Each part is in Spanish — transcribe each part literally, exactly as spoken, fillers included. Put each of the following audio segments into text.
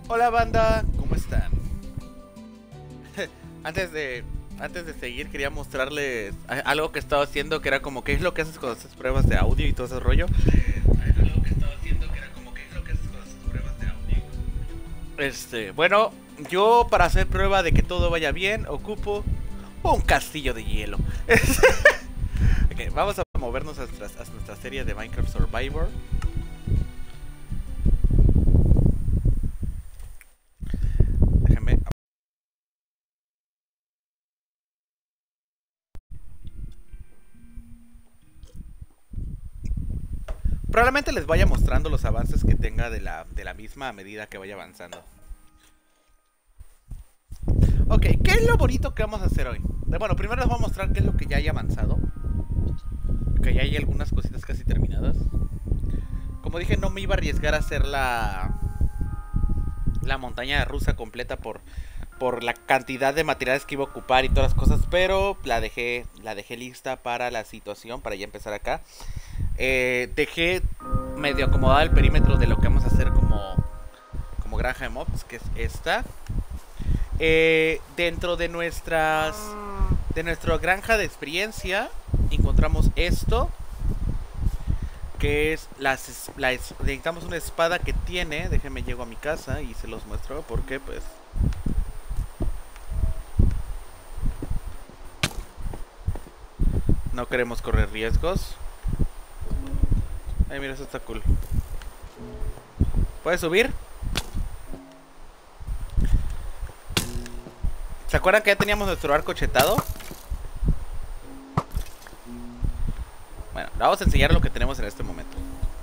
Hola banda, ¿cómo están? antes de antes de seguir quería mostrarles algo que estaba haciendo, que era como qué es lo que haces cuando haces pruebas de audio y todo ese rollo. Algo que estaba haciendo que era como qué es lo que haces cuando haces pruebas de audio. Este, bueno, yo para hacer prueba de que todo vaya bien ocupo un castillo de hielo. Okay, vamos a movernos a nuestra, a nuestra serie de Minecraft Survivor. Déjenme. Probablemente les vaya mostrando los avances que tenga de la, de la misma a medida que vaya avanzando. Ok, ¿qué es lo bonito que vamos a hacer hoy? Bueno, primero les voy a mostrar qué es lo que ya hay avanzado. Que ya hay algunas cositas casi terminadas. Como dije, no me iba a arriesgar a hacer la la montaña rusa completa por por la cantidad de materiales que iba a ocupar y todas las cosas, pero la dejé la dejé lista para la situación, para ya empezar acá. Eh, dejé medio acomodado el perímetro de lo que vamos a hacer como como granja de mobs, que es esta. Eh, dentro de nuestras de nuestra granja de experiencia encontramos esto, que es las, la, necesitamos una espada que tiene, déjenme llego a mi casa y se los muestro porque pues no queremos correr riesgos. Ay, mira, eso está cool. ¿Puedes subir? ¿Se acuerdan que ya teníamos nuestro arco chetado? Bueno, vamos a enseñar lo que tenemos en este momento.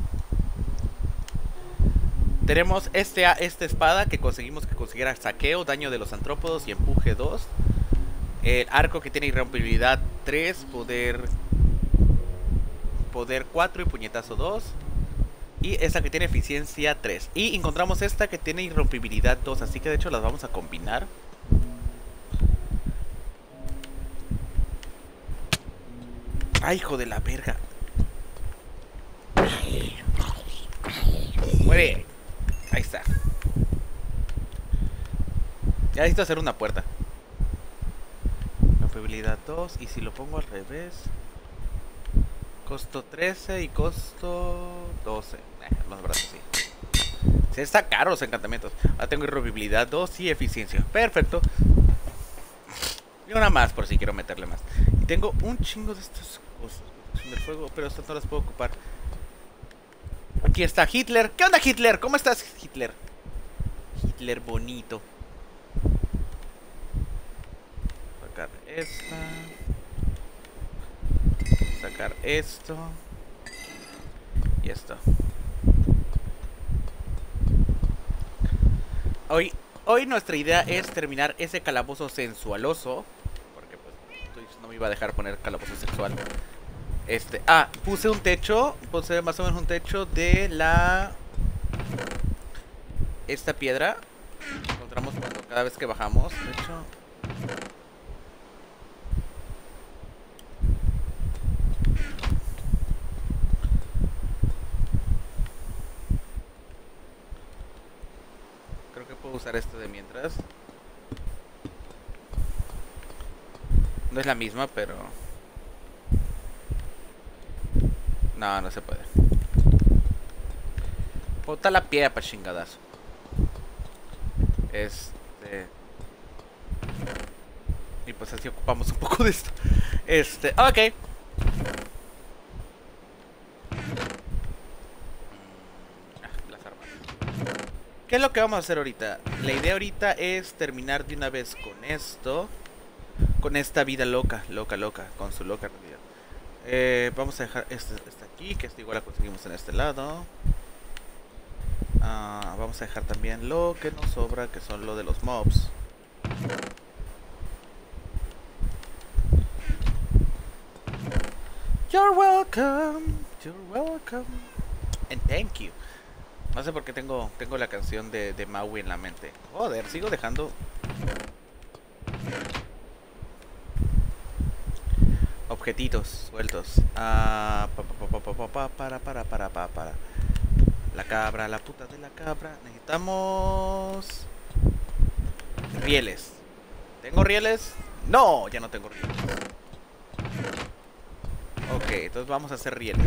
Tenemos este, esta espada que conseguimos que consiguiera saqueo, daño de los antrópodos y empuje dos. El arco que tiene irrompibilidad tres, poder poder cuatro y puñetazo dos. Y esta que tiene eficiencia tres. Y encontramos esta que tiene irrompibilidad dos, así que de hecho las vamos a combinar. ¡Ay, hijo de la verga! ¡Muere! Ahí está. Ya necesito hacer una puerta. Irrompibilidad dos. Y si lo pongo al revés, costo trece y costo doce. Eh, los brazos sí. Sí, está caro los encantamientos. Ahora tengo irrompibilidad dos y eficiencia. Perfecto. Y una más por si quiero meterle más. Y tengo un chingo de estas cosas del fuego, pero estas no las puedo ocupar. Aquí está Hitler. ¿Qué onda, Hitler? ¿Cómo estás, Hitler? Hitler bonito. Sacar esta. Sacar esto. Y esto. Hoy, hoy nuestra idea es terminar ese calabozo sensualoso. Porque pues Twitch no me iba a dejar poner calabozo sexual. Este, ah, puse un techo, puse más o menos un techo de la esta piedra que encontramos cuando cada vez que bajamos. De hecho, creo que puedo usar esto de mientras. No es la misma, pero no, no se puede. Bota la piedra para chingadazo. Este. Y pues así ocupamos un poco de esto. Este, ok. Las armas. ¿Qué es lo que vamos a hacer ahorita? La idea ahorita es terminar de una vez con esto. Con esta vida loca, loca, loca. Con su loca realidad. Eh, vamos a dejar esta, esta aquí, que esta igual la conseguimos en este lado. Uh, vamos a dejar también lo que nos sobra, que son lo de los mobs. You're welcome, you're welcome, and thank you. No sé por qué tengo, tengo la canción de, de Maui en la mente. Joder, sigo dejando objetitos sueltos. Ah, pa, pa, pa, pa, pa, pa, para, para, para, para, para. La cabra, la puta de la cabra. Necesitamos rieles. ¿Tengo rieles? No, ya no tengo rieles. Ok, entonces vamos a hacer rieles.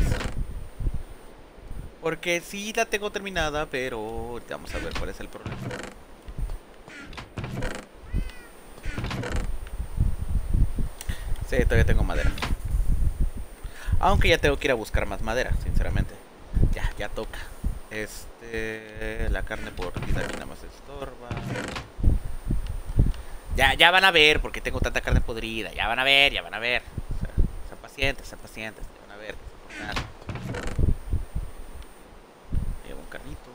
Porque sí la tengo terminada, pero vamos a ver cuál es el problema. Sí, todavía tengo madera. Aunque ya tengo que ir a buscar más madera, sinceramente. Ya, ya toca. Este... La carne podrida aquí nada más estorba. Ya, ya van a ver porque tengo tanta carne podrida. Ya van a ver, ya van a ver. O sea, sean pacientes, sean pacientes. Ya van a ver. Llevo un carrito.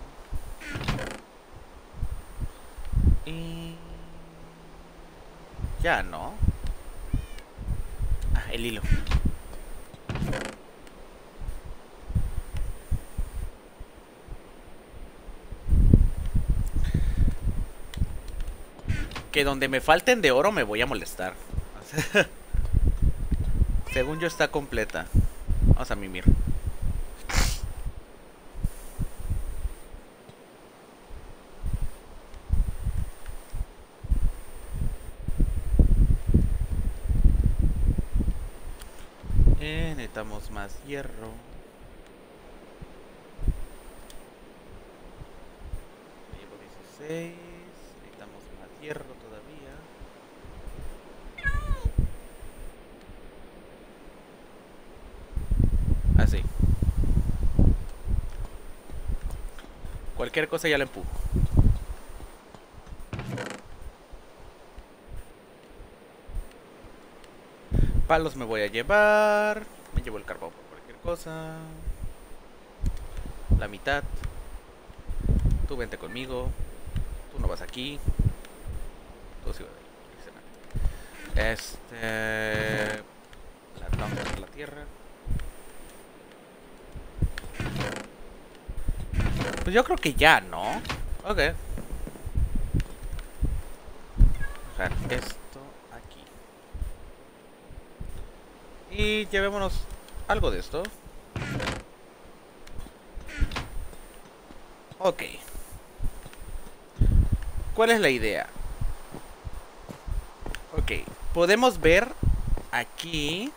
Y... Ya, ¿no? Ah, el hilo. Que donde me falten de oro me voy a molestar. Según yo está completa. Vamos a mimir. Eh, necesitamos más hierro. Llevo dieciséis. Necesitamos más hierro todavía. Así. Cualquier cosa ya la empujo. Palos me voy a llevar. Me llevo el carbón por cualquier cosa. La mitad. Tú vente conmigo. Tú no vas aquí. Tú sí vas aquí. Este... La, vamos a hacer la tierra. Pues yo creo que ya, ¿no? Ok. Dejar esto aquí. Y llevémonos algo de esto. Ok. ¿Cuál es la idea? Ok. Podemos ver aquí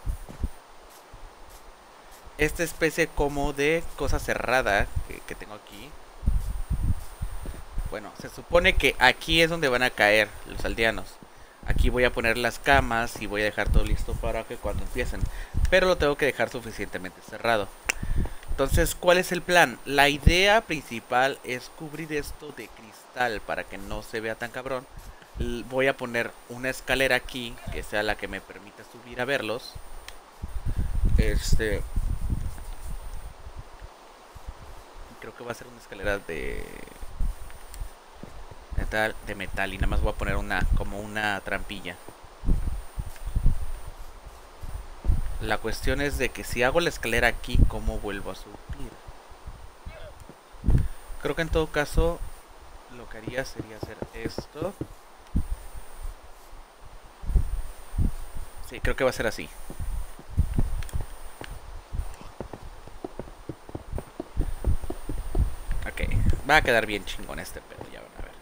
esta especie como de cosa cerrada que, que tengo aquí. Bueno, se supone que aquí es donde van a caer los aldeanos. Aquí voy a poner las camas y voy a dejar todo listo para que cuando empiecen. Pero lo tengo que dejar suficientemente cerrado. Entonces, ¿cuál es el plan? La idea principal es cubrir esto de cristal para que no se vea tan cabrón. Voy a poner una escalera aquí que sea la que me permita subir a verlos. Este... Creo que va a ser una escalera de... Metal, de metal y nada más voy a poner una como una trampilla. La cuestión es de que si hago la escalera aquí, ¿cómo vuelvo a subir? Creo que en todo caso lo que haría sería hacer esto. Sí, creo que va a ser así. Ok, va a quedar bien chingón este pedo, ya van a ver.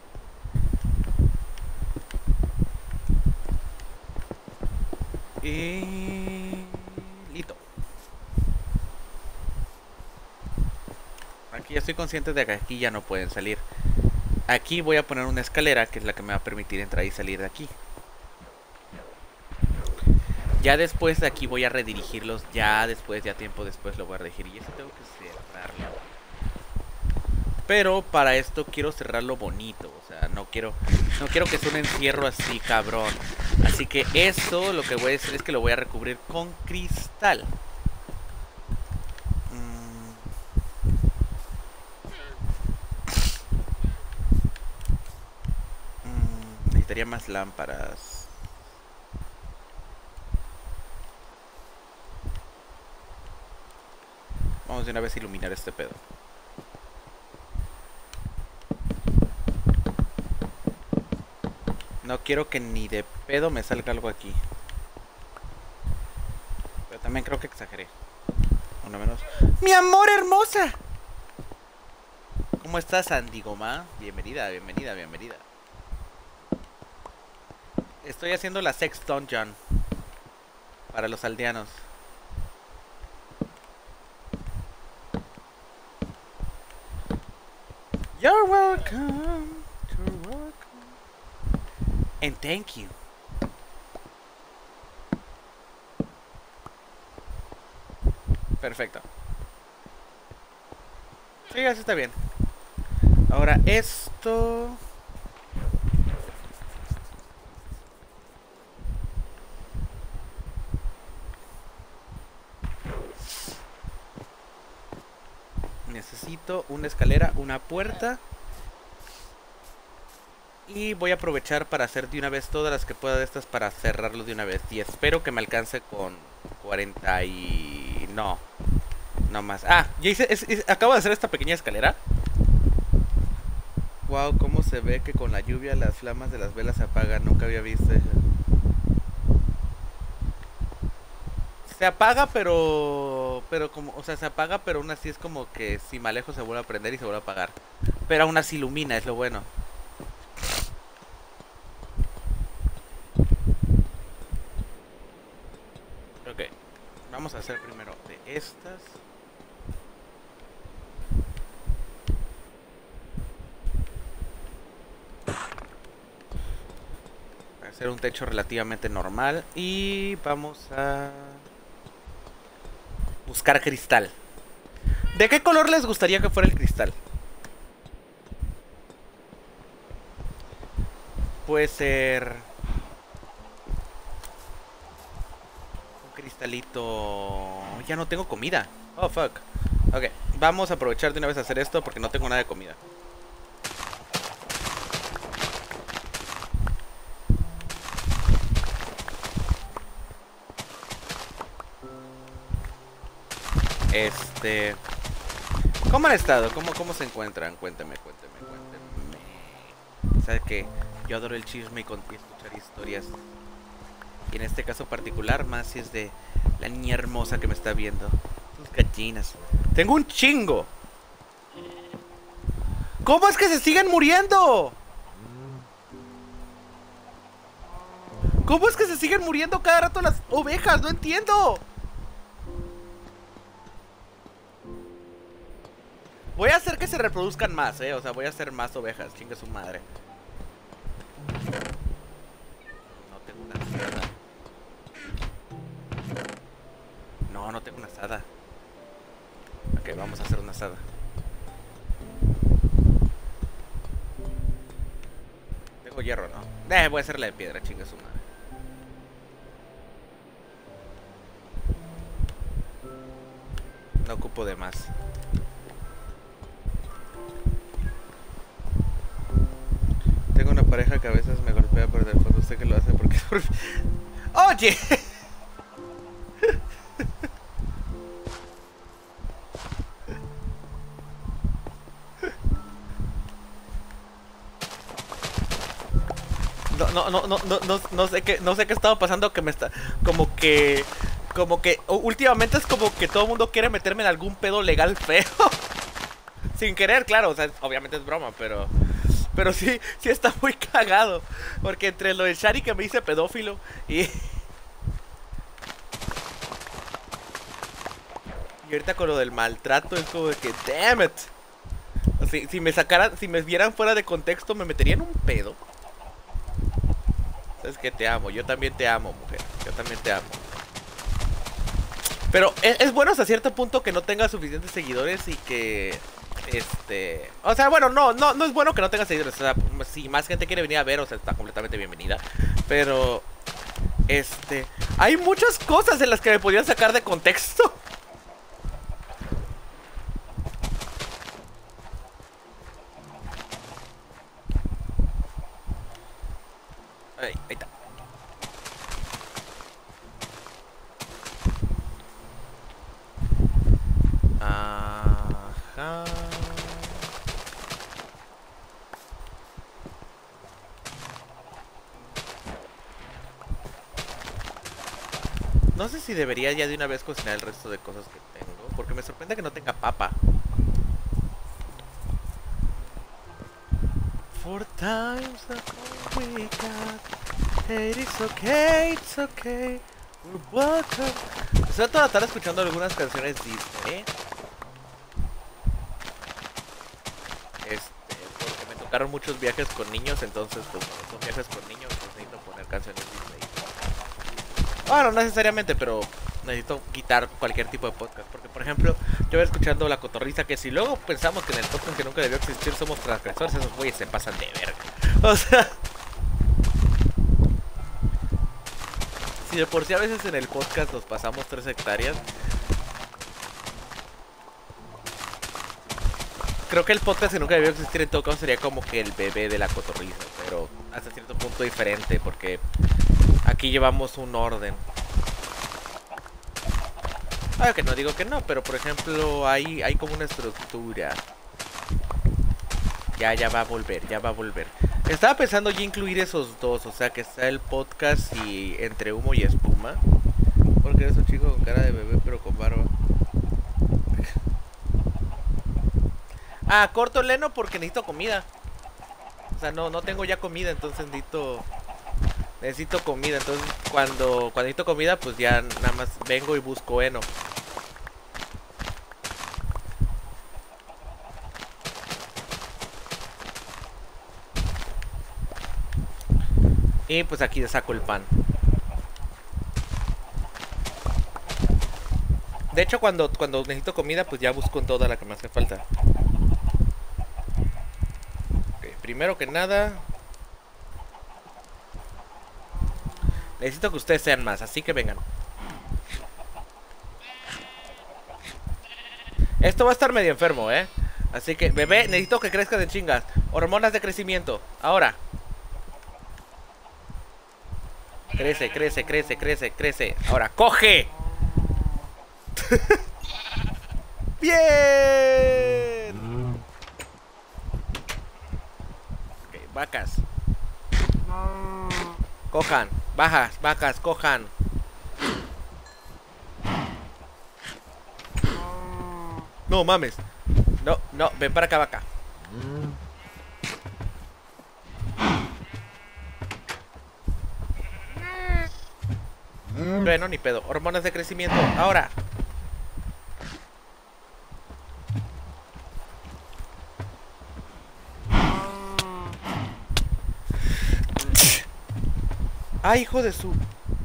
Y... listo. Aquí ya estoy consciente de que aquí ya no pueden salir. Aquí voy a poner una escalera que es la que me va a permitir entrar y salir de aquí. Ya después de aquí voy a redirigirlos. Ya después, ya tiempo después lo voy a redirigir. Y eso tengo que cerrarlo. Pero para esto quiero cerrarlo bonito. O sea, no quiero no quiero que sea un encierro así, cabrón. Así que eso lo que voy a hacer es que lo voy a recubrir con cristal. Mm. Mm, necesitaría más lámparas. Vamos de una vez a iluminar este pedo. No quiero que ni de pedo me salga algo aquí. Pero también creo que exageré. Uno menos. ¡Mi amor hermosa! ¿Cómo estás, Andy Goma? Bienvenida, bienvenida, bienvenida. Estoy haciendo la Sex Dungeon para los aldeanos. You're welcome. You're welcome. And thank you. Perfecto. Sí, así está bien. Ahora esto... Necesito una escalera, una puerta. Y voy a aprovechar para hacer de una vez todas las que pueda de estas para cerrarlo de una vez. Y espero que me alcance con cuarenta y... No. No más. Ah, ya hice... Es, es, acabo de hacer esta pequeña escalera. Wow, cómo se ve que con la lluvia las flamas de las velas se apagan. Nunca había visto eso. Se apaga, pero... Pero como... O sea, se apaga, pero aún así es como que si me alejo se vuelve a prender y se vuelve a apagar. Pero aún así ilumina, es lo bueno. Ok. Vamos a hacer primero de estas. Hacer un techo relativamente normal. Y vamos a... buscar cristal. ¿De qué color les gustaría que fuera el cristal? Puede ser... un cristalito... Ya no tengo comida. Oh, fuck. Ok, vamos a aprovechar de una vez a hacer esto porque no tengo nada de comida. Este... ¿Cómo han estado? ¿Cómo, cómo se encuentran? Cuéntame, cuéntame, cuéntame. ¿Sabes qué? Yo adoro el chisme y, con, y escuchar historias. Y en este caso particular, más si es de la niña hermosa que me está viendo. Sus gallinas. ¡Tengo un chingo! ¿Cómo es que se siguen muriendo? ¿Cómo es que se siguen muriendo cada rato las ovejas? ¡No entiendo! Voy a hacer que se reproduzcan más, eh. O sea, voy a hacer más ovejas. Chingue su madre. No tengo una asada. No, no tengo una asada. Ok, vamos a hacer una asada. Tengo hierro, ¿no? Eh, voy a hacerla de piedra, chingue su madre. No ocupo de más. Tengo una pareja que a veces me golpea por el fondo. Sé que lo hace porque... ¡Oye! No, no, no, no, no, no, no sé qué, no sé qué estaba pasando que me está... Como que... Como que... Últimamente es como que todo el mundo quiere meterme en algún pedo legal feo. Sin querer, claro, o sea, obviamente es broma, pero... Pero sí, sí está muy cagado. Porque entre lo de Shari que me dice pedófilo y... Y ahorita con lo del maltrato es como de que... Damn it. Si, si me sacaran, si me vieran fuera de contexto me meterían un pedo. Sabes que te amo, yo también te amo, mujer. Yo también te amo. Pero es, es bueno hasta cierto punto que no tenga suficientes seguidores y que... Este... O sea, bueno, no, no, no es bueno que no tenga seguidores. O sea, si más gente quiere venir a ver, o sea, está completamente bienvenida. Pero... Este... Hay muchas cosas en las que me podían sacar de contexto. Ahí, ahí está. Ajá. No sé si debería ya de una vez cocinar el resto de cosas que tengo, porque me sorprende que no tenga papa. Times are all we got. Hey, it's okay, it's okay. We're welcome. Estoy toda la tarde escuchando algunas canciones Disney, ¿eh? Este, porque me tocaron muchos viajes con niños, entonces pues cuando son viajes con niños pues necesito poner canciones Disney. Bueno, no necesariamente, pero necesito quitar cualquier tipo de podcast. Porque, por ejemplo, yo voy escuchando La Cotorriza, que si luego pensamos que en el podcast que nunca debió existir somos transgresores, esos güeyes se pasan de verga. O sea, si de por sí a veces en el podcast nos pasamos tres hectáreas, creo que el podcast que nunca debió existir en todo caso sería como que el bebé de La Cotorriza, pero hasta cierto punto diferente, porque aquí llevamos un orden. Ah, que no digo que no, pero por ejemplo hay, hay como una estructura. Ya, ya va a volver, ya va a volver. Estaba pensando ya incluir esos dos, o sea que está el podcast y Entre Humo y Espuma. Porque eres un chico con cara de bebé pero con barba. Ah, corto Leno porque necesito comida. O sea, no, no tengo ya comida, entonces necesito... Necesito comida, entonces cuando, cuando necesito comida pues ya nada más vengo y busco heno. Y pues aquí le saco el pan. De hecho cuando, cuando necesito comida pues ya busco en toda la que me hace falta. Okay, primero que nada... Necesito que ustedes sean más, así que vengan. Esto va a estar medio enfermo, ¿eh? Así que, bebé, necesito que crezcas de chingas. Hormonas de crecimiento, ahora. Crece, crece, crece, crece, crece. Ahora, ¡coge! ¡Bien! Ok, vacas. Cojan, bajas, vacas, cojan. No mames. No, no, ven para acá, vaca. Bueno, ni pedo. Hormonas de crecimiento, ahora. ¡Ay, hijo de su!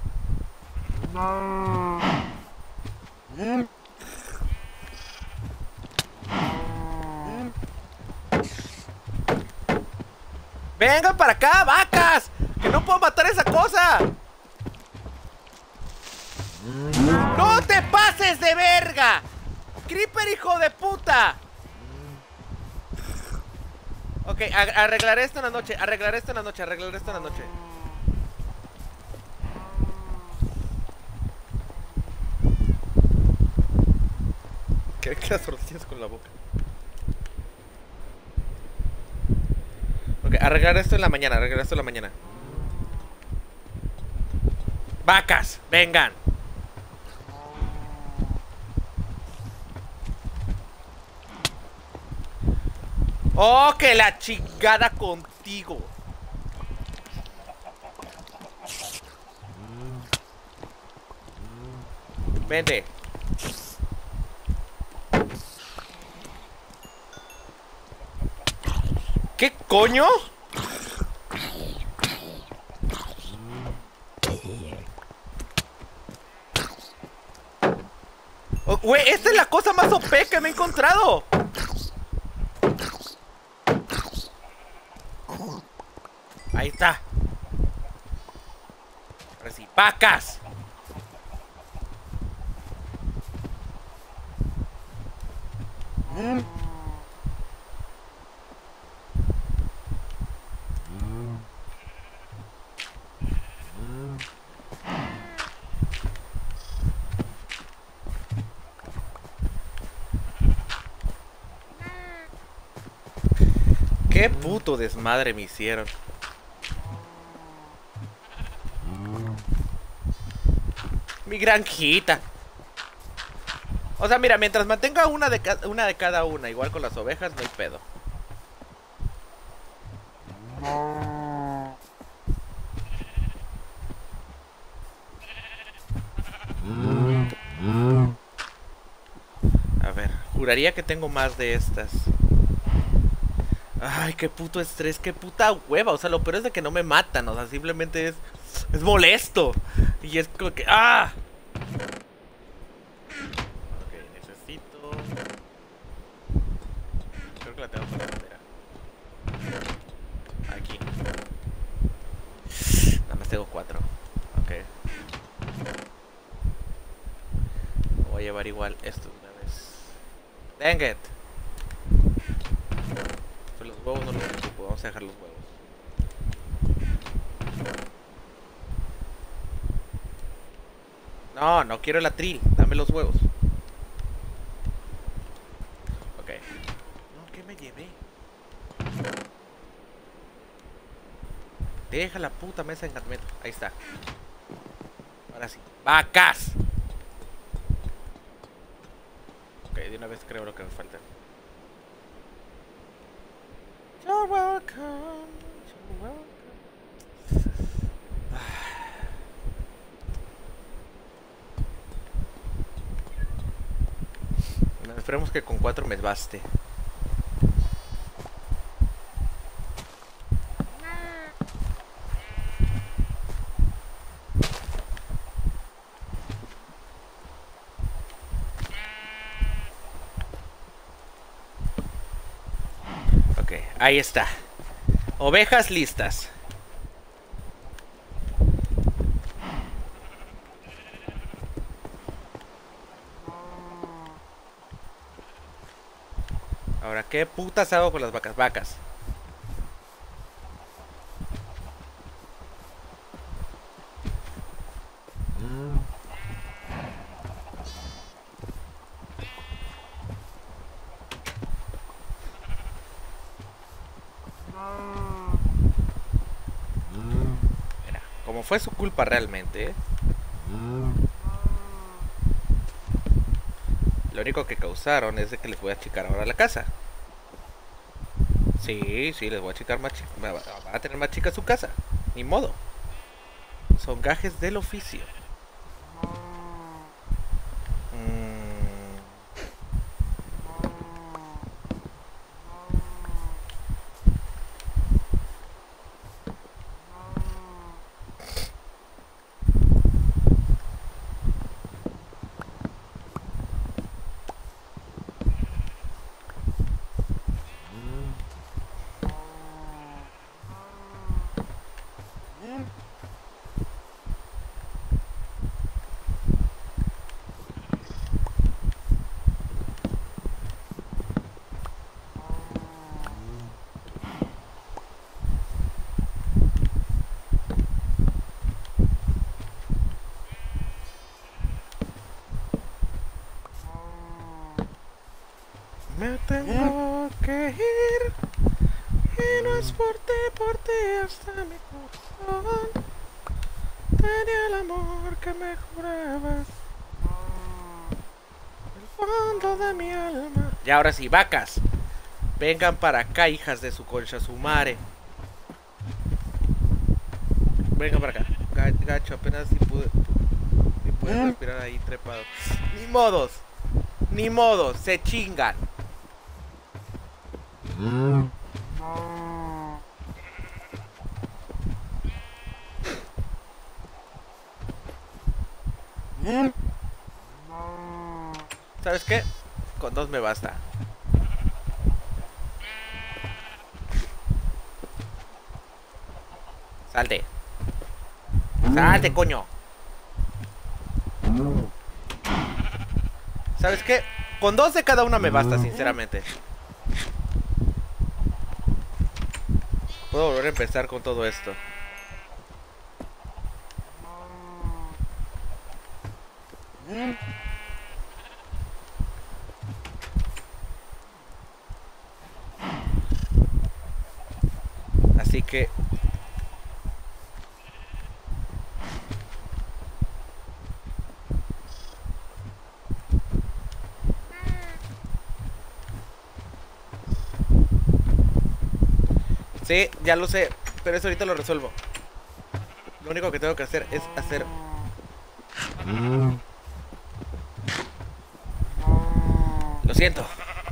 ¡Vengan para acá, vacas! ¡Que no puedo matar esa cosa! ¡No te pases de verga! ¡Creeper, hijo de puta! Ok, arreglaré esto en la noche, arreglaré esto en la noche, arreglaré esto en la noche. ¿Qué las tortillas con la boca? Ok, arreglar esto en la mañana, arreglar esto en la mañana. ¡Vacas! ¡Vengan! ¡Oh, que la chingada contigo! Vente. ¿Qué coño? Oh, güey, esta es la cosa más O P que me he encontrado. Ahí está. Ahora sí, vacas. Mm. Qué puto desmadre me hicieron. Mi granjita. O sea, mira, mientras mantenga una de, una de cada una, igual con las ovejas, no hay pedo. A ver, juraría que tengo más de estas. Ay, qué puto estrés, qué puta hueva. O sea, lo peor es de que no me matan. O sea, simplemente es... Es molesto. Y es como que... ¡Ah! Ok, necesito... Creo que la tengo con la madera. Aquí. Nada más tengo cuatro. Ok. Voy a llevar igual esto de una vez. Dang it. Pues los huevos no los ocupo. Vamos a dejar los huevos. No, no quiero el atril. Dame los huevos. Ok. No, ¿qué me llevé? Deja la puta mesa en campamento. Ahí está. Ahora sí. ¡Vacas! Ok, de una vez creo lo que me falta. You're welcome. You're welcome. Bueno, esperemos que con cuatro me baste. Ok, ahí está. Ovejas listas. Ahora, ¿qué putas hago con las vacas? Vacas. Mira, como fue su culpa realmente, ¿eh? Lo único que causaron es de que les voy a achicar ahora la casa. Sí, sí, les voy a achicar más chica. Van a tener más chica su casa. Ni modo. Son gajes del oficio. Mm. Me tengo que ir y no es por ti, por ti hasta mi corazón. Tenía el amor que me jurabas, el fondo de mi alma. Y ahora sí, vacas, vengan para acá, hijas de su concha, su mare. Vengan para acá. Gacho, apenas si pude, si pude respirar ahí trepado. Ni modos, ni modos, se chingan. ¿Sabes qué? Con dos me basta. Salte. Salte, coño. ¿Sabes qué? Con dos de cada una me basta, sinceramente. Puedo volver a empezar con todo esto. Así que... Sí, ya lo sé, pero eso ahorita lo resuelvo. Lo único que tengo que hacer es hacer... Lo siento.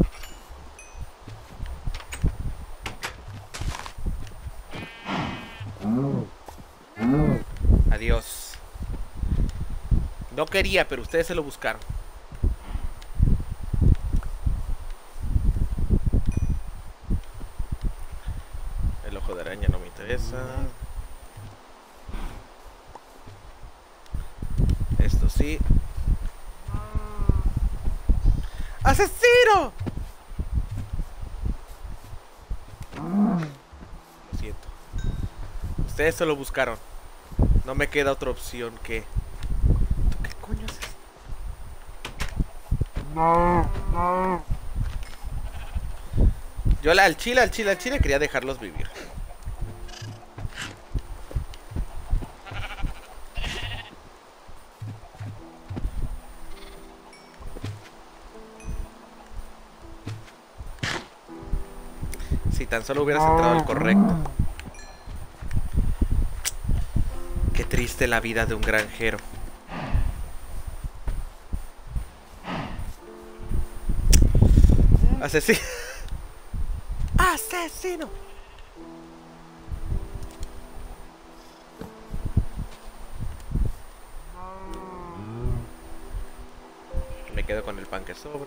Adiós. No quería, pero ustedes se lo buscaron. El ojo de araña no me interesa. Esto sí. ¡Asesino! Lo siento. Ustedes se lo buscaron. No me queda otra opción que... ¿Tú qué coño es esto? No, no. Yo la, al chile, al chile, al chile quería dejarlos vivir. Si tan solo hubieras entrado al correcto. Qué triste la vida de un granjero. Asesino. Asesino. Me quedo con el pan que sobra.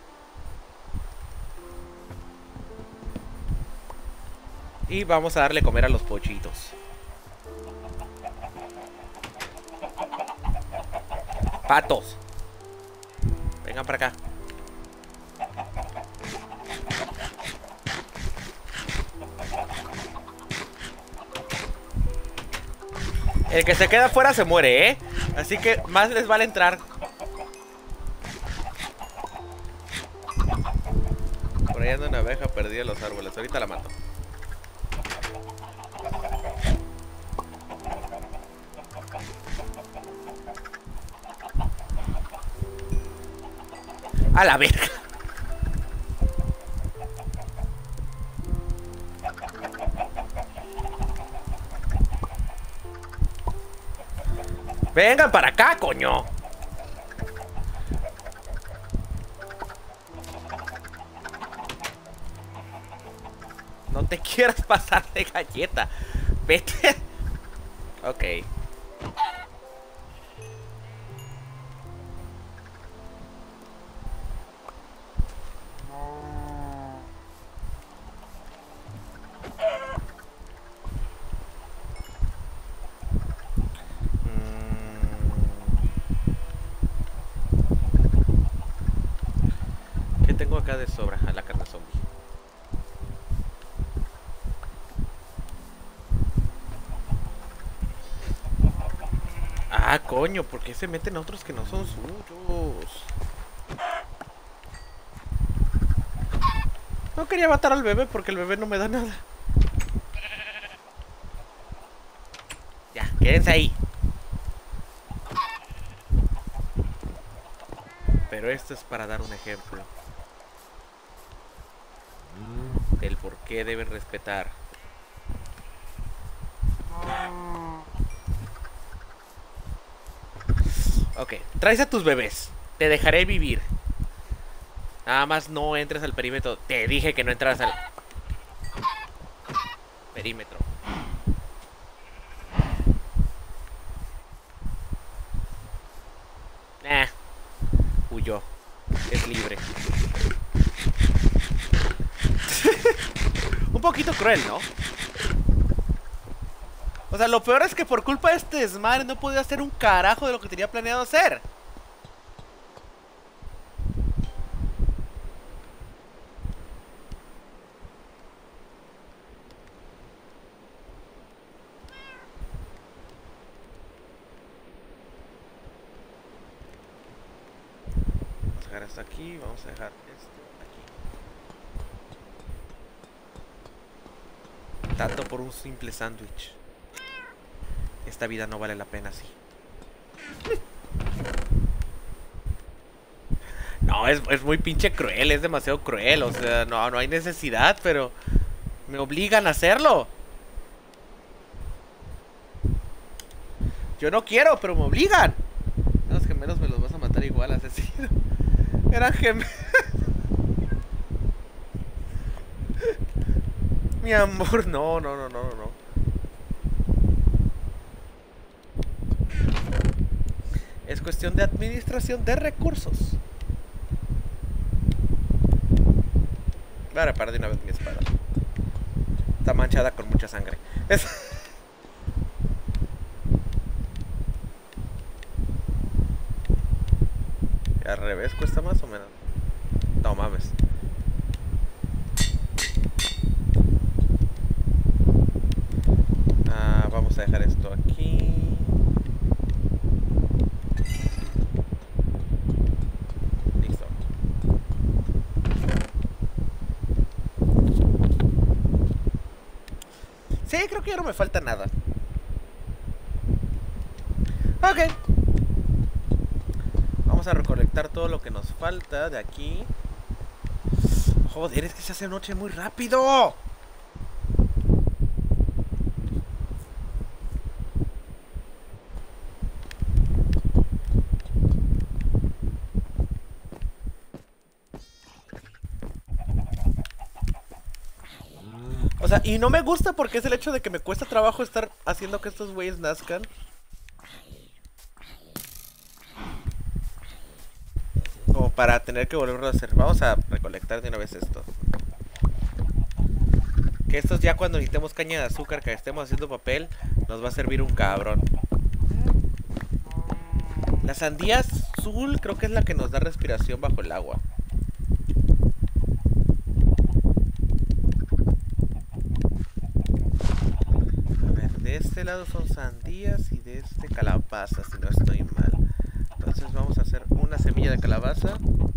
Y vamos a darle comer a los pochitos. Patos. Vengan para acá. El que se queda afuera se muere, ¿eh? Así que más les vale entrar. Por ahí anda una abeja perdida en los árboles. Ahorita la mato. A la verga. Vengan para acá, coño. No te quieras pasar de galleta. Vete. Ok. Tengo acá de sobra a la carne zombie. Ah, coño, ¿por qué se meten a otros que no son suyos? No quería matar al bebé porque el bebé no me da nada. Ya, quédense ahí. Pero esto es para dar un ejemplo del por qué deben respetar. Ok, traes a tus bebés. Te dejaré vivir. Nada más no entres al perímetro. Te dije que no entras al perímetro. Nah. Huyó. Es libre. Un poquito cruel, ¿no? O sea, lo peor es que por culpa de este desmadre no podía hacer un carajo de lo que tenía planeado hacer. Vamos a dejar esto aquí, vamos a dejar esto aquí. Tanto por un simple sándwich. Esta vida no vale la pena así. No, es, es muy pinche cruel, es demasiado cruel. O sea, no, no hay necesidad, pero Me obligan a hacerlo. Yo no quiero, pero me obligan. Los gemelos me los vas a matar igual, asesino. Eran gemelos. Mi amor, no, no, no, no, no. Es cuestión de administración de recursos. Voy a reparar de una vez mi espada. Está manchada con mucha sangre. Es... Al revés, cuesta más o menos. No mames. Ah, vamos a dejar esto aquí. Listo. Sí, creo que ya no me falta nada. Ok. Vamos a recolectar todo lo que nos falta de aquí. Joder, es que se hace noche muy rápido. O sea, y no me gusta porque es el hecho de que me cuesta trabajo estar haciendo que estos güeyes nazcan. Como para tener que volverlo a hacer. Vamos a recolectar de una vez esto. Que estos ya cuando necesitemos caña de azúcar, que estemos haciendo papel, nos va a servir un cabrón. La sandía azul creo que es la que nos da respiración bajo el agua. A ver, de este lado son sandías y de este calabazas, si no estoy mal. Entonces vamos a hacer una semilla de calabaza.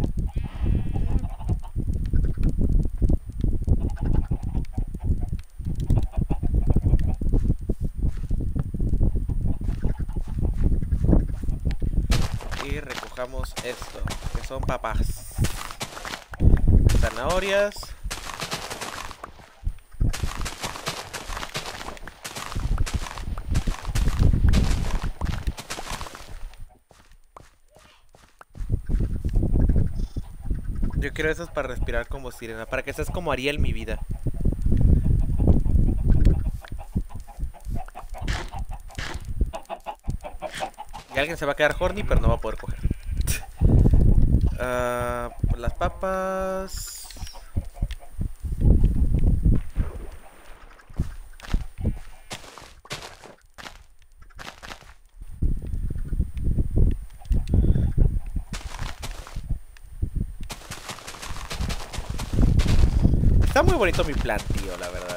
Y recojamos esto, que son papas. Zanahorias. Yo quiero esos para respirar como sirena, para que seas como Ariel mi vida. Y alguien se va a quedar horny, pero no va a poder coger. uh, Las papas. Está muy bonito mi plan, tío, la verdad.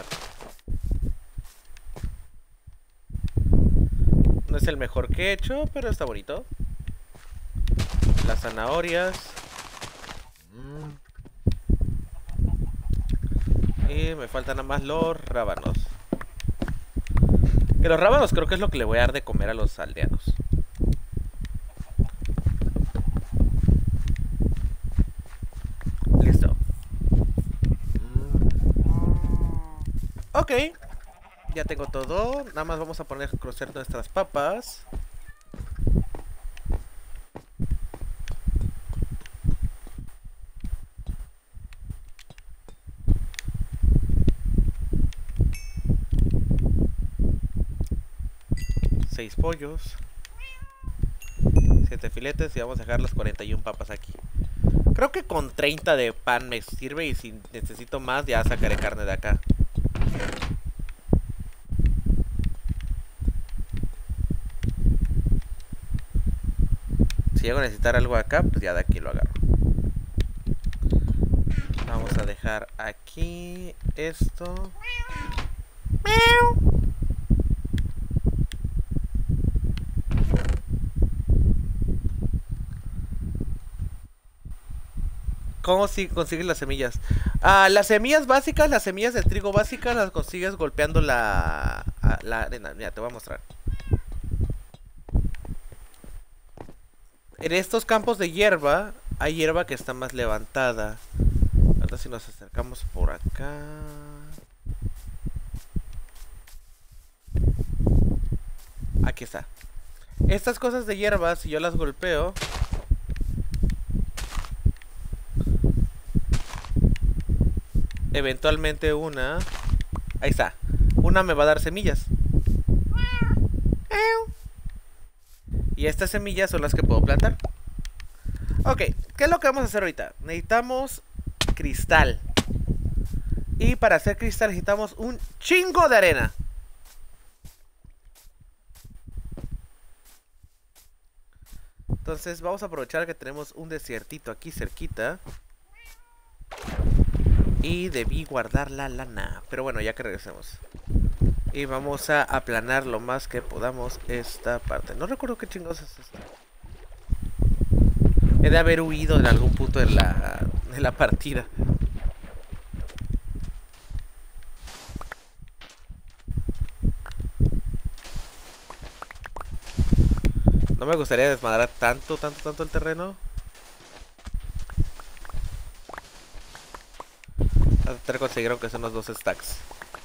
No es el mejor que he hecho, pero está bonito. Las zanahorias. Y me faltan nada más los rábanos. Que los rábanos creo que es lo que le voy a dar de comer a los aldeanos. Listo. Ok. Ya tengo todo. Nada más vamos a poner a cocer nuestras papas. Seis pollos. Siete filetes y vamos a dejar las cuarenta y una papas aquí. Creo que con treinta de pan me sirve y si necesito más ya sacaré carne de acá. Si llego a necesitar algo acá, pues ya de aquí lo agarro. Vamos a dejar aquí esto. ¿Cómo si consigues las semillas? Ah, las semillas básicas, las semillas de trigo básicas las consigues golpeando la, la arena. Mira, te voy a mostrar. En estos campos de hierba, hay hierba que está más levantada. Ahora si nos acercamos por acá. Aquí está. Estas cosas de hierbas, si yo las golpeo, eventualmente una... Ahí está. Una me va a dar semillas. Y estas semillas son las que puedo plantar. Ok, ¿qué es lo que vamos a hacer ahorita? Necesitamos cristal. Y para hacer cristal necesitamos un chingo de arena. Entonces vamos a aprovechar que tenemos un desiertito aquí cerquita. Y debí guardar la lana. Pero bueno, ya que regresemos. Y vamos a aplanar lo más que podamos esta parte. No recuerdo qué chingos es esto. He de haber huido en algún punto de la, de la partida. No me gustaría desmadrar tanto, tanto, tanto el terreno. Voy a tratar de conseguir aunque sean unos dos stacks.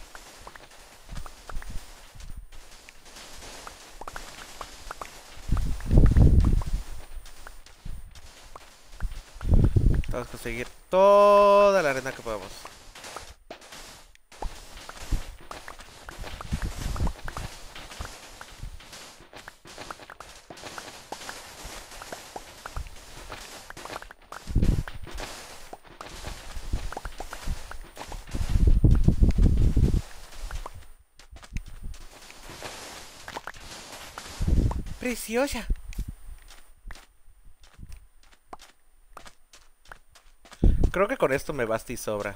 Vamos a conseguir toda la arena que podamos. Preciosa. Creo que con esto me basta y sobra.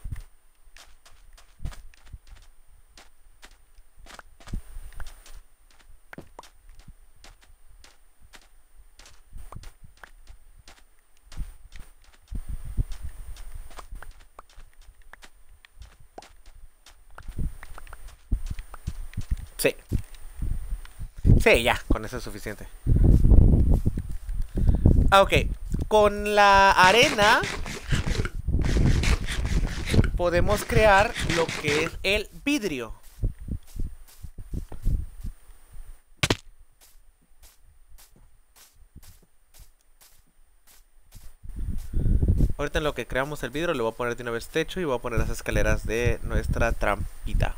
Sí. Sí, ya, con eso es suficiente. Ah, ok. Con la arena podemos crear lo que es el vidrio. Ahorita en lo que creamos el vidrio le voy a poner de una vez techo y voy a poner las escaleras de nuestra trampita.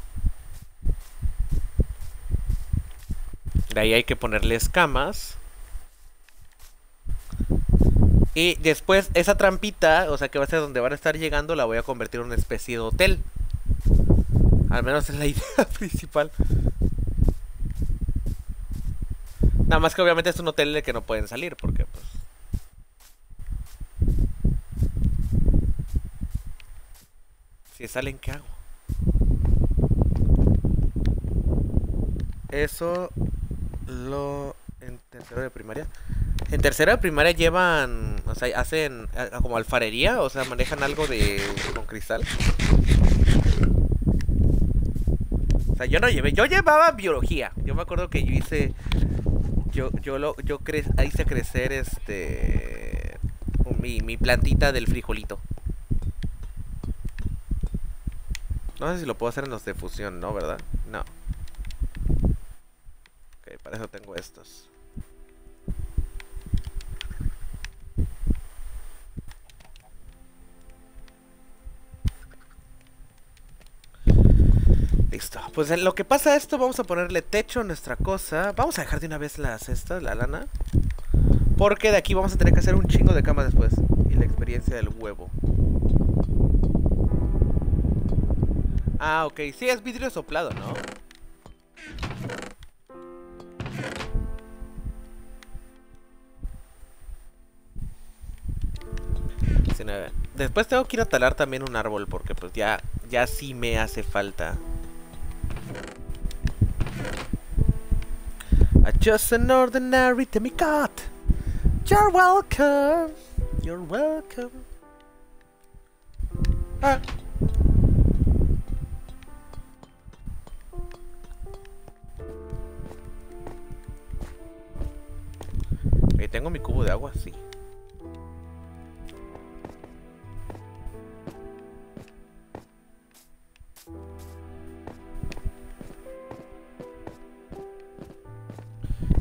De ahí hay que ponerle escamas. Y después esa trampita, o sea que va a ser donde van a estar llegando, la voy a convertir en una especie de hotel. Al menos es la idea principal. Nada más que obviamente es un hotel de que no pueden salir porque pues... Si salen, ¿qué hago? Eso lo... en tercero de primaria. En tercero de primaria llevan... O sea, hacen como alfarería. O sea, manejan algo de... con cristal. O sea, yo no llevé... Yo llevaba biología. Yo me acuerdo que yo hice... Yo, yo lo... Yo cre... hice crecer este... Mi, mi plantita del frijolito. No sé si lo puedo hacer en los de fusión, ¿no? ¿Verdad? No. Ok, para eso tengo estos. Listo. Pues en lo que pasa esto, vamos a ponerle techo a nuestra cosa. Vamos a dejar de una vez las estas, la lana. Porque de aquí vamos a tener que hacer un chingo de camas después. Y la experiencia del huevo. Ah, ok. Sí, es vidrio soplado, ¿no? Sí, no, después tengo que ir a talar también un árbol porque pues ya, ya sí me hace falta. Just an ordinary demigod. You're welcome. You're welcome. Ah. Ahí tengo mi cubo de agua, sí.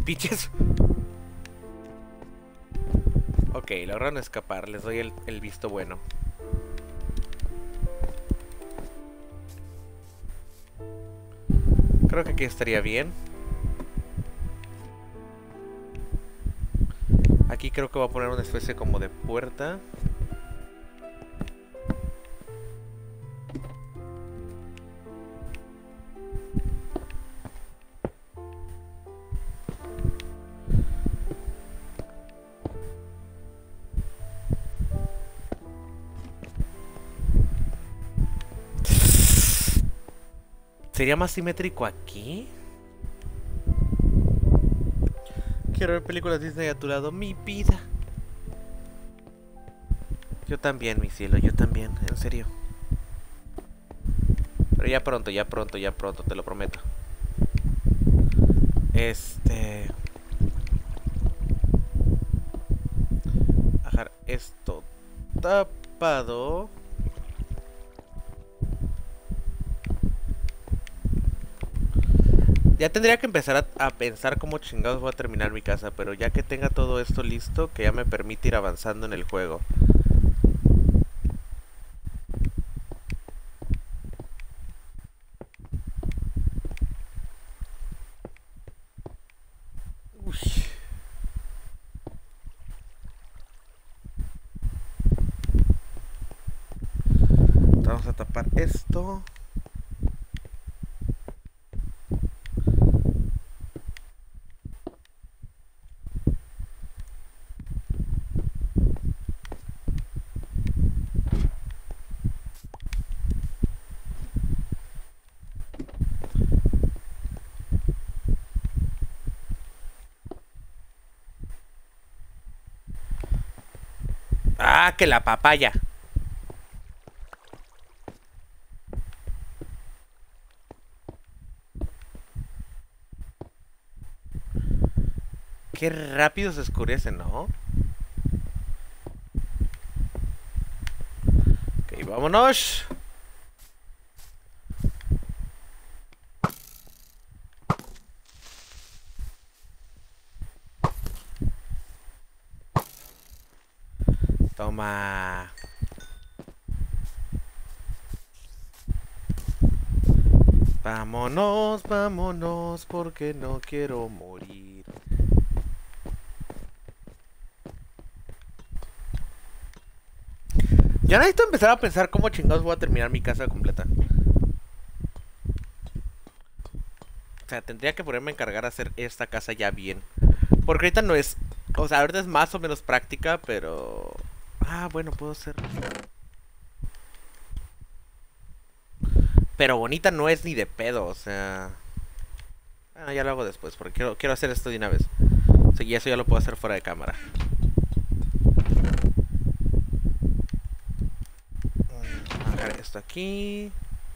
pinches. Ok, lograron escapar. Les doy el, el visto bueno. Creo que aquí estaría bien. Aquí creo que voy a poner una especie como de puerta. ¿Sería más simétrico aquí? Quiero ver películas Disney a tu lado, mi vida. Yo también, mi cielo, yo también, en serio. Pero ya pronto, ya pronto, ya pronto, te lo prometo. Este... Dejar esto tapado. Ya tendría que empezar a, a pensar cómo chingados voy a terminar mi casa, pero ya que tenga todo esto listo, que ya me permite ir avanzando en el juego. Uy. Vamos a tapar esto. Ah, que la papaya. Qué rápido se oscurece, ¿no? Ok, vámonos. Toma. Vámonos, vámonos, porque no quiero morir. Ya necesito empezar a pensar cómo chingados voy a terminar mi casa completa. O sea, tendría que ponerme a encargar a hacer esta casa ya bien. Porque ahorita no es... O sea, ahorita es más o menos práctica, pero... Ah, bueno, puedo hacer... Pero bonita no es ni de pedo, o sea... Bueno, ya lo hago después, porque quiero, quiero hacer esto de una vez. O sea, y eso ya lo puedo hacer fuera de cámara. Vamos a dejar esto aquí.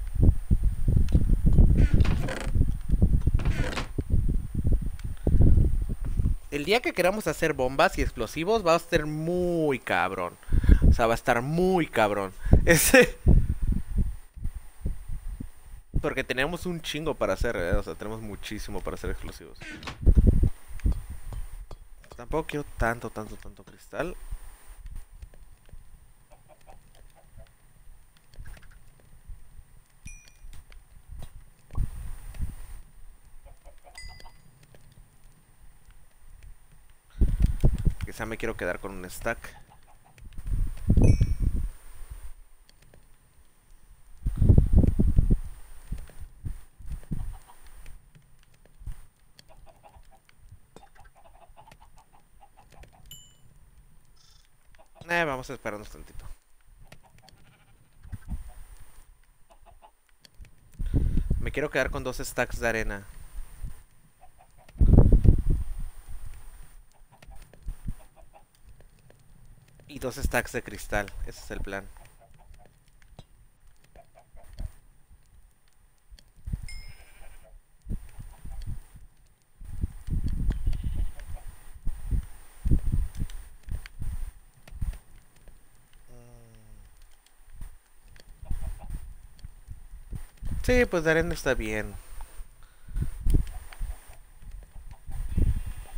El día que queramos hacer bombas y explosivos va a ser muy cabrón. O sea, va a estar muy cabrón. Ese... Porque tenemos un chingo para hacer, ¿eh? O sea, tenemos muchísimo para hacer explosivos. Tampoco quiero tanto, tanto, tanto cristal. Quizá me quiero quedar con un stack. Eh, vamos a esperarnos tantito. Me quiero quedar con dos stacks de arena. Y dos stacks de cristal. Ese es el plan. Sí, pues de arena está bien.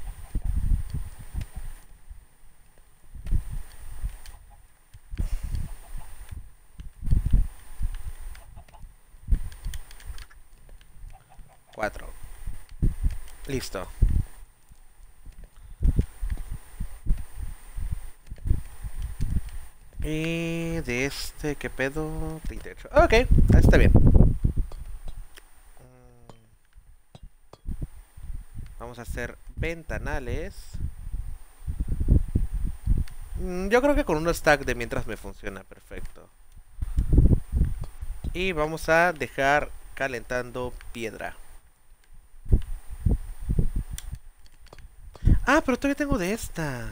Cuatro. Listo. Y de este, ¿qué pedo? treinta y ocho. Ok, está bien. Vamos a hacer ventanales. Yo creo que con un stack de mientras me funciona perfecto. Y vamos a dejar calentando piedra. Ah, pero todavía tengo de esta.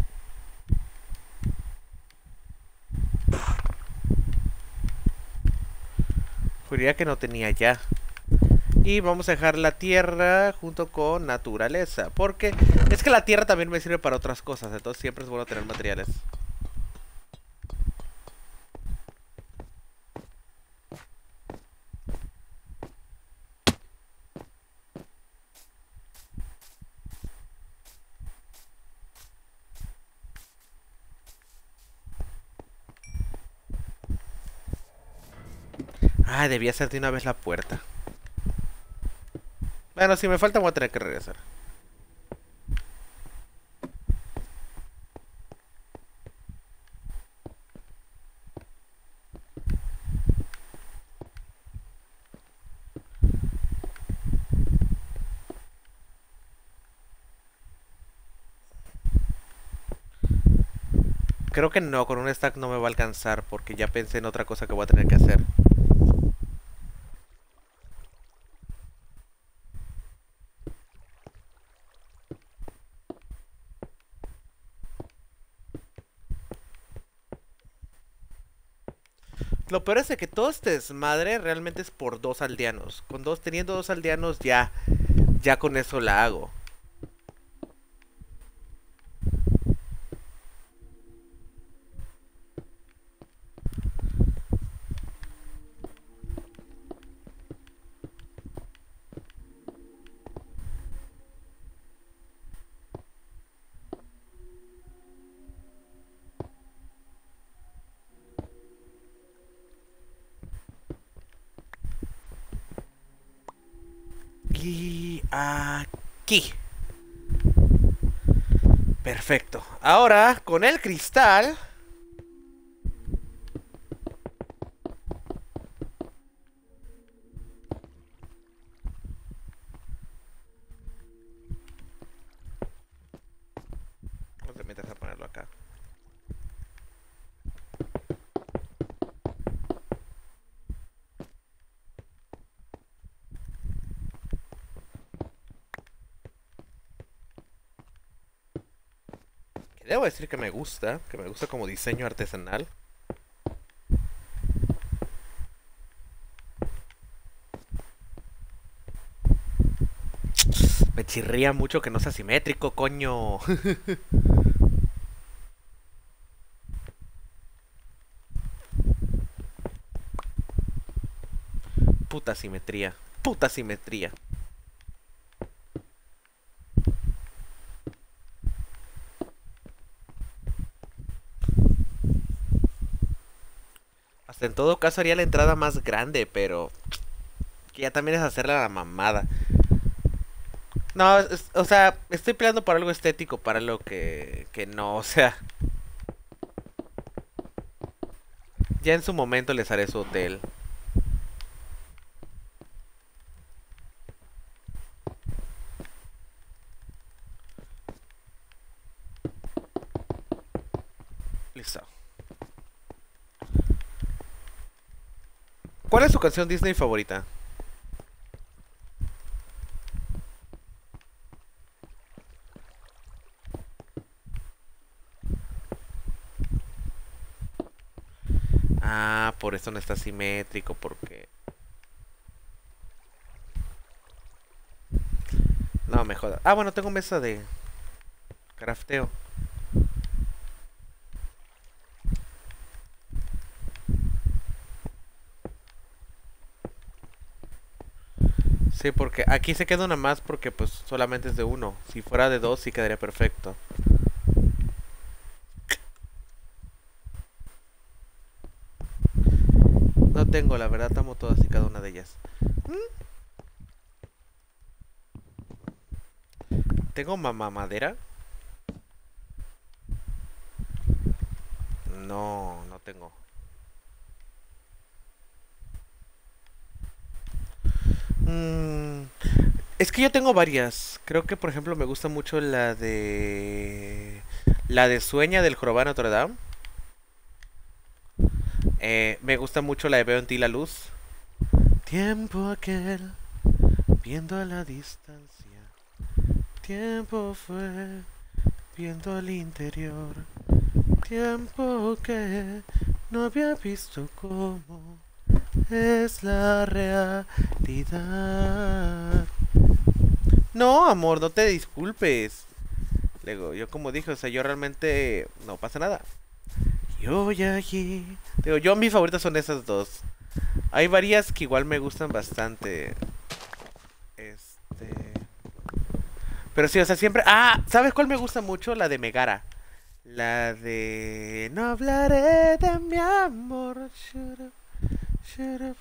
Juraría que no tenía ya. Y vamos a dejar la tierra junto con naturaleza. Porque es que la tierra también me sirve para otras cosas. Entonces siempre es bueno tener materiales. Ah, debía hacer de una vez la puerta. Bueno, si me falta voy a tener que regresar. Creo que no, con un stack no me va a alcanzar porque ya pensé en otra cosa que voy a tener que hacer. Lo peor es de que todo este desmadre realmente es por dos aldeanos. Con dos, teniendo dos aldeanos ya, ya con eso la hago. Y aquí. Perfecto. Ahora, con el cristal... No te metas a ponerlo acá. Debo decir que me gusta, que me gusta como diseño artesanal. Me chirría mucho que no sea simétrico, coño. Puta simetría, puta simetría. Hasta en todo caso haría la entrada más grande, pero... que ya también es hacerle a la mamada. No, es, o sea, estoy peleando por algo estético, para lo que, que no, o sea... Ya en su momento les haré su hotel. Listo. ¿Cuál es su canción Disney favorita? Ah, por eso no está simétrico, porque... No, me joda. Ah, bueno, tengo mesa de crafteo. Sí, porque aquí se queda una más porque pues solamente es de uno. Si fuera de dos sí quedaría perfecto. No tengo, la verdad, amo todas y cada una de ellas. ¿Mm? ¿Tengo mamá madera? No, no tengo. Mm, es que yo tengo varias. Creo que, por ejemplo, me gusta mucho la de... La de Sueña del Jorobado de Notre Dame. Eh, me gusta mucho la de Veo en ti la luz. Tiempo aquel, viendo a la distancia. Tiempo fue, viendo al interior. Tiempo que no había visto cómo es la realidad. No, amor, no te disculpes. Luego, yo como dije, o sea, yo realmente no pasa nada. Yo ya allí. Digo, yo mis favoritas son esas dos. Hay varias que igual me gustan bastante. Este. Pero sí, o sea, siempre. Ah, ¿sabes cuál me gusta mucho? La de Megara. La de... No hablaré de mi amor. Shut up, shut up.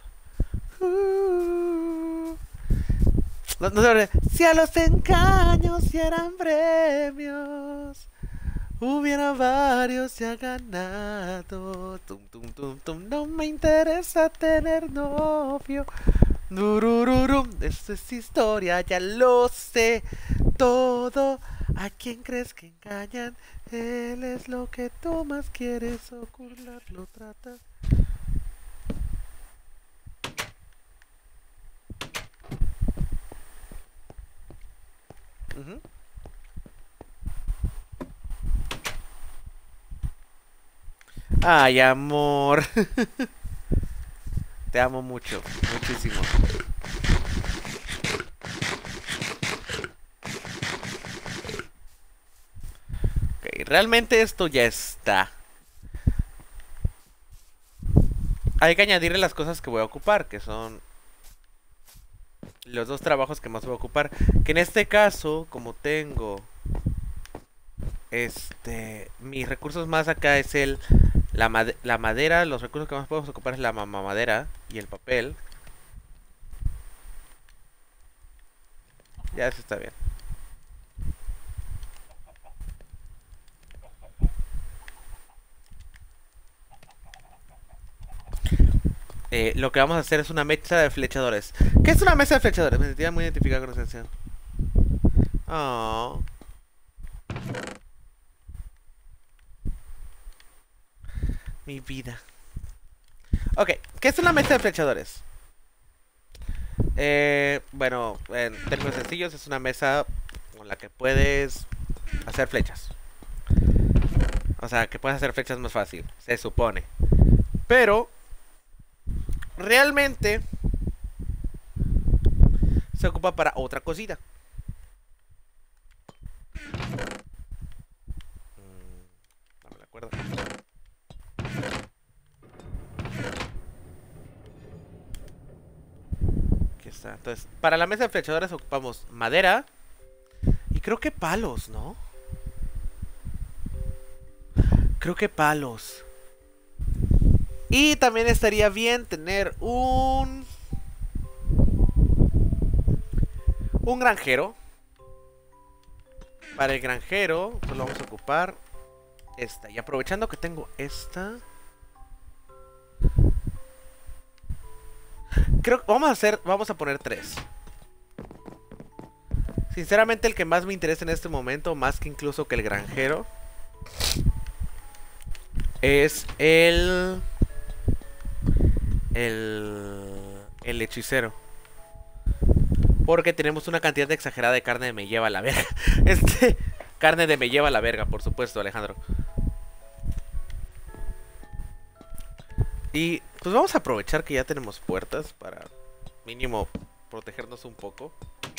Uh. No, no sé, si a los engaños dieran premios, hubiera varios ya ganado. Tum, tum, tum, tum. No me interesa tener novio. Durururum. Esto es historia, ya lo sé todo. ¿A quién crees que engañan? Él es lo que tú más quieres ocultarlo, tratas. Uh-huh. Ay, amor. Te amo mucho, muchísimo. Ok, realmente esto ya está. Hay que añadirle las cosas que voy a ocupar, que son los dos trabajos que más voy a ocupar. Que en este caso, como tengo este, mis recursos más acá es el la, made la madera. Los recursos que más podemos ocupar es la mamá madera y el papel. Ya eso está bien. Eh, lo que vamos a hacer es una mesa de flechadores. ¿Qué es una mesa de flechadores? Me sentía muy identificado con esa canción. Oh. Mi vida. Ok, ¿qué es una mesa de flechadores? Eh, bueno, en términos sencillos es una mesa con la que puedes hacer flechas. O sea, que puedes hacer flechas más fácil, se supone. Pero realmente se ocupa para otra cosita. No me acuerdo. Aquí está. Entonces, para la mesa de flechadores ocupamos madera y creo que palos, ¿no? Creo que palos. Y también estaría bien tener un... Un granjero. Para el granjero, pues lo vamos a ocupar esta. Y aprovechando que tengo esta... Creo que vamos a hacer... Vamos a poner tres. Sinceramente el que más me interesa en este momento, más que incluso que el granjero, es el... El... El hechicero. Porque tenemos una cantidad exagerada de carne de me lleva a la verga. Este... Carne de me lleva a la verga, por supuesto, Alejandro. Y pues vamos a aprovechar que ya tenemos puertas para mínimo protegernos un poco.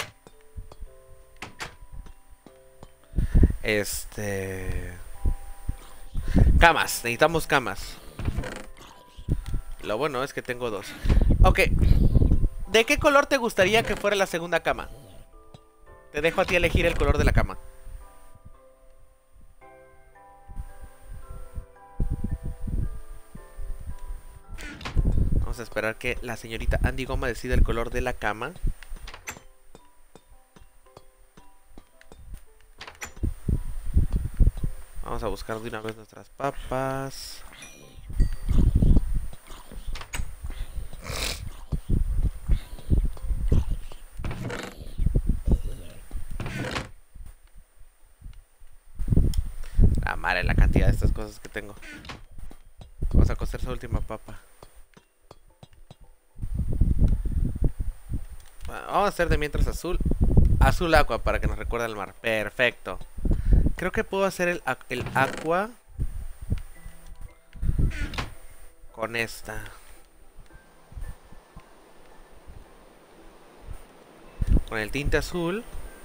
Este... Camas, necesitamos camas. Lo bueno es que tengo dos. Ok. ¿De qué color te gustaría que fuera la segunda cama? Te dejo a ti elegir el color de la cama. Vamos a esperar que la señorita Andy Goma decida el color de la cama. Vamos a buscar de una vez nuestras papas. La madre, la cantidad de estas cosas que tengo. Vamos a cocer esa última papa. Vamos a hacer de mientras azul. Azul agua para que nos recuerde el mar. Perfecto. Creo que puedo hacer el, el agua con esta. Con el tinte azul.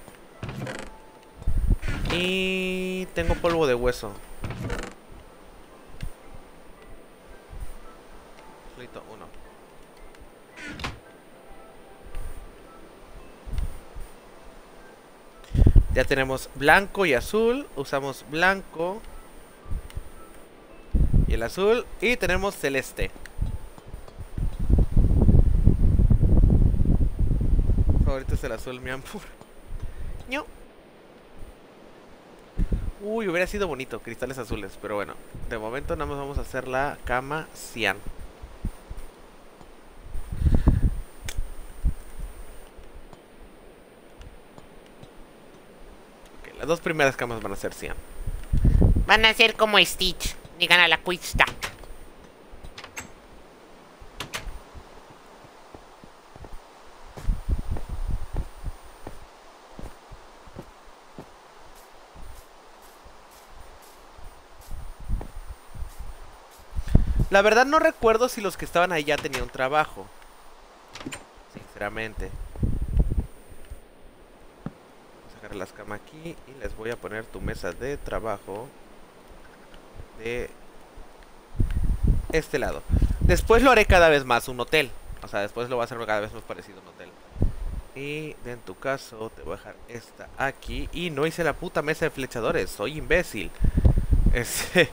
Y tengo polvo de hueso. Listo, uno. Ya tenemos blanco y azul. Usamos blanco y el azul. Y tenemos celeste. Mi favorito es el azul, mi amor. No. Uy, hubiera sido bonito, cristales azules. Pero bueno, de momento nada más vamos a hacer la cama cian. Ok, las dos primeras camas van a ser cian. Van a ser como Stitch. Digan a la cuista. La verdad no recuerdo si los que estaban ahí ya tenían trabajo. Sinceramente. Vamos a sacar las camas aquí y les voy a poner tu mesa de trabajo de este lado. Después lo haré cada vez más un hotel. O sea, después lo voy a hacer cada vez más parecido a un hotel. Y en tu caso te voy a dejar esta aquí. Y no hice la puta mesa de flechadores. Soy imbécil. Ese...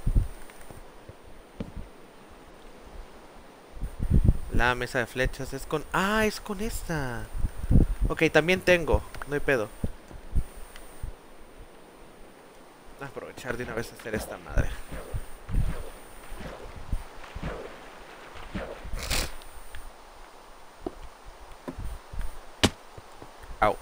La mesa de flechas es con... Ah, es con esta. Ok, también tengo. No hay pedo. Voy a aprovechar de una vez a hacer esta madre. Au.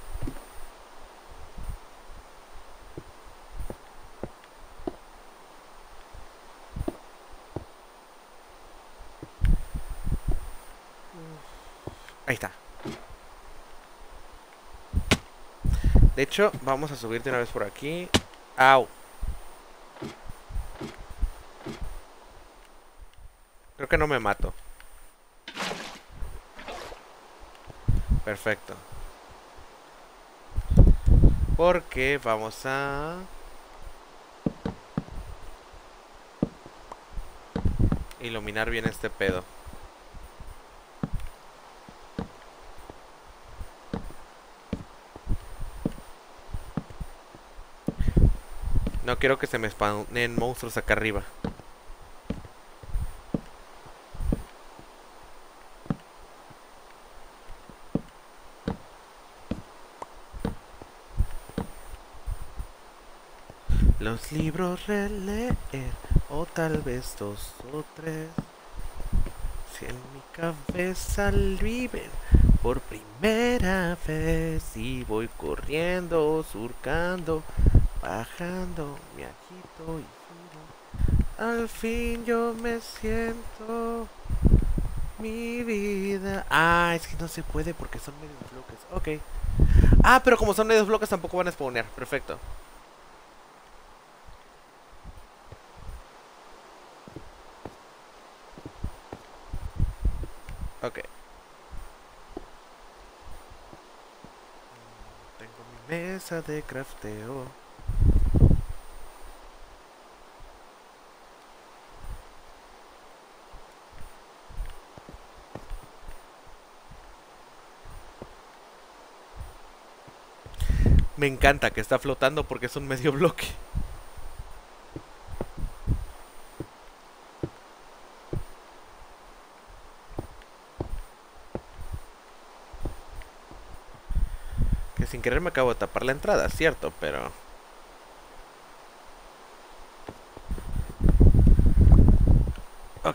Ahí está. De hecho, vamos a subir de una vez por aquí. Au. Creo que no me mato. Perfecto. Porque vamos a... iluminar bien este pedo. No quiero que se me spawnen monstruos acá arriba. Los libros releer, o tal vez dos o tres. Si en mi cabeza viven por primera vez. Y voy corriendo, surcando, bajando, me agito y giro. Al fin yo me siento mi vida. Ah, es que no se puede porque son medios bloques. Ok. Ah, pero como son medios bloques tampoco van a spawnear. Perfecto. Ok. Tengo mi mesa de crafteo. Me encanta que está flotando porque es un medio bloque. Que sin querer me acabo de tapar la entrada, cierto, pero... Ok.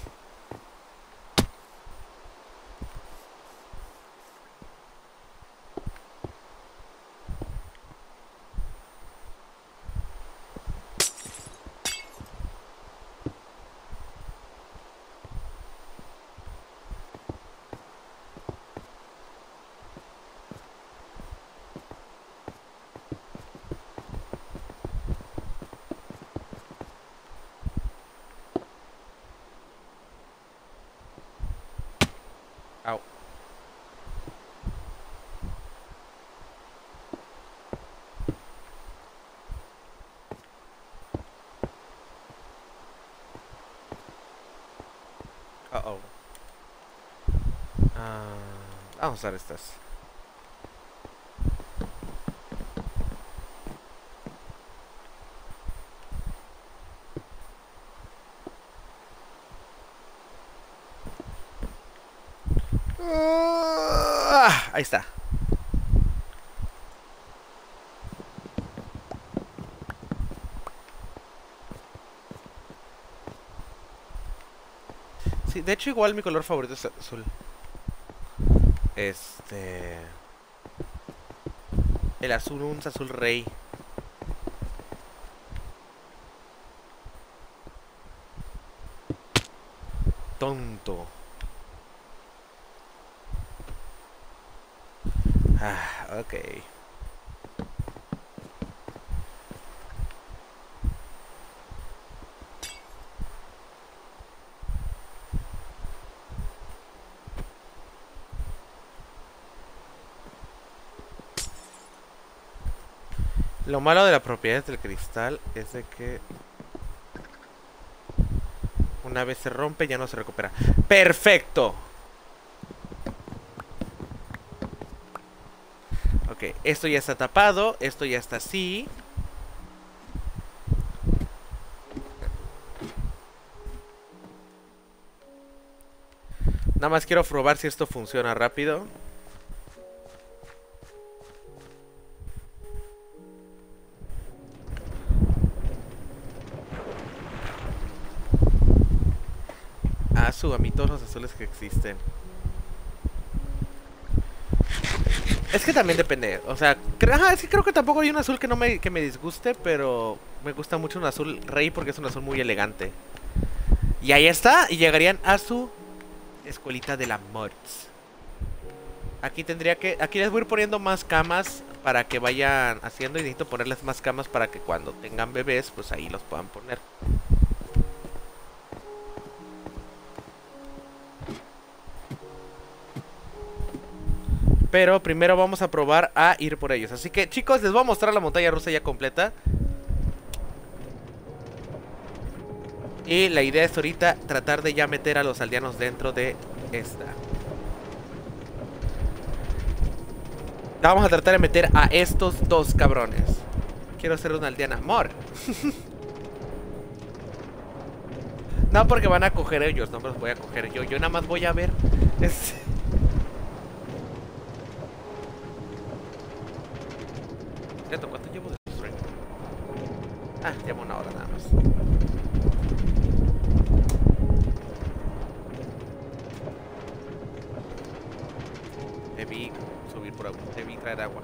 Au. Uh oh. Ah, vamos a usar estas. Ah, ahí está. Sí, de hecho igual mi color favorito es azul. Este... El azul, un azul rey. Tonto. Ah, ok. Lo malo de la propiedad del cristal es de que una vez se rompe ya no se recupera. ¡Perfecto! Ok, esto ya está tapado, esto ya está así. Nada más quiero probar si esto funciona rápido. Ah, su, a mí todos los azules que existen. Es que también depende, o sea, cre ajá, es que creo que tampoco hay un azul que no me, que me disguste, pero me gusta mucho un azul rey porque es un azul muy elegante. Y ahí está, y llegarían a su escuelita de la Morts. Aquí tendría que, aquí les voy a ir poniendo más camas para que vayan haciendo, y necesito ponerles más camas para que cuando tengan bebés, pues ahí los puedan poner. Pero primero vamos a probar a ir por ellos. Así que chicos, les voy a mostrar la montaña rusa ya completa. Y la idea es ahorita tratar de ya meter a los aldeanos dentro de esta. Vamos a tratar de meter a estos dos cabrones. Quiero ser una aldeana. Amor. No, porque van a coger ellos, no me los voy a coger yo. Yo nada más voy a ver. Es... ¿Cuánto llevo de stream? Ah, llevo una hora nada más. Debí subir por agua, debí traer agua.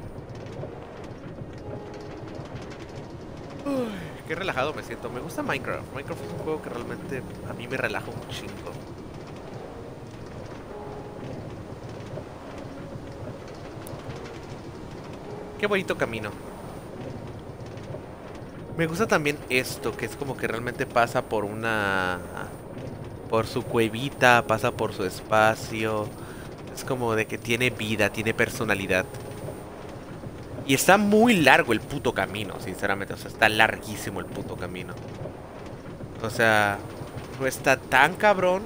Uy, qué relajado me siento. Me gusta Minecraft. Minecraft es un juego que realmente a mí me relaja un chingo. Qué bonito camino. Me gusta también esto, que es como que realmente pasa por una... por su cuevita, pasa por su espacio. Es como de que tiene vida, tiene personalidad. Y está muy largo el puto camino, sinceramente. O sea, está larguísimo el puto camino. O sea, no está tan cabrón,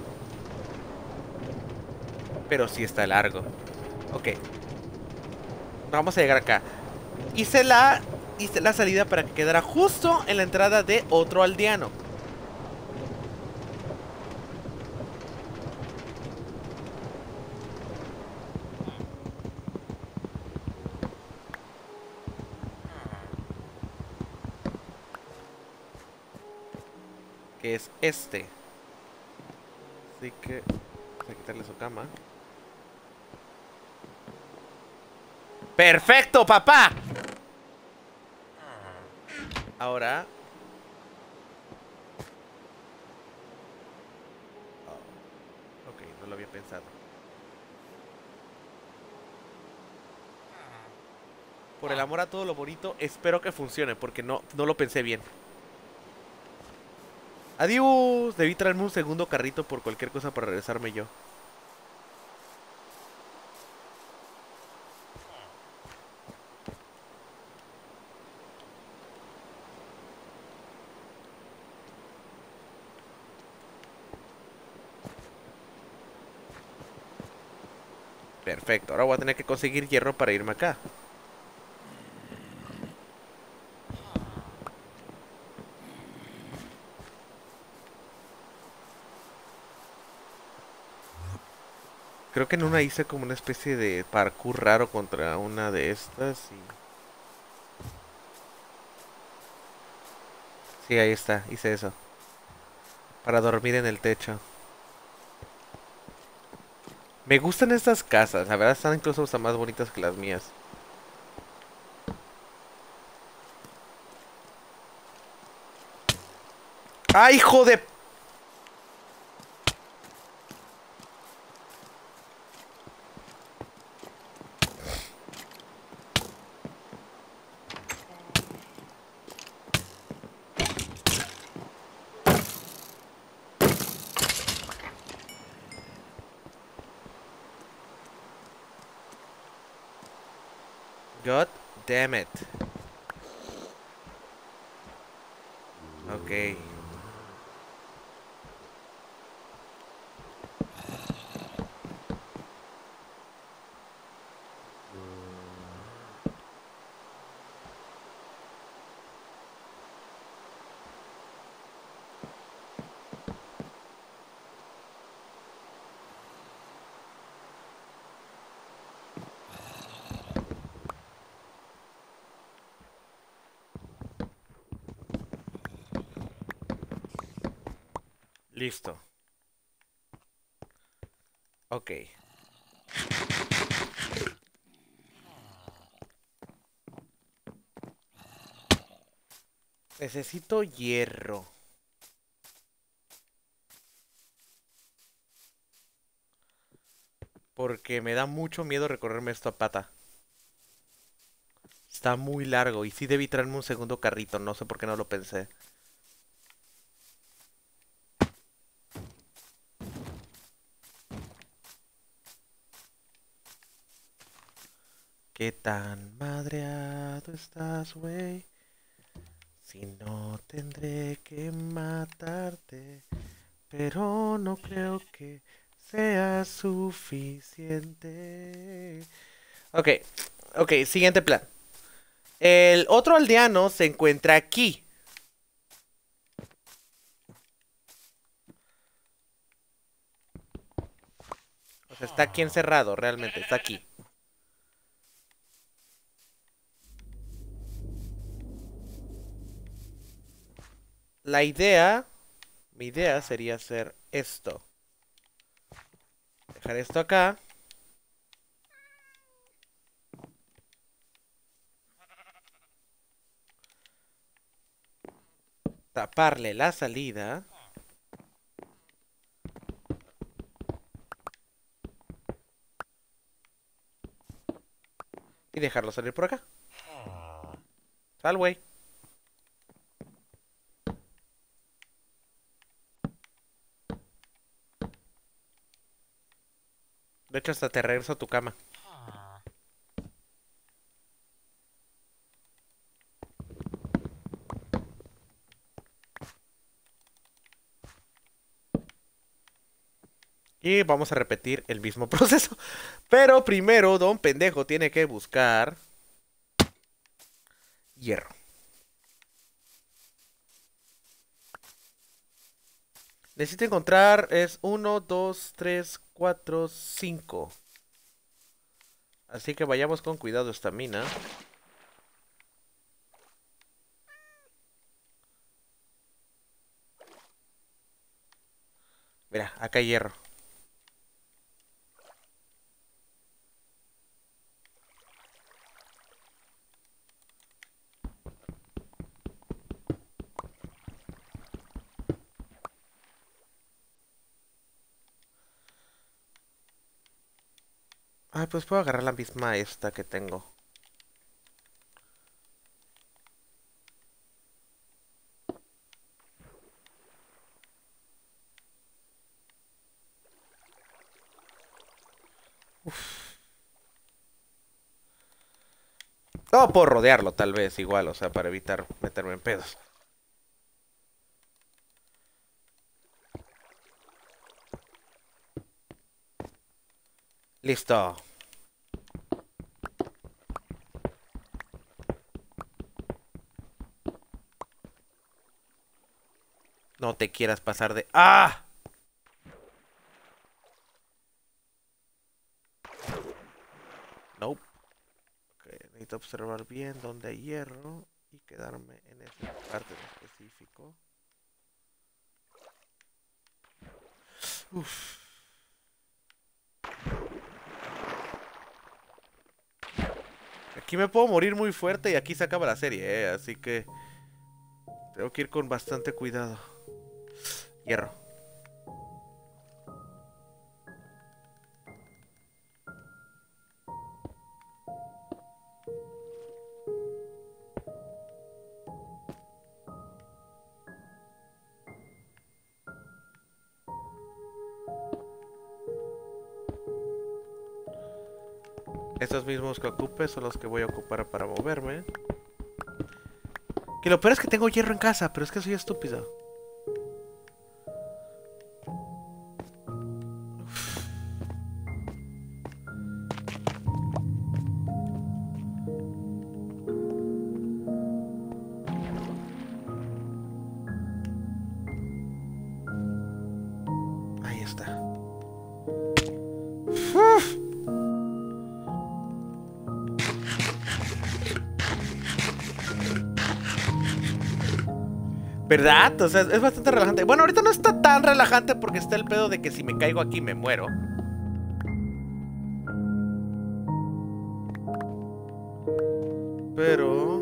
pero sí está largo. Ok. Vamos a llegar acá. Hice la, hice la salida para que quedara justo en la entrada de otro aldeano. Que es este. Así que vamos a quitarle su cama. ¡Perfecto, papá! Ahora... Oh, ok, no lo había pensado. Por el amor a todo lo bonito, espero que funcione, porque no, no lo pensé bien. Adiós. Debí traerme un segundo carrito por cualquier cosa para regresarme yo. Perfecto, ahora voy a tener que conseguir hierro para irme acá. Creo que en una hice como una especie de parkour raro contra una de estas y... Sí, ahí está, hice eso. Para dormir en el techo. Me gustan estas casas, la verdad están incluso hasta más bonitas que las mías. ¡Ay, hijo de... God damn it. Ok. Listo. Ok. Necesito hierro. Porque me da mucho miedo recorrerme esto a pata. Está muy largo y sí debí traerme un segundo carrito, no sé por qué no lo pensé. ¿Qué tan madreado estás, güey? Si no tendré que matarte, pero no creo que sea suficiente. Ok, ok, siguiente plan. El otro aldeano se encuentra aquí. O sea, está aquí encerrado, realmente, está aquí. La idea, mi idea sería hacer esto. Dejar esto acá. Taparle la salida. Y dejarlo salir por acá. Sal, güey. De hecho, hasta te regreso a tu cama. Y vamos a repetir el mismo proceso. Pero primero, don pendejo tiene que buscar hierro. Necesito encontrar, es uno, dos, tres, cuatro, cinco. Así que vayamos con cuidado esta mina. Mira, acá hay hierro. Ah, pues puedo agarrar la misma esta que tengo. No, puedo rodearlo tal vez igual, o sea, para evitar meterme en pedos. Listo. No te quieras pasar de... ¡Ah! Nope. Okay, necesito observar bien dónde hay hierro y quedarme en esa parte en específico. Uf. Aquí me puedo morir muy fuerte y aquí se acaba la serie, ¿eh? Así que tengo que ir con bastante cuidado. Hierro. Estos mismos que ocupe son los que voy a ocupar para moverme. Que lo peor es que tengo hierro en casa, pero es que soy estúpido. Ahí está. Uf. ¿Verdad? O sea, es bastante relajante. Bueno, ahorita no está tan relajante porque está el pedo de que si me caigo aquí me muero. Pero...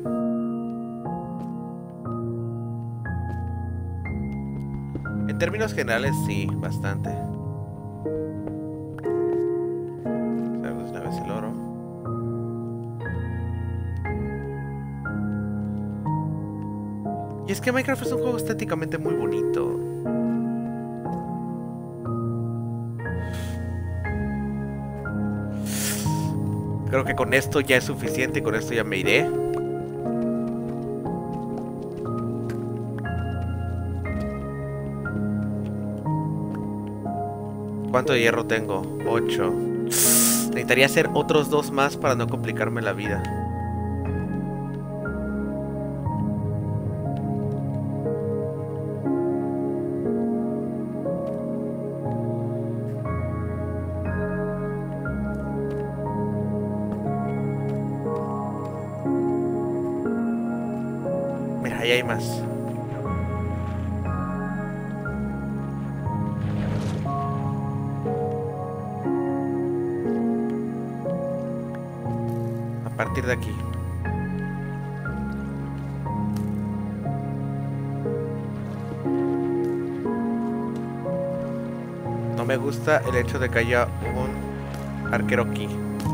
en términos generales, sí, bastante. Vamos una vez el oro. Y es que Minecraft es un juego estéticamente muy bonito. Creo que con esto ya es suficiente, con esto ya me iré. ¿Cuánto de hierro tengo? ocho. Necesitaría hacer otros dos más para no complicarme la vida. Mira, ahí hay más. A partir de aquí. No me gusta el hecho de que haya un arquero aquí.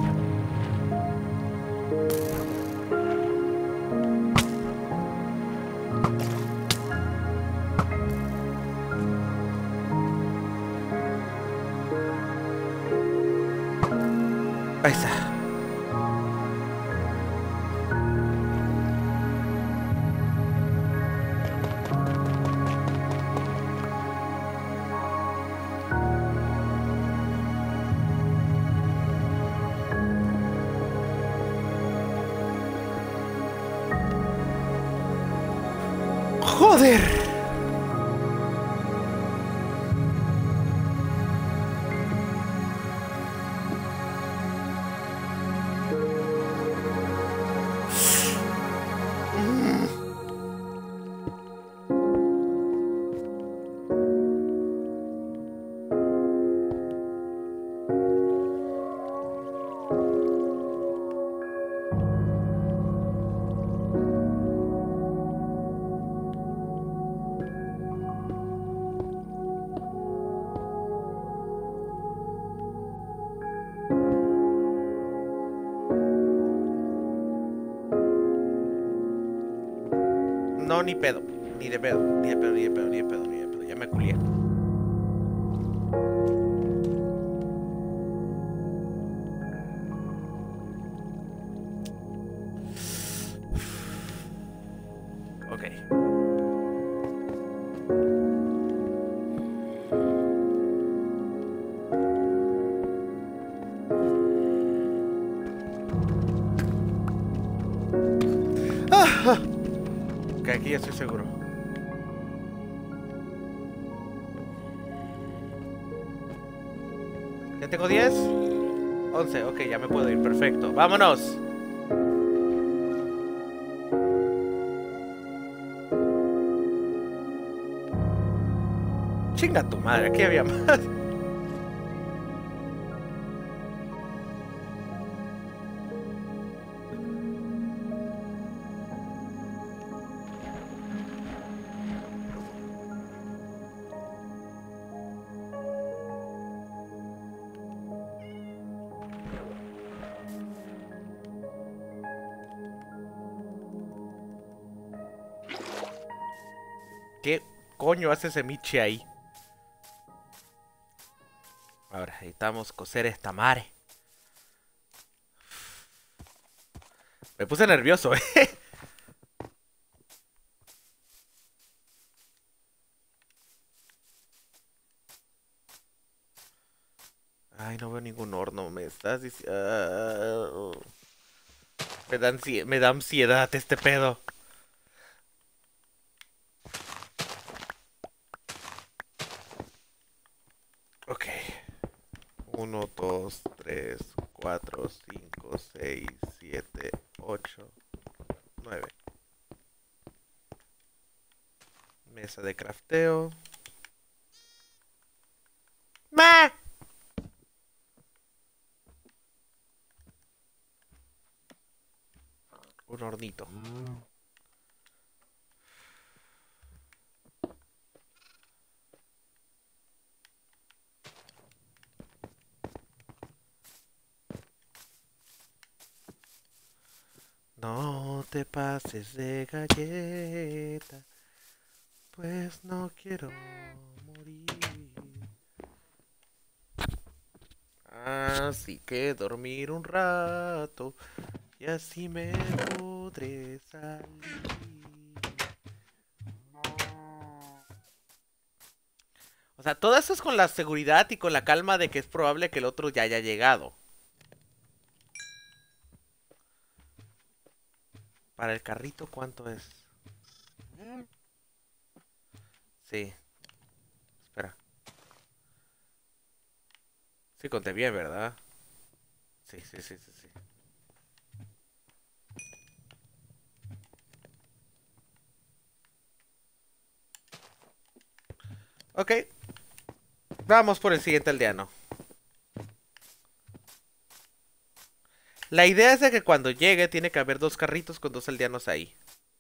Ahí está. ¡Joder! No, ni pedo. Ni de pedo. Ni de pedo, ni de pedo, ni de pedo, ni de pedo. Ya me culié. Ok. Ah, ok, aquí ya estoy seguro. Ya tengo diez. once, ok, ya me puedo ir, perfecto. ¡Vámonos! Chinga tu madre, aquí había más. ¿Qué coño hace ese Michi ahí? Ahora necesitamos coser esta madre. Me puse nervioso, eh. Ay, no veo ningún horno. Me estás diciendo... Me da, ansi- me da ansiedad este pedo. Ok. uno, dos, tres, cuatro, cinco, seis, siete, ocho, nueve. Mesa de crafteo. ¡Ma! Un hornito. No te pases de galleta, pues no quiero morir. Así que dormir un rato y así me podré salir. O sea, todo eso es con la seguridad y con la calma de que es probable que el otro ya haya llegado. Para el carrito, ¿cuánto es? Sí. Espera. Sí, conté bien, ¿verdad? Sí, sí, sí, sí, sí. Ok. Vamos por el siguiente aldeano. La idea es de que cuando llegue tiene que haber dos carritos con dos aldeanos ahí.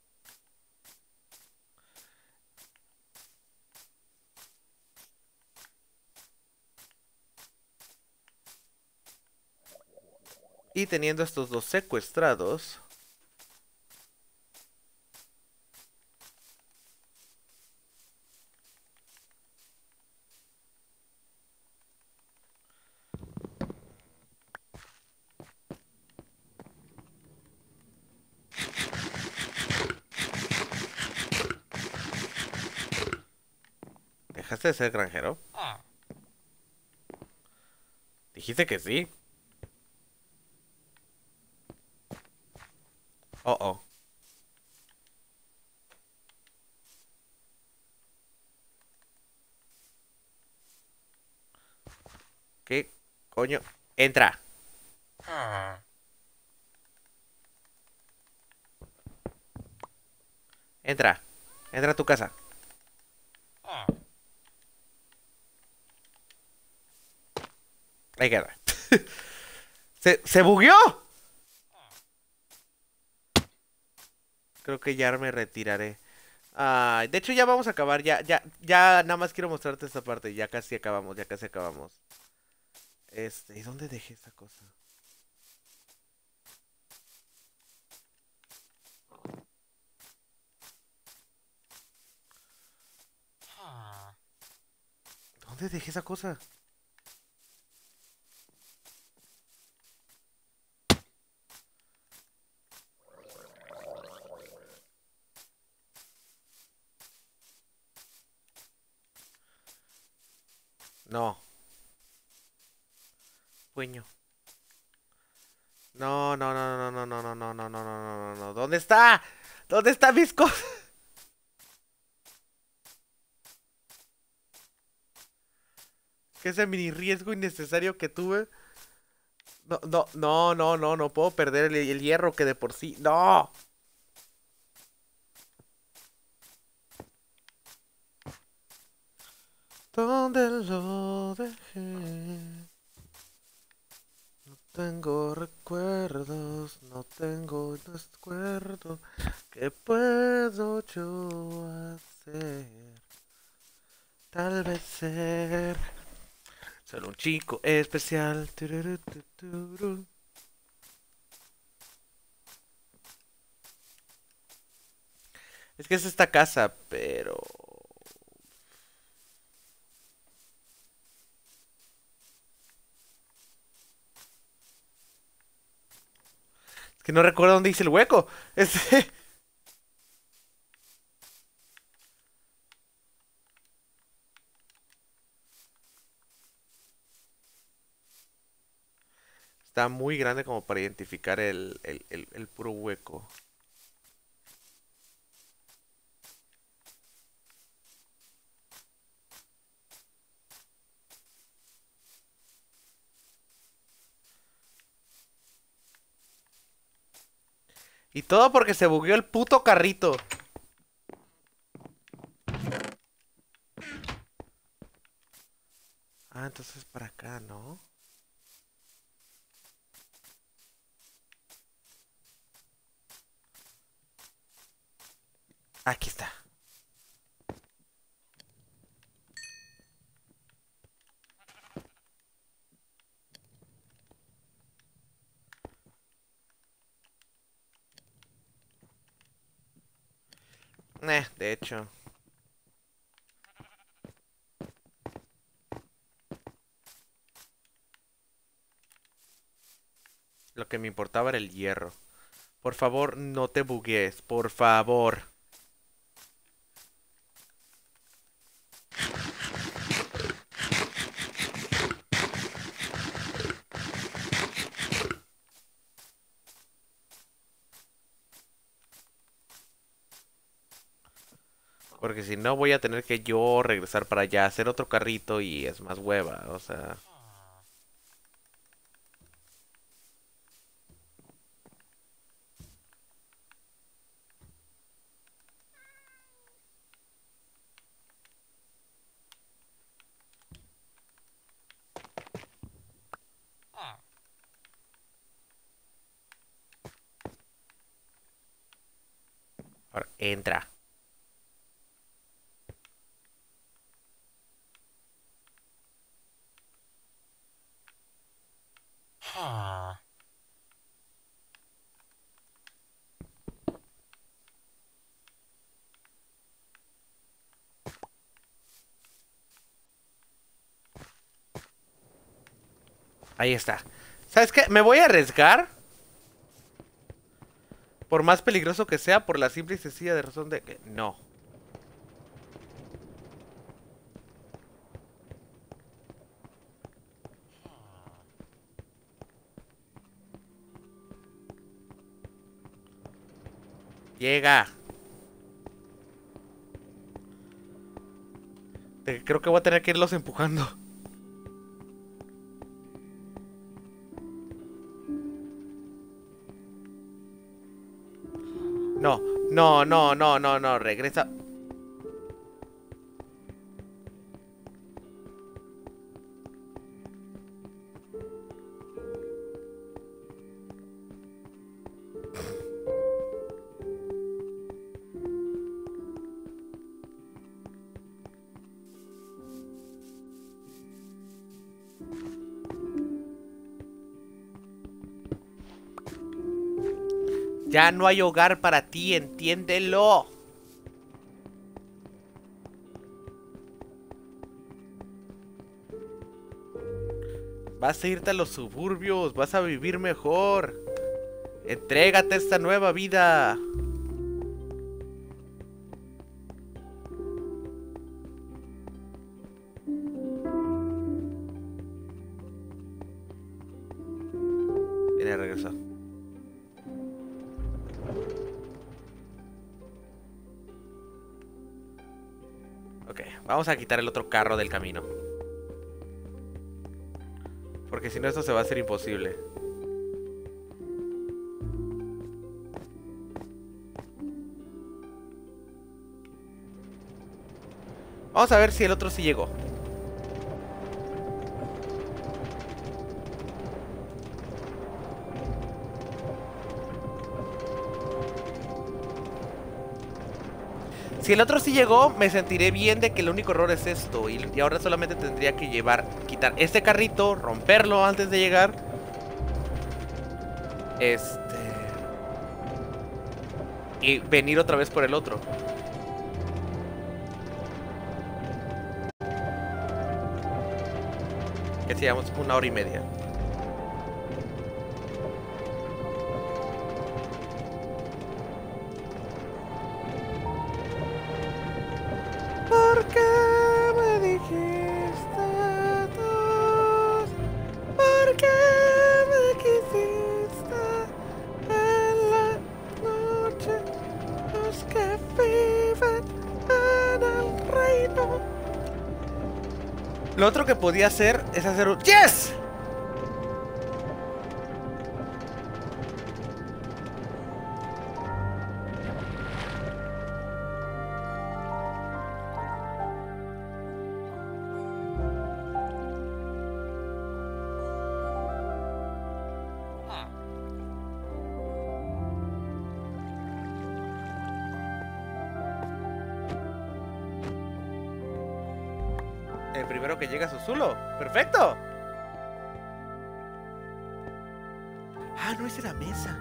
Y teniendo estos dos secuestrados... ¿Dejaste de ser granjero? Dijiste que sí. Oh, oh. ¿Qué coño? Entra. Entra. Entra a tu casa. Ahí queda. ¿Se, ¿Se bugueó? Creo que ya me retiraré. Ah, de hecho ya vamos a acabar. Ya, ya, ya nada más quiero mostrarte esta parte. Ya casi acabamos, ya casi acabamos. Este, ¿y dónde dejé esta cosa? ¿Dónde dejé esa cosa? No. Puño. No, no, no, no, no, no, no, no, no, no, no, no, no, no. ¿Dónde está? ¿Dónde están mis cosas? ¿Qué ese mini riesgo innecesario que tuve? No, no, no, no, no, no puedo perder el, el hierro que de por sí. ¡No! ¿Dónde lo dejé? No tengo recuerdos, no tengo recuerdos. ¿Qué puedo yo hacer? Tal vez ser solo un chico especial. Tururu, tuturu. Es que es esta casa, pero... Es que no recuerdo dónde hice el hueco. Este... Está muy grande como para identificar el, el, el, el puro hueco. Y todo porque se bugueó el puto carrito. Ah, entonces para acá, ¿no? Aquí está. Eh, de hecho. Lo que me importaba era el hierro. Por favor, no te buguees. Por favor. Porque si no voy a tener que yo regresar para allá, hacer otro carrito y es más hueva, o sea... Ahora, entra. Ahí está. ¿Sabes qué? Me voy a arriesgar. Por más peligroso que sea, por la simple y sencilla de razón de que... No. Llega. Eh, Creo que voy a tener que irlos empujando. No, no, no, no, no, no, regresa. Ya no hay hogar para ti, entiéndelo. Vas a irte a los suburbios, vas a vivir mejor. Entrégate a esta nueva vida. Viene, regresó. Ok, vamos a quitar el otro carro del camino. Porque si no esto se va a hacer imposible. Vamos a ver si el otro sí llegó. Si el otro sí llegó, me sentiré bien de que el único error es esto. Y, y ahora solamente tendría que llevar, quitar este carrito, romperlo antes de llegar. Este... Y venir otra vez por el otro. Que si llevamos una hora y media. ¿Por qué me dijiste tú? ¿Por qué me quisiste en la noche? Los que viven en el reino. Lo otro que podía hacer es hacer un... ¡Yes! El primero que llega a Suzulo. ¡Perfecto! Ah, no, esa es la mesa.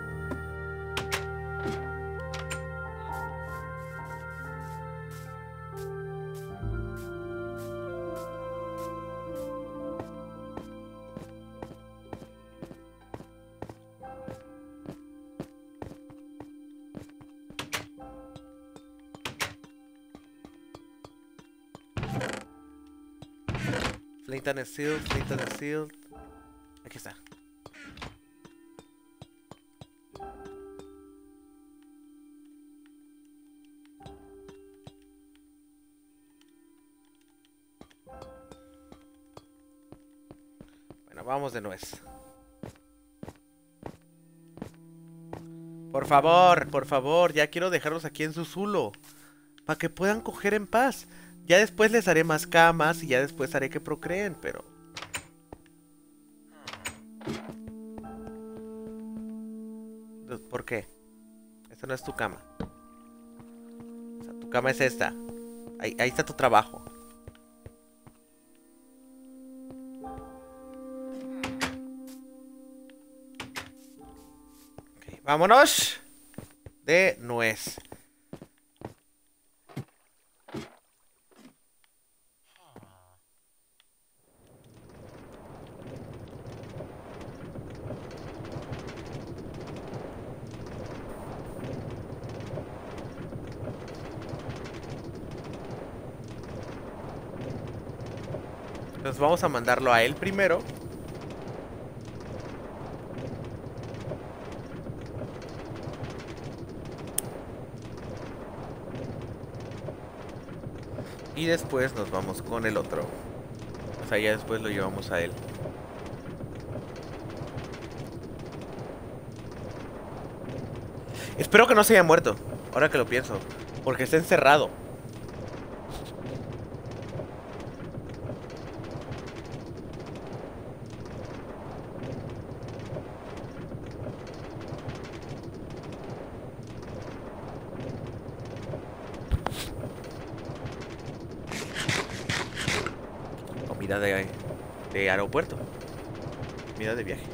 Flint and Steel, Flint and Steel. Aquí está. Bueno, vamos de nuez. Por favor, por favor, ya quiero dejarlos aquí en Suzulo. Para que puedan coger en paz. Ya después les haré más camas y ya después haré que procreen, pero... ¿Por qué? Esta no es tu cama. O sea, tu cama es esta. Ahí, ahí está tu trabajo. Okay, vámonos. De nuez. Entonces vamos a mandarlo a él primero. Y después nos vamos con el otro. O sea, ya después lo llevamos a él. Espero que no se haya muerto, ahora que lo pienso, porque está encerrado. Comida de, de aeropuerto. Comida de viaje.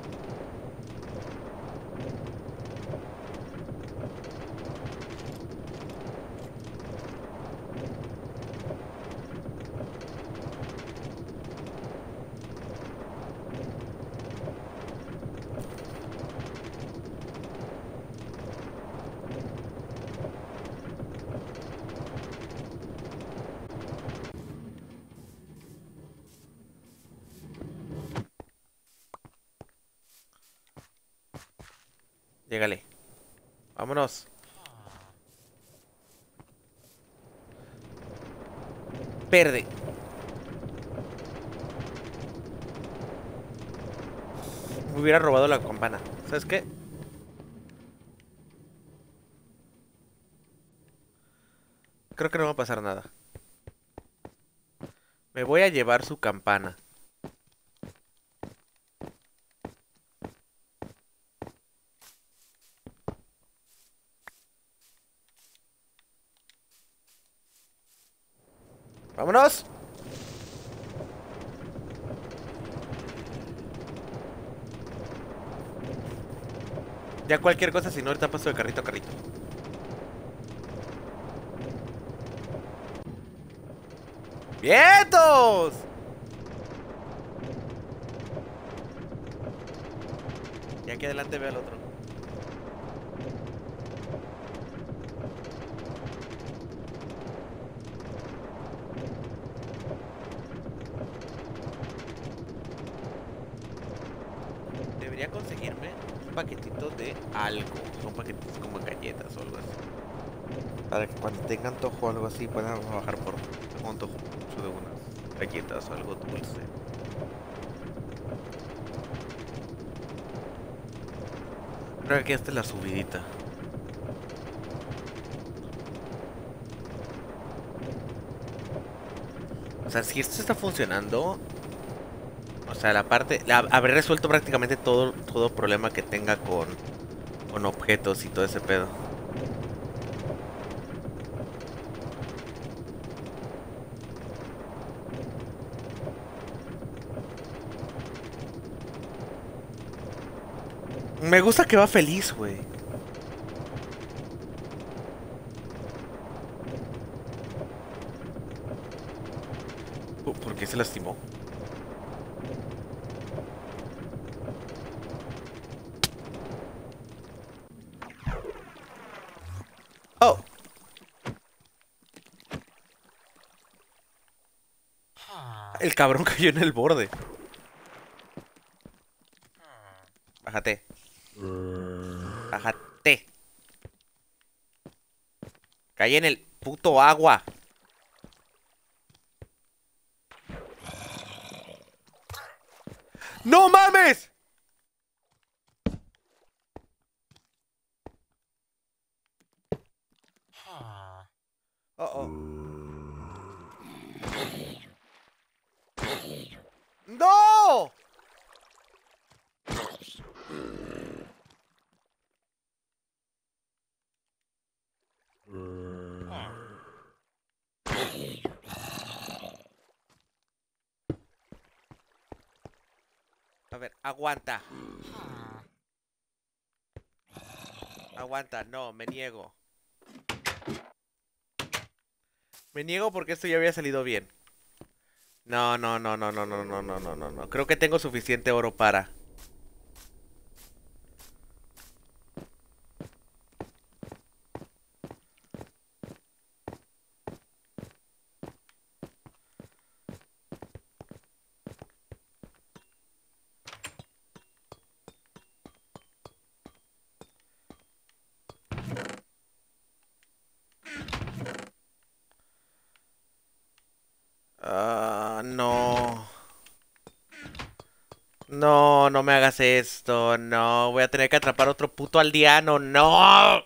Llégale. Vámonos. Verde. Me hubiera robado la campana. ¿Sabes qué? Creo que no va a pasar nada. Me voy a llevar su campana. ¡Vámonos! Ya cualquier cosa, si no, ahorita paso de carrito a carrito. ¡Vientos! Y aquí adelante veo al otro. Debería conseguirme un paquetito de algo. Son paquetitos como galletas o algo así. Para que cuando tengan antojo o algo así puedan bajar por un antojo mucho de unas galletas o algo dulce. Creo que esta es la subidita. O sea, si esto está funcionando, o sea, la parte, la, habré resuelto prácticamente todo, todo problema que tenga con, con objetos y todo ese pedo. Me gusta que va feliz, güey. ¿Por qué se lastimó? Oh. El cabrón cayó en el borde. Bájate. Bájate. Caí en el puto agua. ¡No mames! Uh oh. ¡No! A ver, aguanta. Aguanta, no, me niego. Me niego porque esto ya había salido bien. No, no, no, no, no, no, no, no, no, no, no. Creo que tengo suficiente oro para. Ah, no. No, no me hagas esto. No, voy a tener que atrapar otro puto aldeano. No.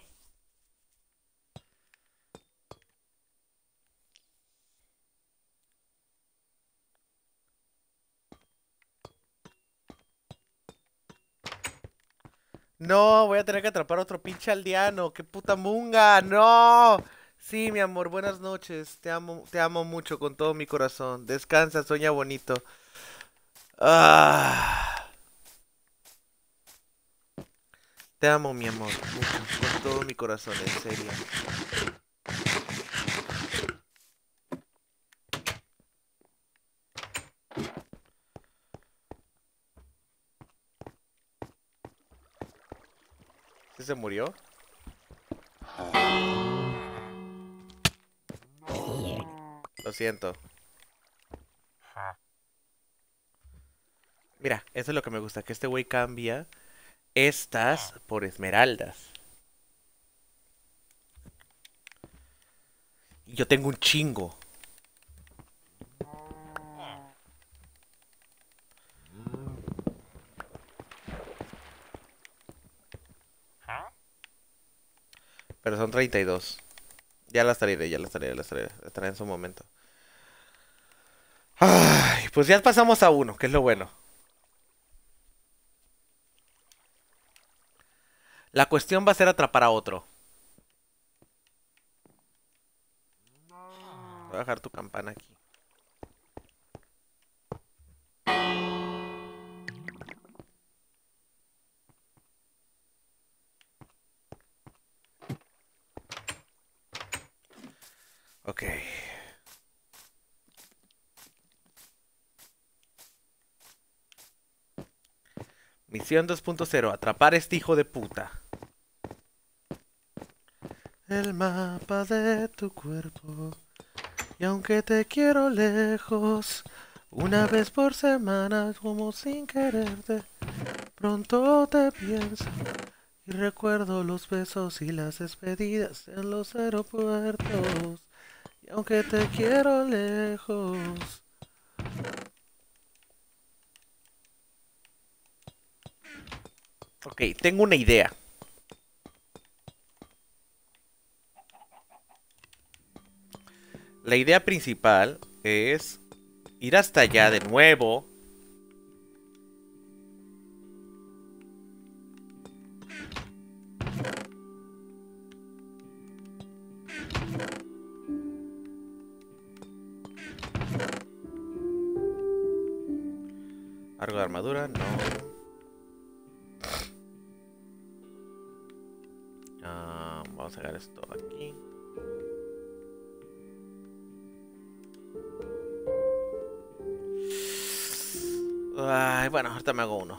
No, voy a tener que atrapar otro pinche aldeano. ¡Qué puta munga! ¡No! Sí, mi amor, buenas noches. Te amo, te amo mucho con todo mi corazón. Descansa, sueña bonito. Ah, te amo, mi amor, mucho, con todo mi corazón, en serio. ¿Sí se murió? Lo siento. Mira, eso es lo que me gusta, que este güey cambia estas por esmeraldas. Y yo tengo un chingo. Pero son treinta y dos. Ya las traeré, ya las traeré, ya las traeré. Las traeré en su momento. Ay, pues ya pasamos a uno, que es lo bueno. La cuestión va a ser atrapar a otro. Voy a dejar tu campana aquí. Ok. Misión dos punto cero. Atrapar a este hijo de puta. El mapa de tu cuerpo. Y aunque te quiero lejos, una vez por semana, como sin quererte, pronto te pienso y recuerdo los besos y las despedidas en los aeropuertos. Y aunque te quiero lejos. Ok, tengo una idea. La idea principal es ir hasta allá de nuevo. Arco de armadura, no. Ah, vamos a sacar esto aquí. Ay, bueno, ahorita me hago uno.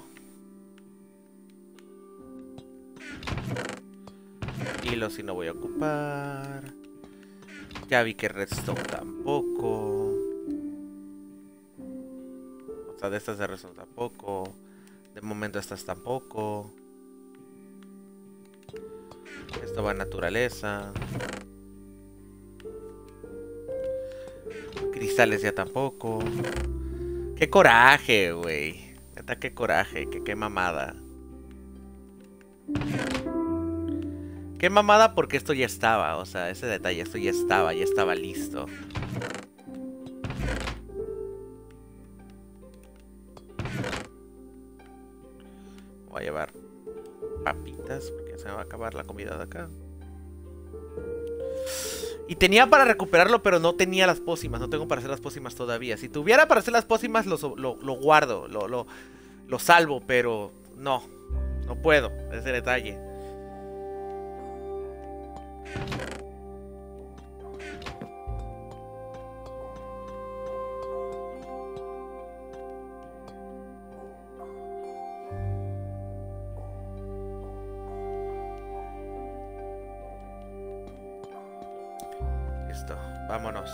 Hilo si no voy a ocupar. Ya vi que redstone tampoco. O sea, de estas de redstone tampoco. De momento estas tampoco. Esto va a naturaleza. Cristales ya tampoco. Qué coraje, güey. Neta, qué coraje, qué, qué mamada. Qué mamada porque esto ya estaba, o sea, ese detalle, esto ya estaba, ya estaba listo. Voy a llevar papitas porque se me va a acabar la comida de acá. Y tenía para recuperarlo, pero no tenía las pócimas. No tengo para hacer las pócimas todavía. Si tuviera para hacer las pócimas, lo, lo, lo guardo, lo, lo, lo salvo, pero no, no puedo, ese detalle. Listo, vámonos.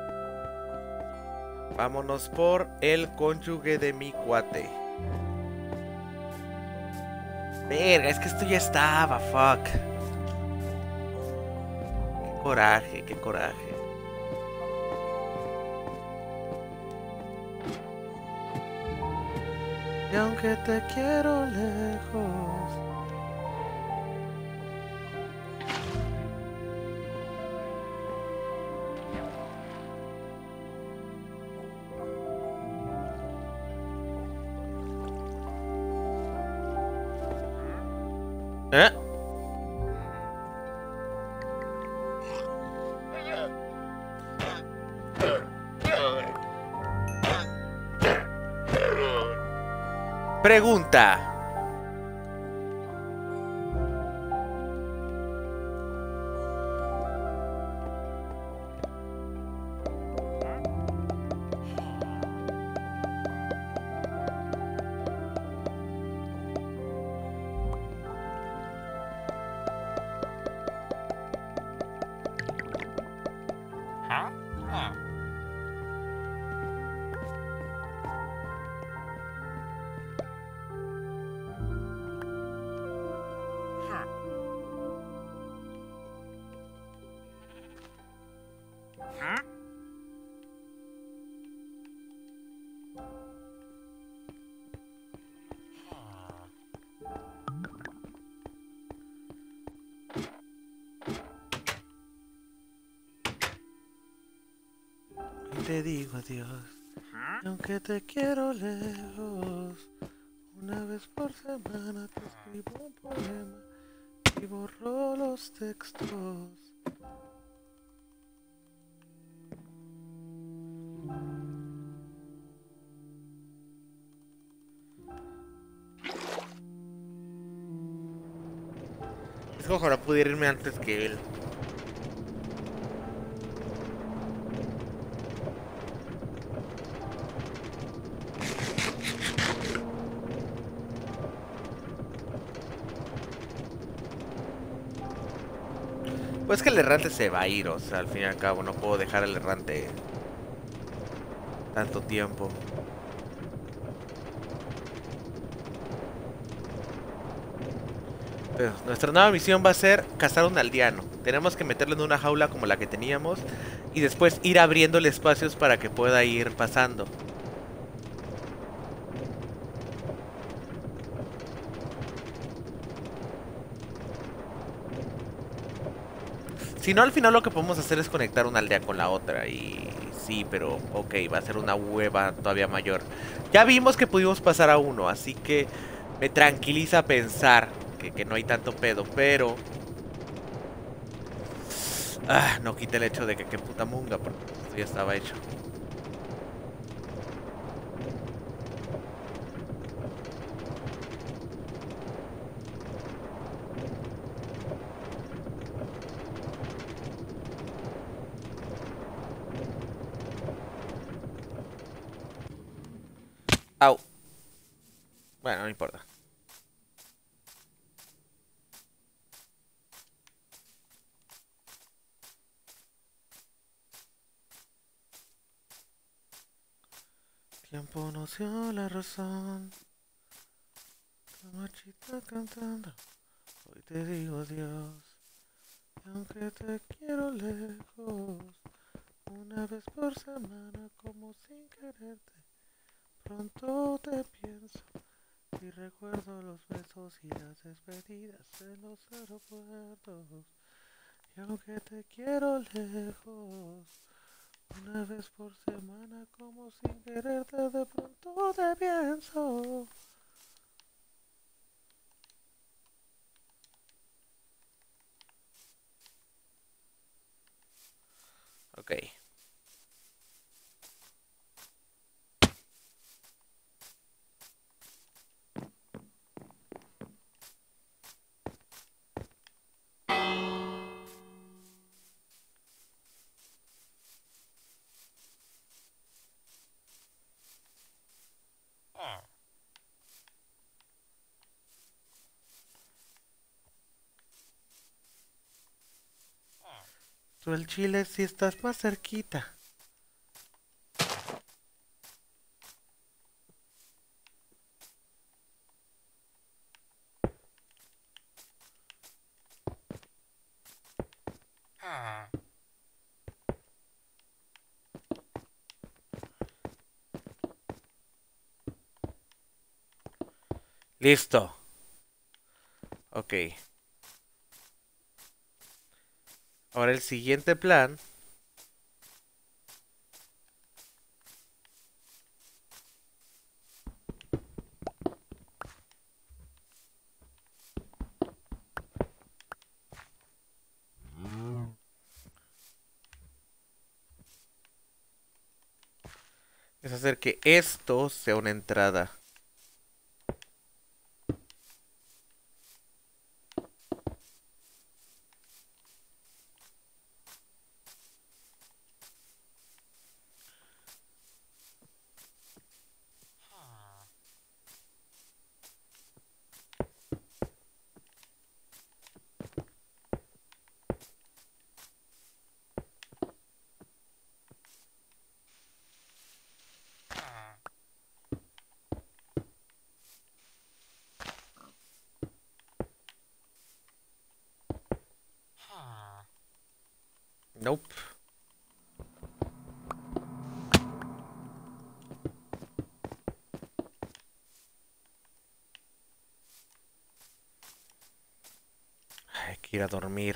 Vámonos por el cónyuge de mi cuate. Verga, es que esto ya estaba, fuck. Qué coraje, qué coraje. Y aunque te quiero lejos. ¿Eh? Pregunta. Y te digo adiós. Y aunque te quiero lejos, una vez por semana te escribo un poema y borro los textos. Es que ojalá pudiera irme antes que él. Pues que el errante se va a ir, o sea, al fin y al cabo no puedo dejar al errante tanto tiempo. Pero nuestra nueva misión va a ser cazar un aldeano. Tenemos que meterlo en una jaula como la que teníamos y después ir abriéndole espacios para que pueda ir pasando. Si no, al final lo que podemos hacer es conectar una aldea con la otra. Y sí, pero ok, va a ser una hueva todavía mayor. Ya vimos que pudimos pasar a uno, así que me tranquiliza pensar que, que no hay tanto pedo, pero... Ah, no quita el hecho de que qué puta munga, porque esto ya estaba hecho. Au. Bueno, no importa. Tiempo nos dio la razón. La marchita cantando. Hoy te digo adiós. Y aunque te quiero lejos, una vez por semana como sin quererte, pronto te pienso y recuerdo los besos y las despedidas en los aeropuertos. Y aunque te quiero lejos, una vez por semana como sin quererte, de pronto te pienso. Ok. Tú el Chile si estás más cerquita. Listo. Ok. Ahora el siguiente plan es hacer que esto sea una entrada. Nope. que ir a dormir.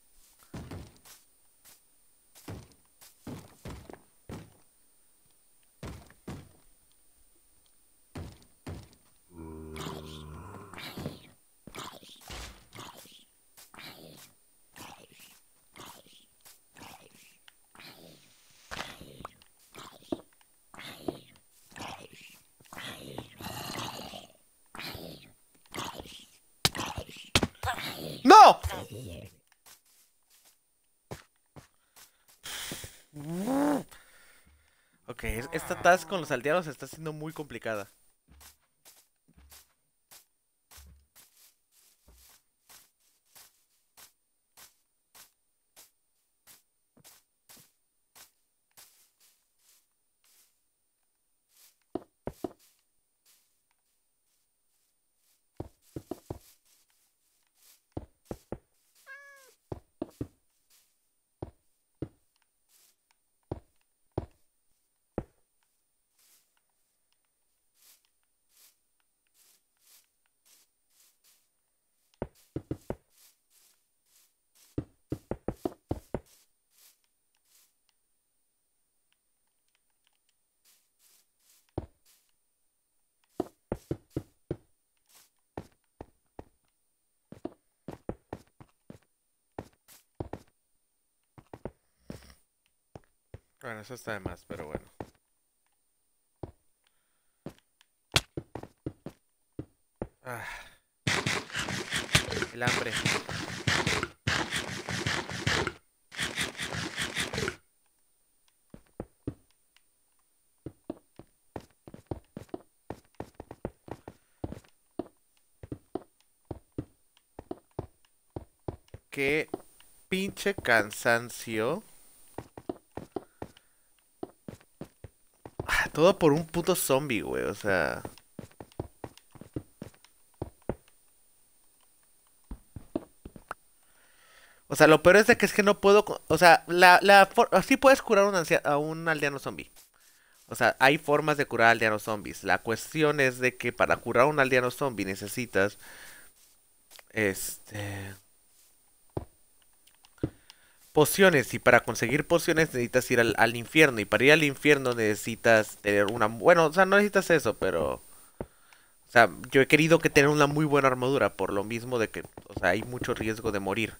¡No! Ok, esta task con los aldeanos está siendo muy complicada. Bueno, eso está de más, pero bueno. Ah, el hambre. Qué pinche cansancio. Ah, todo por un puto zombie, güey, o sea. O sea, lo peor es de que es que no puedo. co- O sea, la, la for- sí puedes curar un ancia- a un aldeano zombie. O sea, hay formas de curar aldeanos zombies. La cuestión es de que para curar a un aldeano zombie necesitas. Este. Pociones. Y para conseguir pociones necesitas ir al, al infierno. Y para ir al infierno necesitas tener una. Bueno, o sea, no necesitas eso, pero. O sea, yo he querido que tener una muy buena armadura. Por lo mismo de que. O sea, hay mucho riesgo de morir.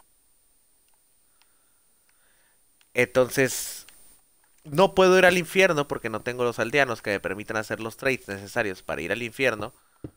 Entonces. No puedo ir al infierno porque no tengo los aldeanos que me permitan hacer los trades necesarios para ir al infierno.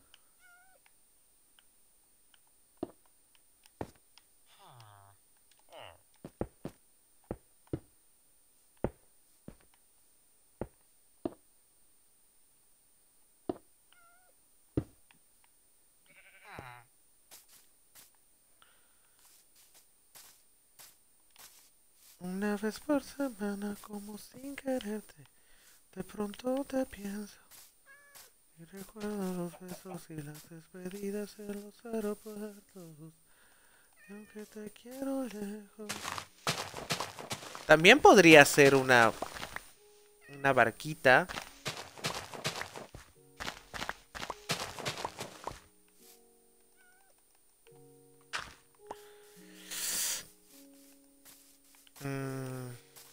Una vez por semana, como sin quererte, de pronto te pienso. Y recuerdo los besos y las despedidas en los aeropuertos. Y aunque te quiero lejos. También podría ser una. Una barquita. Mm,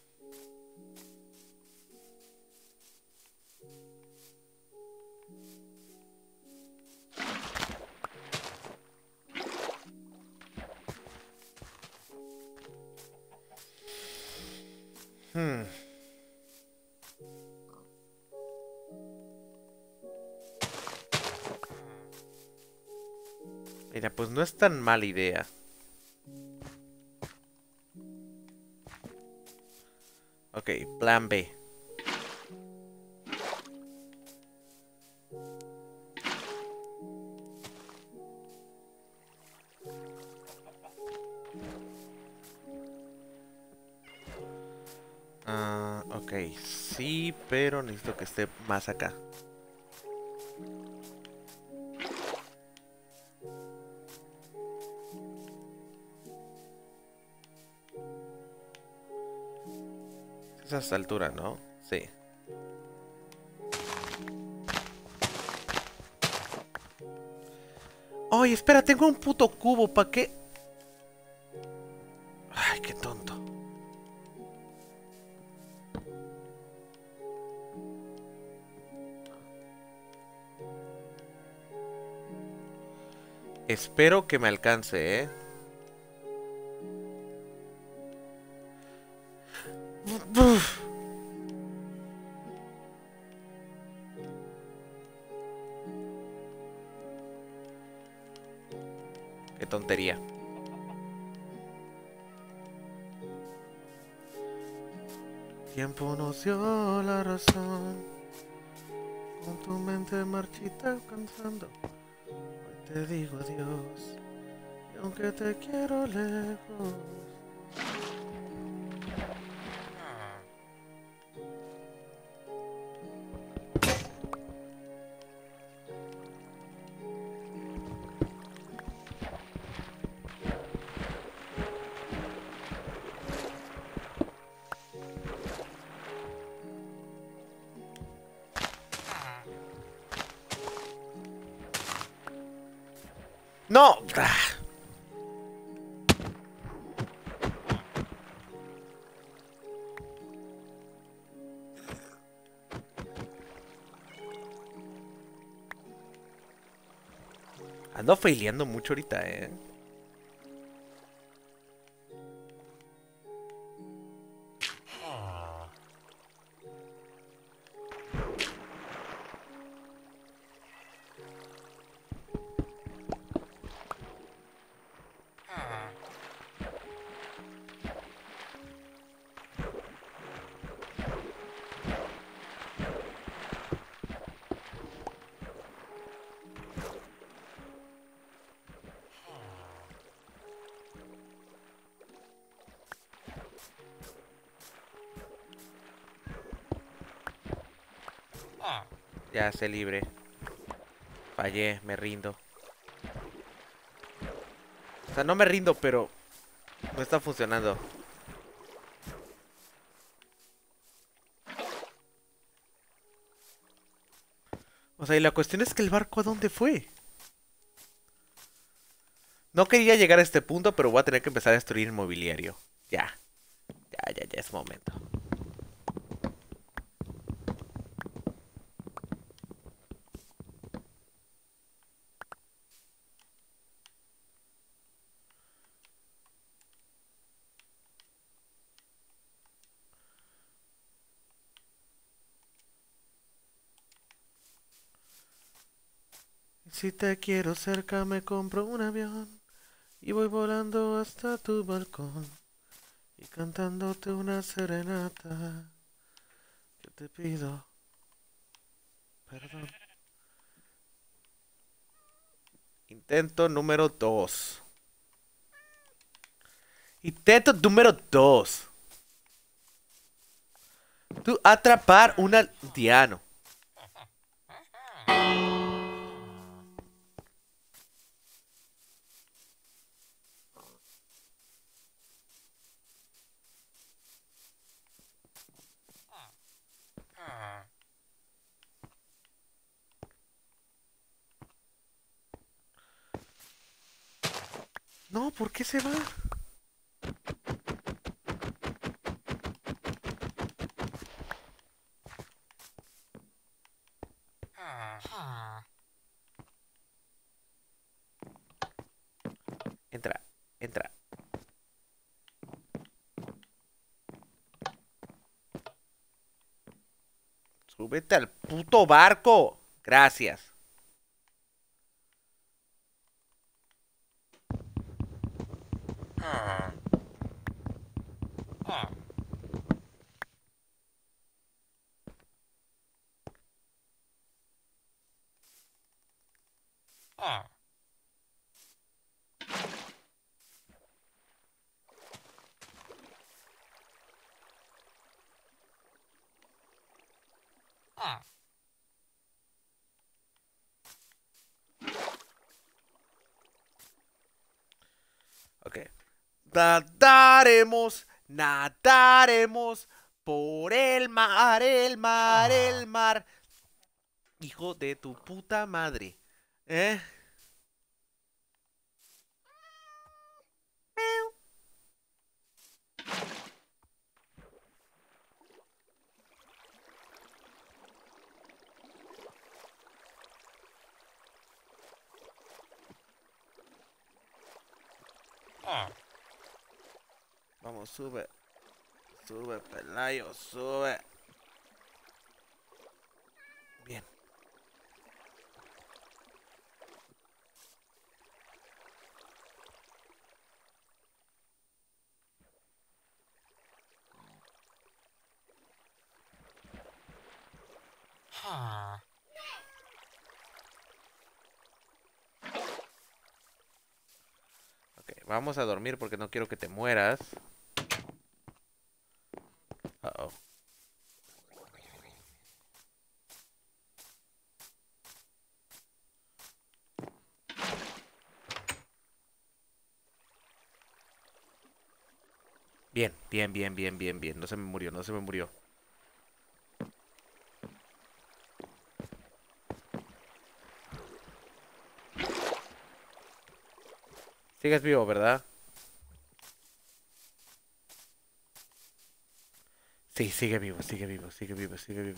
hmm. Mira, pues no es tan mala idea. Ok, plan B. Ah, ok, sí, pero necesito que esté más acá. Es a esta altura, ¿no? Sí. Oye, espera, tengo un puto cubo, ¿para qué? Espero que me alcance, ¿eh? Uf. Qué tontería. Tiempo nos dio la razón. Con tu mente marchita cansando. Hoy te digo adiós. Y aunque te quiero lejos. ¡No! Ando faileando mucho ahorita, eh. Ya sé libre. Fallé, me rindo. O sea, no me rindo, pero no está funcionando. O sea, y la cuestión es que el barco ¿a dónde fue? No quería llegar a este punto, pero voy a tener que empezar a destruir inmobiliario. Ya. Ya, ya, ya es momento. Si te quiero cerca, me compro un avión y voy volando hasta tu balcón y cantándote una serenata. Yo te pido perdón. Intento número dos. Intento número dos. Tú atrapar un aldeano. No, ¿por qué se va? Entra, entra. Súbete al puto barco. Gracias. Ok. Nadaremos, nadaremos por el mar, el mar, el mar. Hijo de tu puta madre. ¿Eh? Vamos, sube. Sube, Pelayo, sube. Bien. Ok, vamos a dormir porque no quiero que te mueras. Uh oh. Bien, bien, bien, bien, bien, bien. No se me murió, no se me murió. Sigues vivo, ¿verdad? Sí, sigue vivo, sigue vivo, sigue vivo, sigue vivo.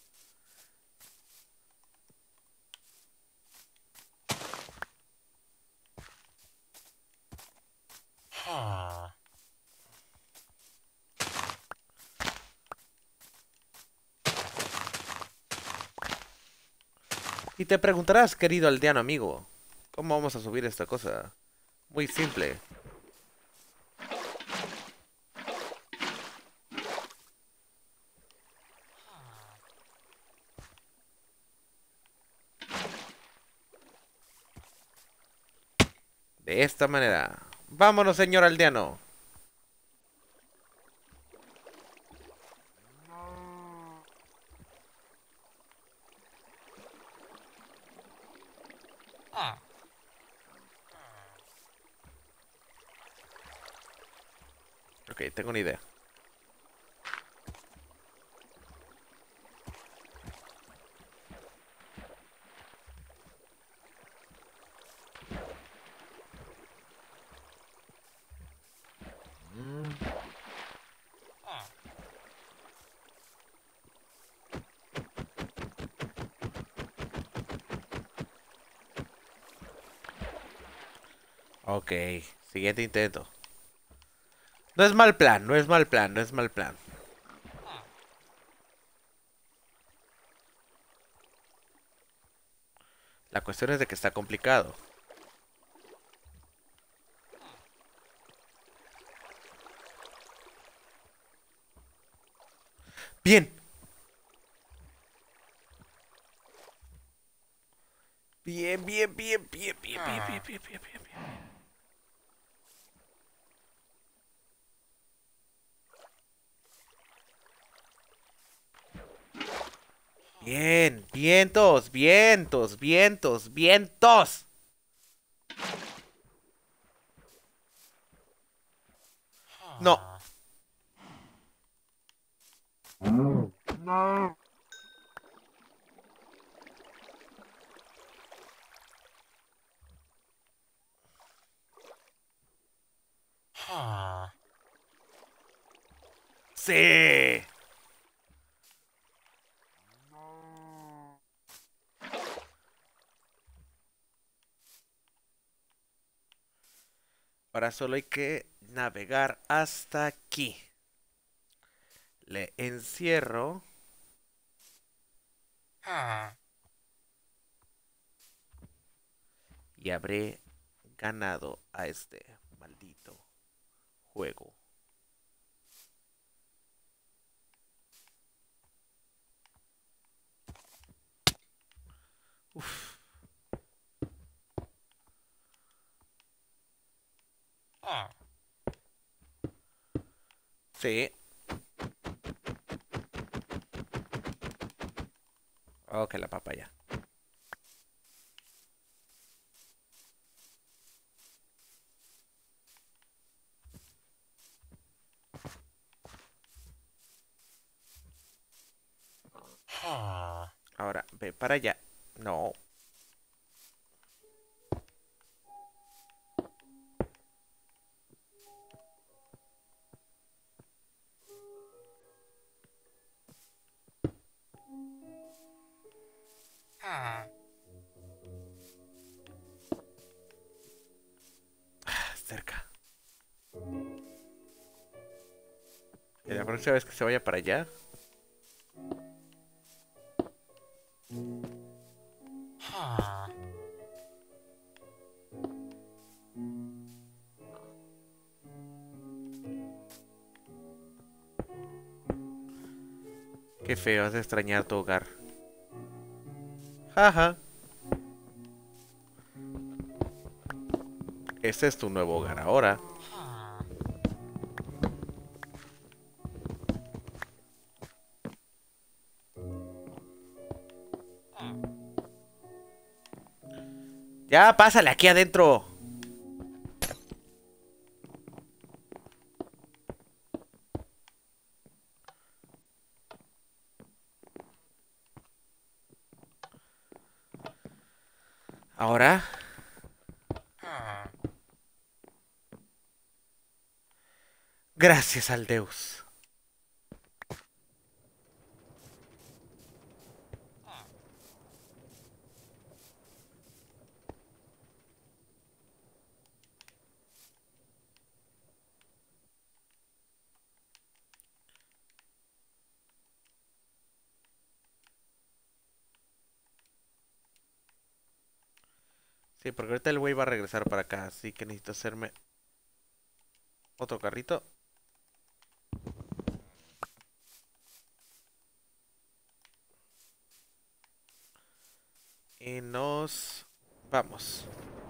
Y te preguntarás, querido aldeano amigo, ¿cómo vamos a subir esta cosa? Muy simple. De esta manera. Vámonos, señor aldeano. Ok, tengo una idea. Ok, siguiente intento. No es mal plan, no es mal plan, no es mal plan. La cuestión es de que está complicado. Bien. Bien, bien, bien, bien, bien, bien, bien, bien, bien, bien, bien. Bien, vientos, vientos, vientos, vientos. No. Sí. Ahora solo hay que navegar hasta aquí. Le encierro. Y habré ganado a este maldito juego. Uf. Sí. Ok, la papaya. Ahora, ve para allá. No. Cerca. próxima vez que se vaya para allá. Qué feo, has de extrañar tu hogar. Jaja. Este es tu nuevo hogar ahora. Ya, pásale aquí adentro. Ahora. Gracias al Deus. Sí, porque ahorita el güey va a regresar para acá, así que necesito hacerme otro carrito. Y nos vamos.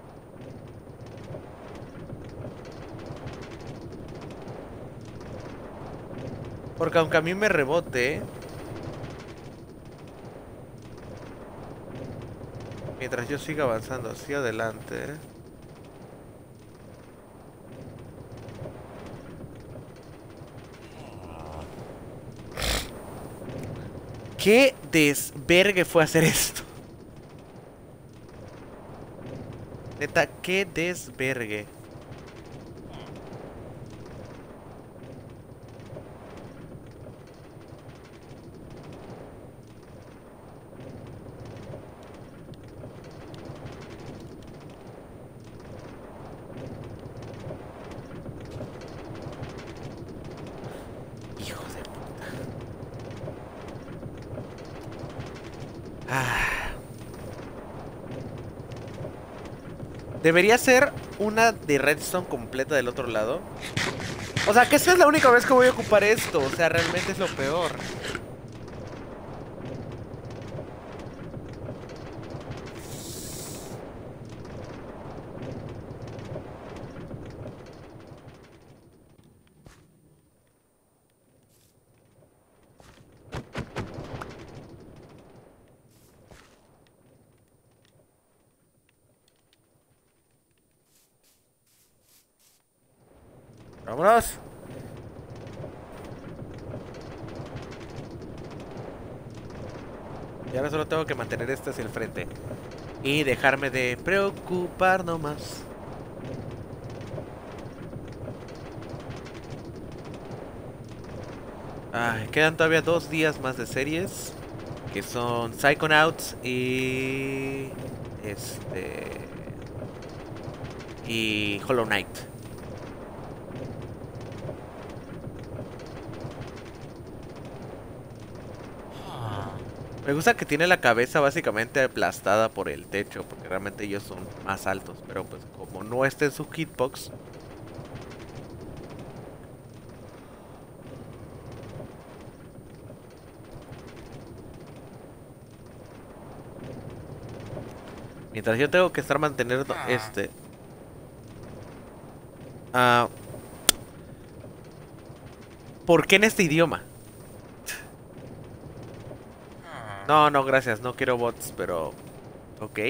Porque aunque a mí me rebote, mientras yo siga avanzando hacia adelante, ¿qué desvergue fue hacer esto? Neta, qué desvergue. Hijo de puta. Ah. Debería ser una de redstone completa del otro lado. O sea, que esta es la única vez que voy a ocupar esto. O sea, realmente es lo peor. ¡Vámonos! Y ahora solo tengo que mantener este hacia el frente. Y dejarme de preocupar nomás. Ay, quedan todavía dos días más de series. Que son Psychonauts y... Este... Y Hollow Knight. Me gusta que tiene la cabeza básicamente aplastada por el techo, porque realmente ellos son más altos, pero pues como no está en su hitbox. Mientras yo tengo que estar manteniendo este... Ah... ¿Por qué en este idioma? No, no, gracias, no quiero bots, pero... Ok.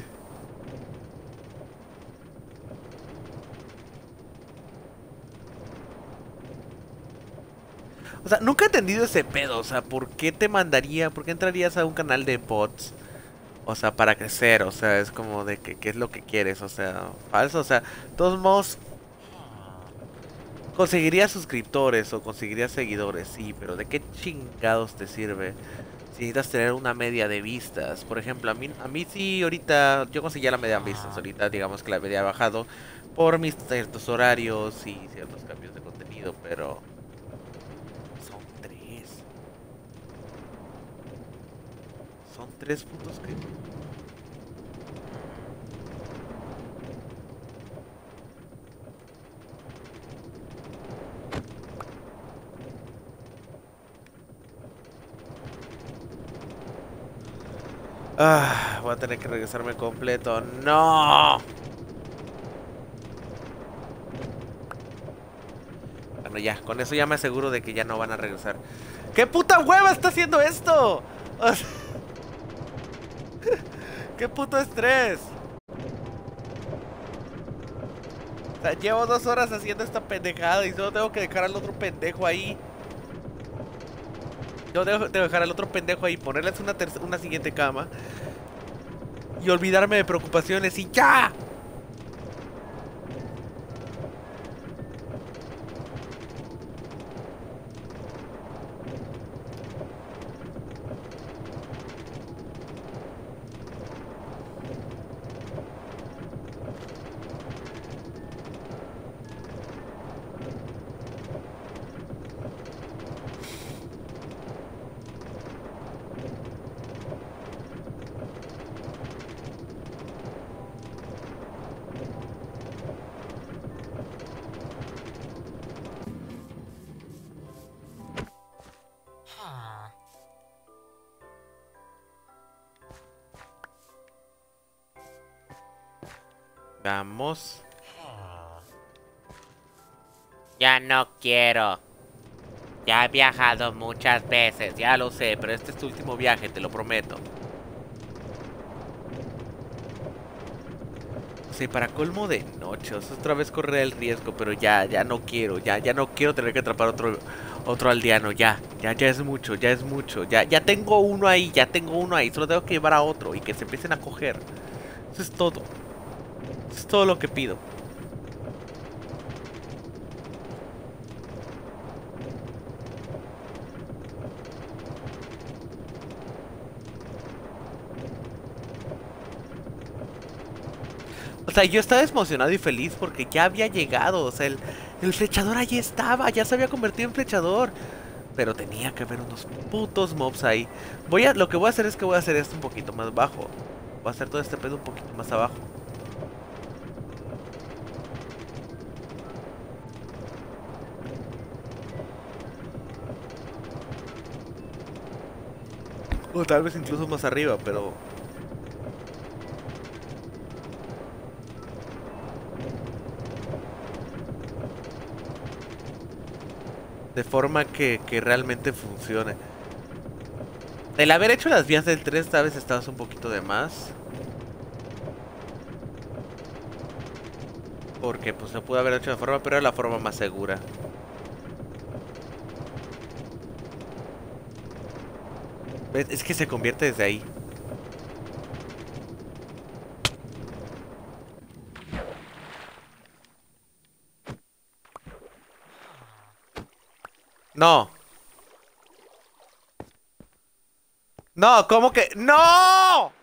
O sea, nunca he entendido ese pedo, o sea, ¿por qué te mandaría, por qué entrarías a un canal de bots? O sea, para crecer, o sea, es como de que qué es lo que quieres, o sea, falso, o sea, de todos modos... Conseguirías suscriptores o conseguirías seguidores, sí, pero ¿de qué chingados te sirve? Si necesitas tener una media de vistas. Por ejemplo, a mí, a mí sí ahorita, yo conseguía la media de vistas, ahorita digamos que la media ha bajado por mis ciertos horarios y ciertos cambios de contenido, pero Son tres puntos que... Ah, voy a tener que regresarme completo. ¡No! Bueno, ya, con eso ya me aseguro de que ya no van a regresar. ¿Qué puta hueva está haciendo esto? O sea, ¿qué puto estrés? O sea, llevo dos horas haciendo esta pendejada y solo tengo que dejar al otro pendejo ahí. Yo tengo que dejar al otro pendejo ahí, ponerles una, una siguiente cama y olvidarme de preocupaciones y ¡ya! Vamos. Ya no quiero. Ya he viajado muchas veces, Ya lo sé, pero este es tu último viaje, te lo prometo. Sí, para colmo de noche, o sea, otra vez correr el riesgo, pero ya, ya no quiero, ya, ya no quiero tener que atrapar otro, otro aldeano, ya, ya, ya es mucho, ya es mucho, ya, ya tengo uno ahí, ya tengo uno ahí, solo tengo que llevar a otro y que se empiecen a coger. Eso es todo. Eso es todo lo que pido. O sea, yo estaba emocionado y feliz porque ya había llegado. O sea, el, el flechador allí estaba, ya se había convertido en flechador. Pero tenía que haber unos putos mobs ahí. Voy a, lo que voy a hacer es que voy a hacer esto un poquito más bajo. Voy a hacer todo este pedo un poquito más abajo. O tal vez incluso más arriba, pero... de forma que, que realmente funcione. El haber hecho las vías del tren esta vez estabas un poquito de más. Porque pues lo pude haber hecho de forma, pero era la forma más segura. ¿Ves? Es que se convierte desde ahí. No. No, ¿cómo que? ¡No!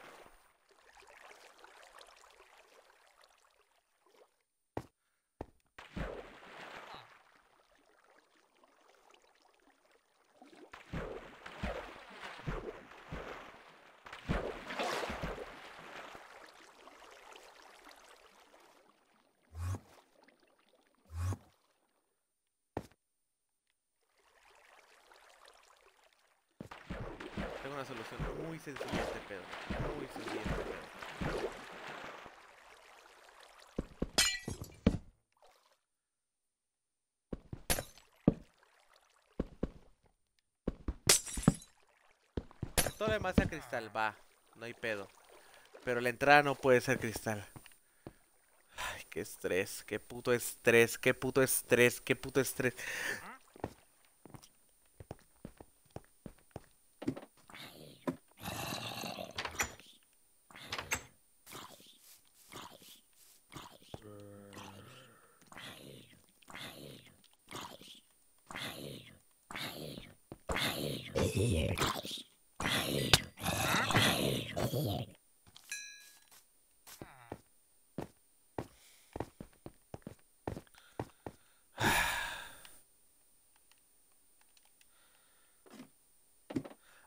Tengo una solución muy sencilla a este pedo. Muy sencilla a este pedo. Todo lo demás sea cristal, va. No hay pedo. Pero la entrada no puede ser cristal. Ay, qué estrés, qué puto estrés, qué puto estrés, qué puto estrés.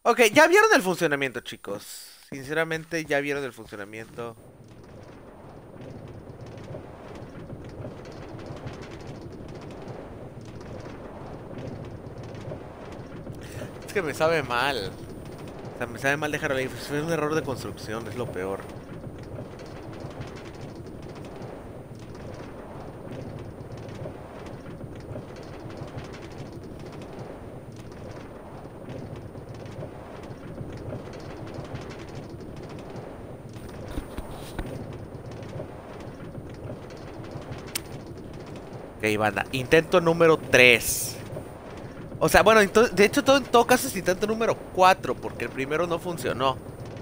Ok, ya vieron el funcionamiento, chicos. Sinceramente, ya vieron el funcionamiento. Es que me sabe mal. O sea, me sabe mal dejarlo ahí. Fue un error de construcción, es lo peor. Ok, banda. Intento número tres. O sea, bueno, de hecho, todo, en todo caso es intento número cuatro, porque el primero no funcionó.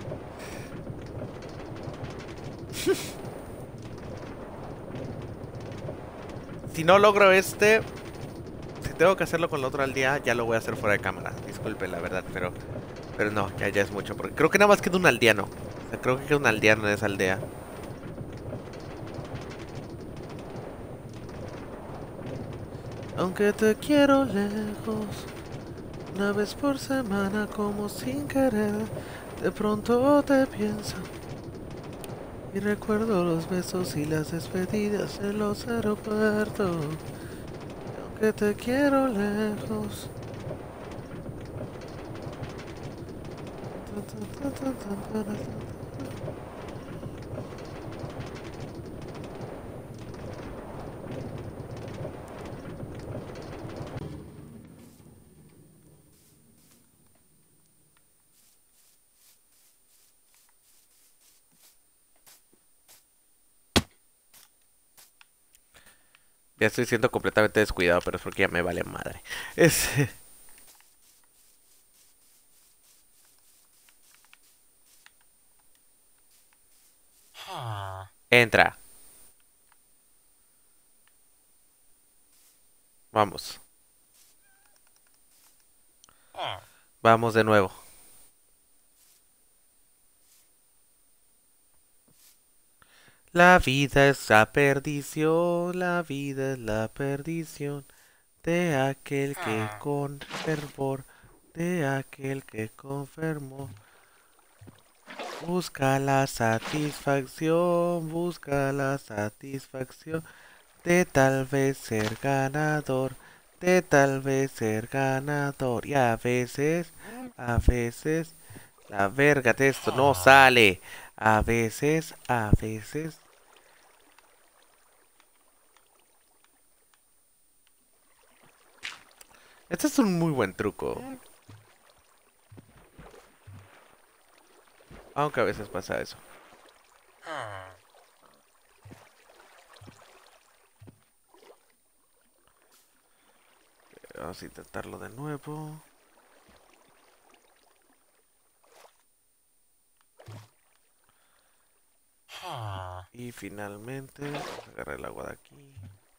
Si no logro este, si tengo que hacerlo con la otra aldea, ya lo voy a hacer fuera de cámara. Disculpe, la verdad, pero pero no, ya, ya es mucho. Porque creo que nada más queda un aldeano. O sea, creo que queda un aldeano en esa aldea. Aunque te quiero lejos, una vez por semana como sin querer, de pronto te pienso. Y recuerdo los besos y las despedidas en los aeropuertos. Aunque te quiero lejos. Ya estoy siendo completamente descuidado, pero es porque ya me vale madre. Es... Entra. Vamos. Vamos de nuevo. La vida es la perdición, la vida es la perdición de aquel que con fervor, de aquel que con fervor busca la satisfacción, busca la satisfacción de tal vez ser ganador, de tal vez ser ganador. Y a veces, a veces, la verga de esto no sale. A veces, a veces. Este es un muy buen truco. Aunque a veces pasa eso. Vamos a intentarlo de nuevo. Y finalmente, vamos a agarrar el agua de aquí.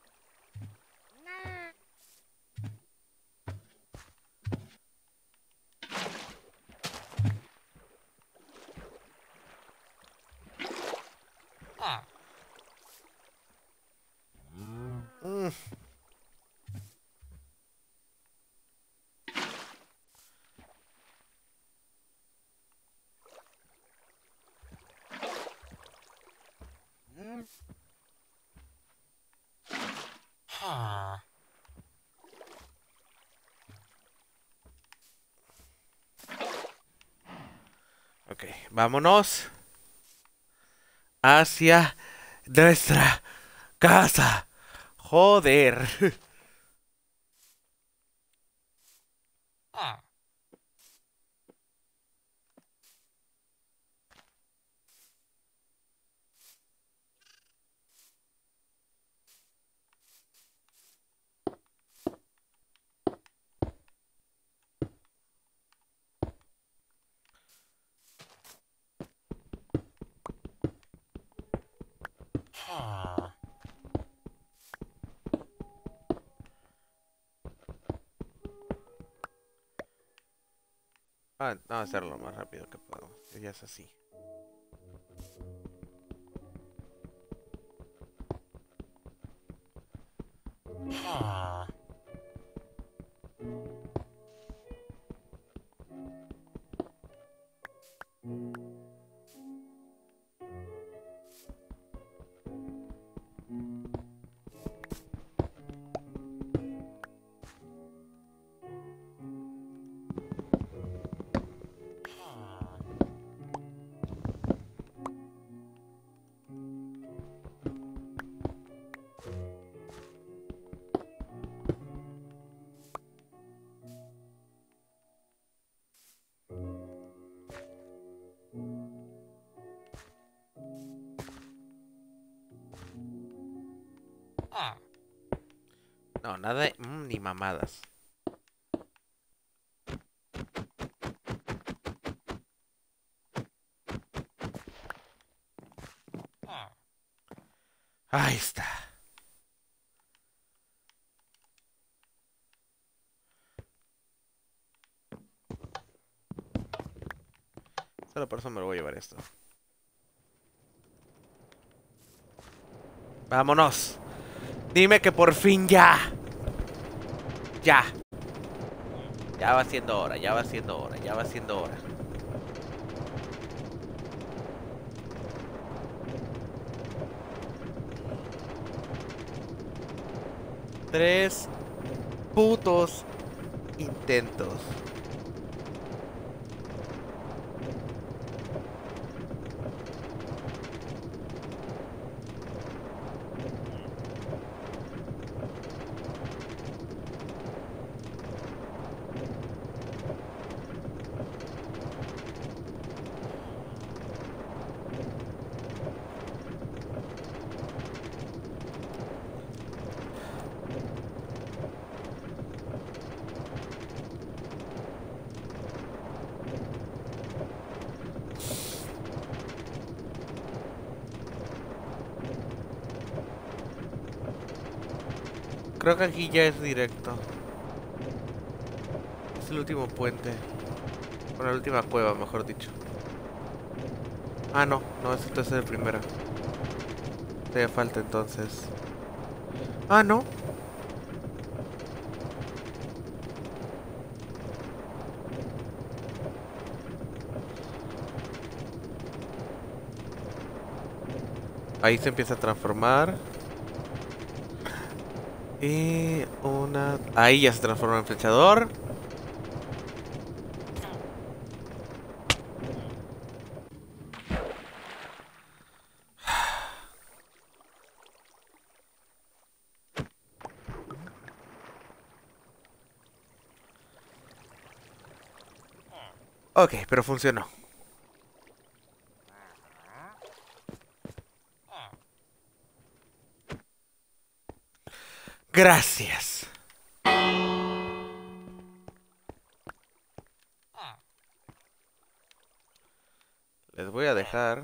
Mm. Ok, vámonos hacia nuestra casa. Joder. Ah, vamos a hacerlo lo más rápido que podamos. Ya es así. No, nada de... mm, ni mamadas. Ahí está. Solo por eso me lo voy a llevar esto. Vámonos. Dime que por fin ya. Ya. Ya va siendo hora, ya va siendo hora, ya va siendo hora. Tres putos intentos. Creo que aquí ya es directo. Es el último puente. Bueno, la última cueva, mejor dicho. Ah, no, no, este es el primero. Todavía falta entonces. Ah, no. Ahí se empieza a transformar. Y una... Ahí ya se transforma en flechador. Ok, pero funcionó. Gracias. Les voy a dejar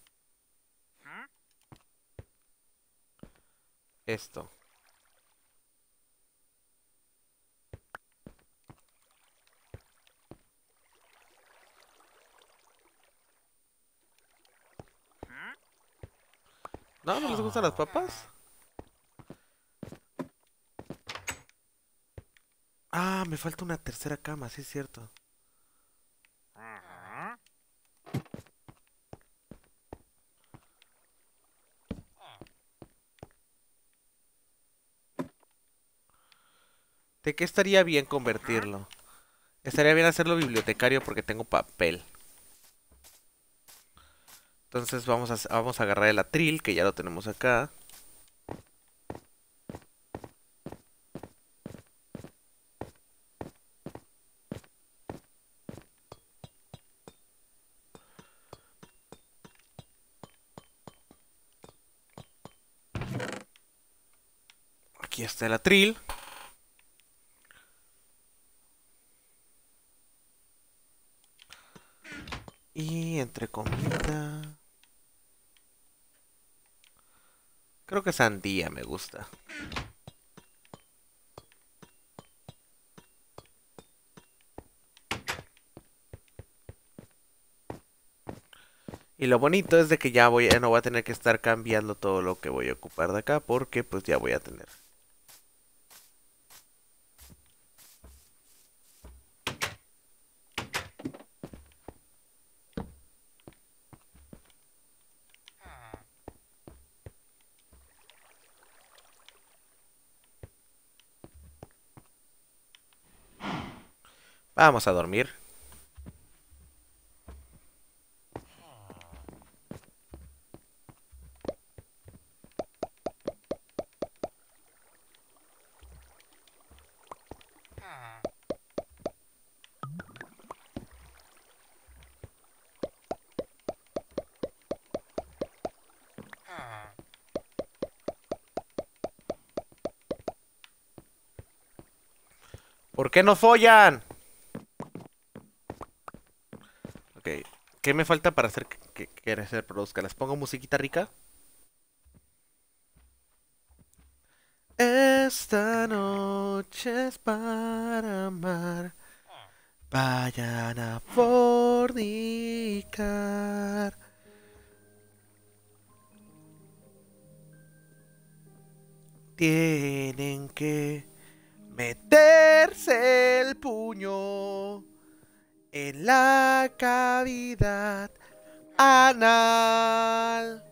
esto. ¿No? ¿No les gustan las papas? Ah, me falta una tercera cama, sí es cierto. ¿De qué estaría bien convertirlo? Estaría bien hacerlo bibliotecario porque tengo papel. Entonces vamos a, vamos a agarrar el atril, que ya lo tenemos acá. Aquí está el atril. Y entre comida... Creo que sandía me gusta. Y lo bonito es de que ya voy, no voy a tener que estar cambiando todo lo que voy a ocupar de acá, porque pues ya voy a tener. Vamos a dormir. ¿Por qué no follan? Ok. ¿Qué me falta para hacer que, que, que se reproduzca? ¿Les pongo musiquita rica? Esta noche es para amar. Vayan a fornicar. Tienen que meterse el puño en la cavidad anal.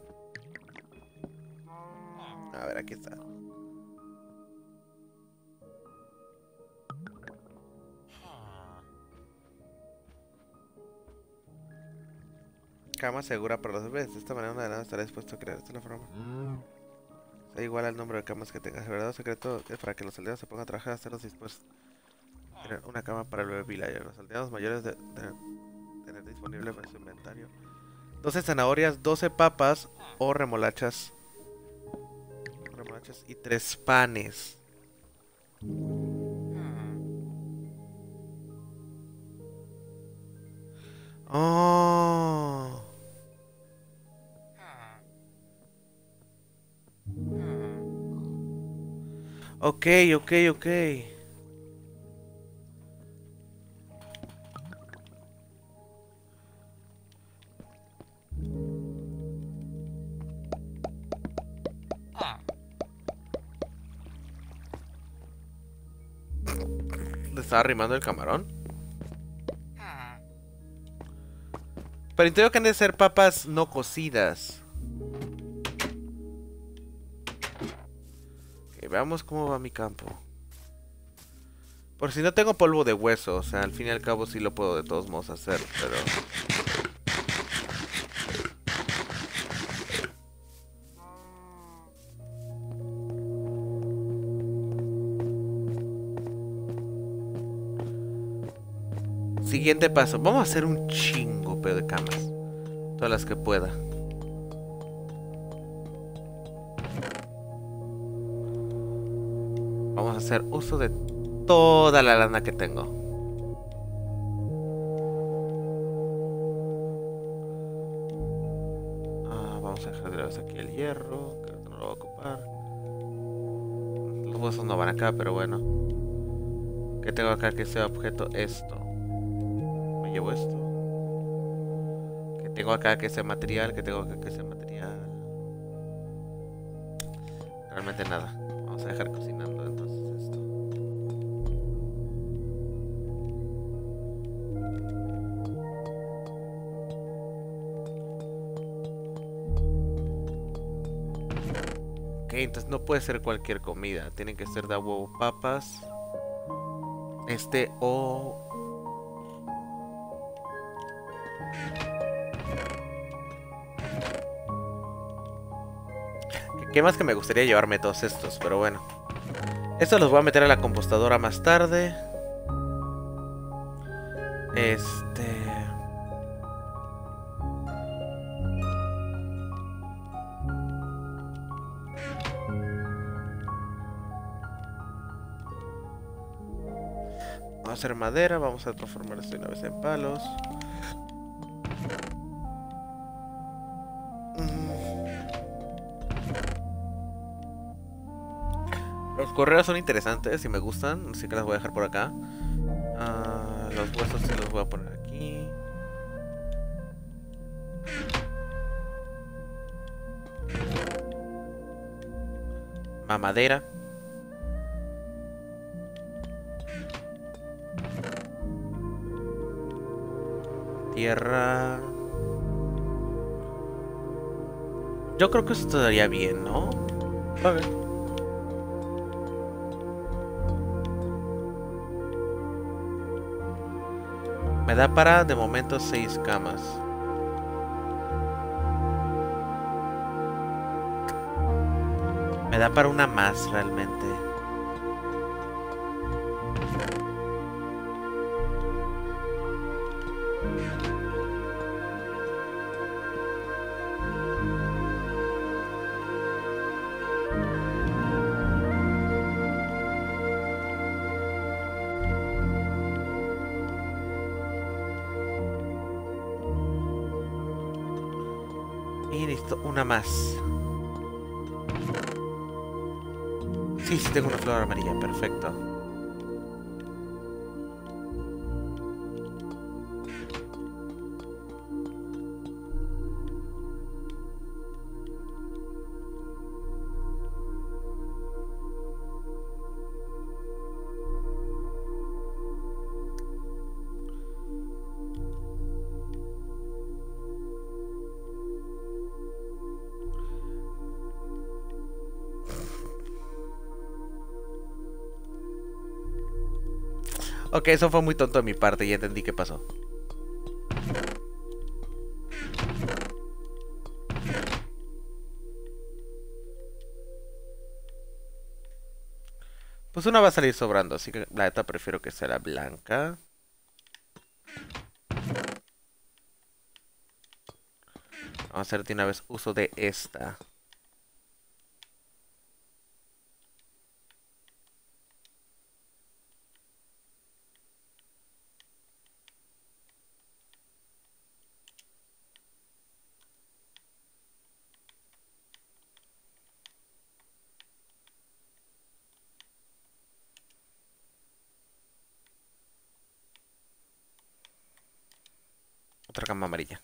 A ver, aquí está. Cama segura para los bebés. De esta manera, una de las estará dispuesto a crear esta forma. Da igual al número de camas que tengas. El verdadero secreto es para que los aldeanos se pongan a trabajar, hacerlos dispuestos a tener una cama para el bebé villager. Los aldeanos mayores de, de tener disponible en su inventario doce zanahorias, doce papas o remolachas. Remolachas y tres panes. Oh. Ok, ok, ok. ¿Le estaba arrimando el camarón? Pero entiendo que han de ser papas no cocidas. Ok, veamos cómo va mi campo. Por si no tengo polvo de hueso, o sea, al fin y al cabo sí lo puedo de todos modos hacer, pero... Siguiente paso, vamos a hacer un chingo pedo de camas. Todas las que pueda. Vamos a hacer uso de toda la lana que tengo. Ah, vamos a dejar de lado aquí el hierro, que no lo voy a ocupar. Los huesos no van acá, pero bueno. ¿Qué tengo acá que sea objeto? Esto. Me llevo esto. ¿Qué tengo acá que sea material? ¿Qué tengo acá que sea material? Realmente nada. Vamos a dejar cocinando entonces esto. Ok, entonces no puede ser cualquier comida. Tienen que ser de a huevo papas. Este o... ¿Qué más que me gustaría llevarme todos estos? Pero bueno. Estos los voy a meter a la compostadora más tarde. Este... Vamos a hacer madera. Vamos a transformar esto una vez en palos. Los correos son interesantes y me gustan, así que las voy a dejar por acá. Uh, los huesos sí los voy a poner aquí. Mamadera. Tierra. Yo creo que esto estaría bien, ¿no? A ver. Me da para, de momento, seis camas. Me da para una más, realmente. Y necesito una más. Sí, sí tengo una flor amarilla, perfecto. Ok, eso fue muy tonto de mi parte, ya entendí qué pasó. Pues una va a salir sobrando, así que la neta prefiero que sea la blanca. Vamos a hacer de una vez uso de esta. Otra cama amarilla.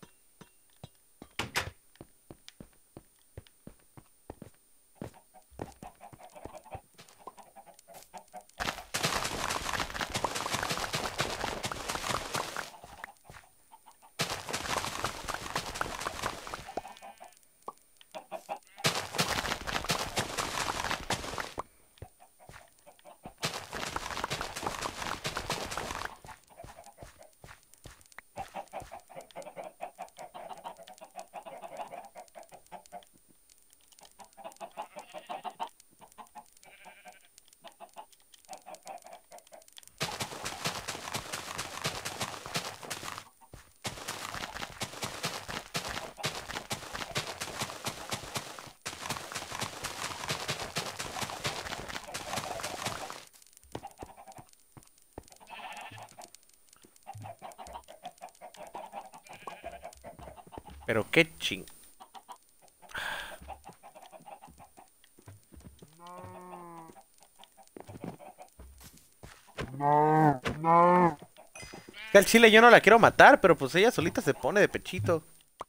Pero qué ching. Que al chile yo no la quiero matar, pero pues ella solita se pone de pechito.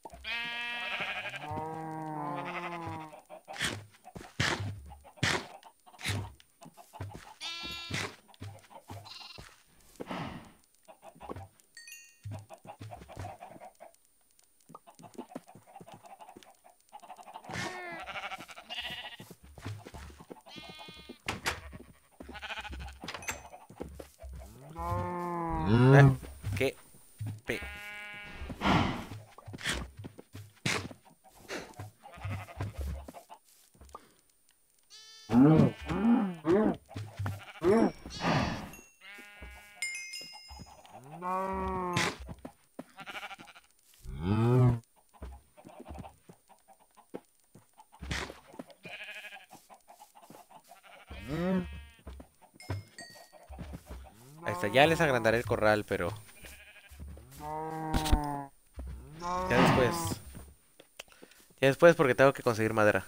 Eh, ¿Qué? Pe- Ahí está, ya les agrandaré el corral, pero ya después. Ya después porque tengo que conseguir madera.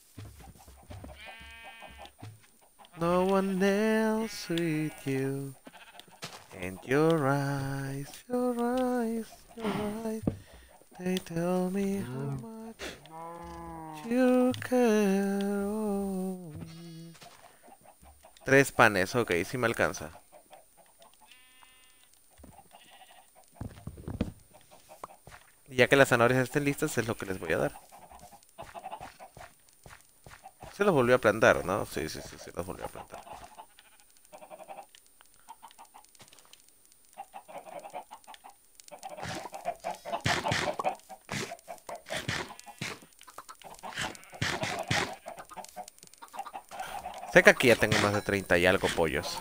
No one else with you. And your eyes, your eyes, your eyes. They tell me how much you care. Oh. Tres panes, ok, sí me alcanza. Y ya que las zanahorias estén listas, es lo que les voy a dar. Se los volvió a plantar, ¿no? Sí, sí, sí, se los volvió a plantar. Sé que aquí ya tengo más de treinta y algo pollos.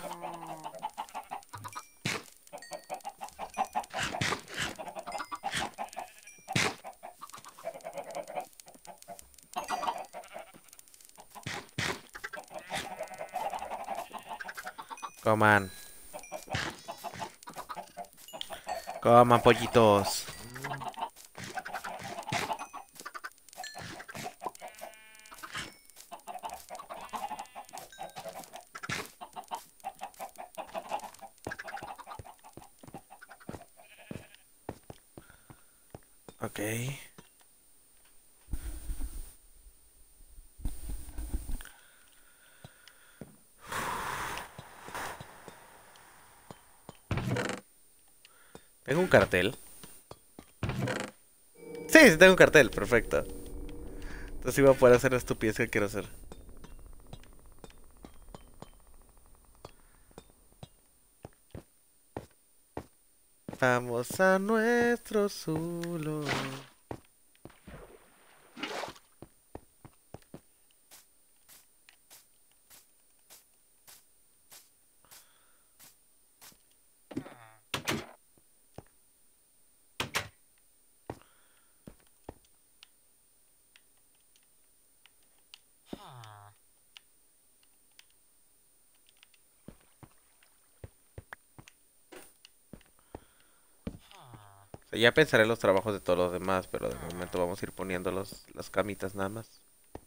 Coman. Coman, pollitos. Ok. Tengo un cartel. Sí, sí tengo un cartel, perfecto. Entonces iba a poder hacer la estupidez que quiero hacer. Vamos a nuestro Zulo. O sea, ya pensaré en los trabajos de todos los demás, pero de momento vamos a ir poniendo los, las camitas nada más.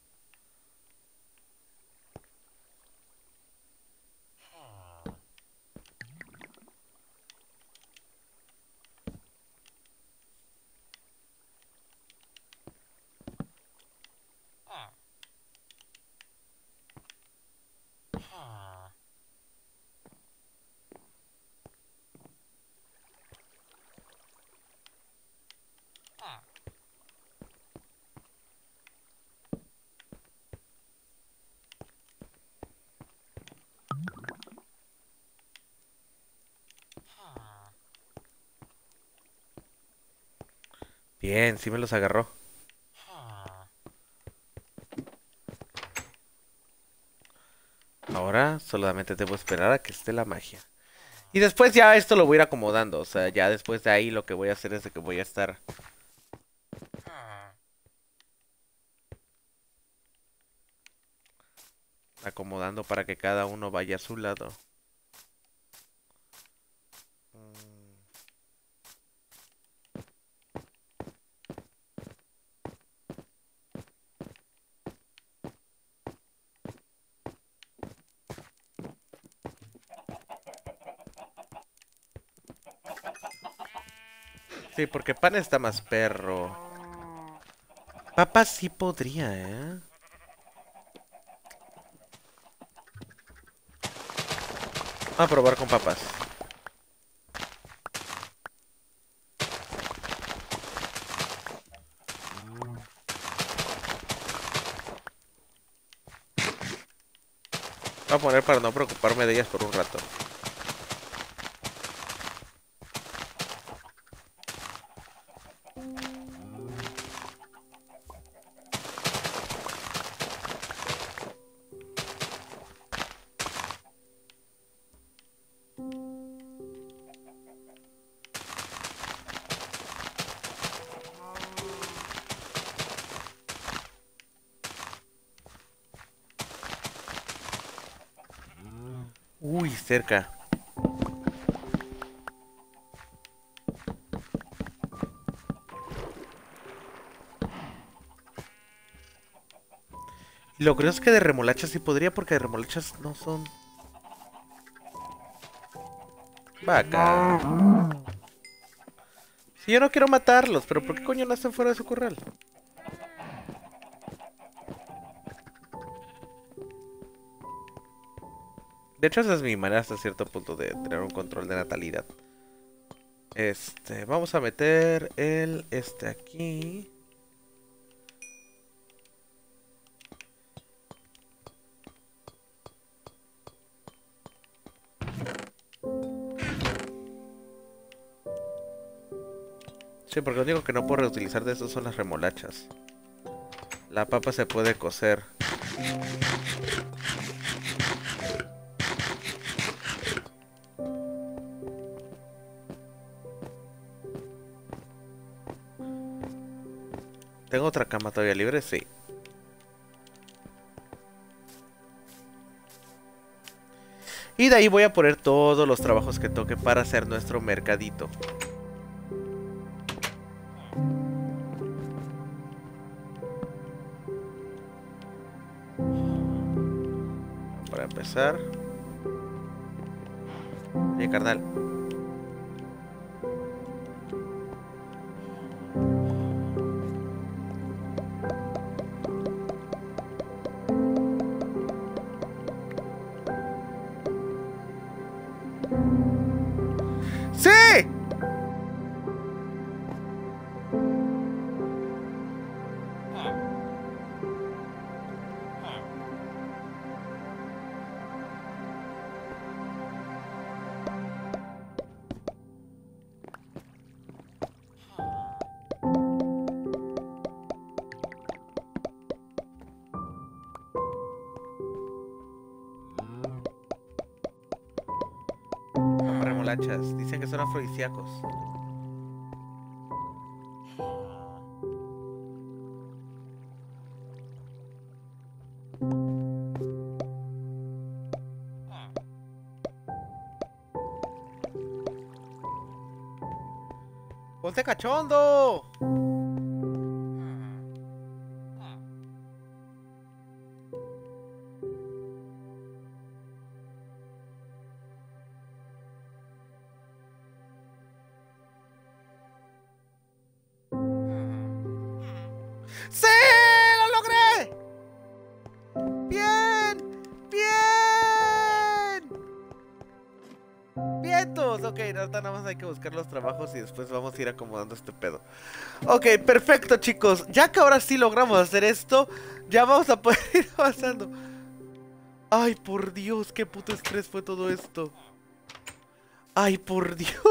Bien, sí me los agarró. Ahora solamente debo esperar a que esté la magia. Y después ya esto lo voy a ir acomodando. O sea, ya después de ahí lo que voy a hacer es de que voy a estar acomodando para que cada uno vaya a su lado. Mm. Sí, porque Pan está más perro. Papa sí podría, ¿eh? Vamos a probar con papas. Voy a poner para no preocuparme de ellas por un rato. Uy, cerca. Y lo curioso es que de remolachas sí podría, porque de remolachas no son. Vaca. Si yo no quiero matarlos, pero ¿por qué coño no están fuera de su corral? De hecho, esa es mi manera hasta cierto punto de tener un control de natalidad. Este, vamos a meter el este aquí. Sí, porque lo único que no puedo reutilizar de estos son las remolachas. La papa se puede cocer. ¿Tengo otra cama todavía libre? Sí. Y de ahí voy a poner todos los trabajos que toque para hacer nuestro mercadito. Para empezar. Oye, carnal. remolachas. Dicen que son afrodisíacos. ¡Ponte cachondo! ¡Sí! ¡Lo logré! ¡Bien! ¡Bien! ¡Vientos! Ok, ahorita nada más hay que buscar los trabajos y después vamos a ir acomodando este pedo. Ok, perfecto, chicos. Ya que ahora sí logramos hacer esto, ya vamos a poder ir avanzando. Ay, por Dios, qué puto estrés fue todo esto. Ay, por Dios.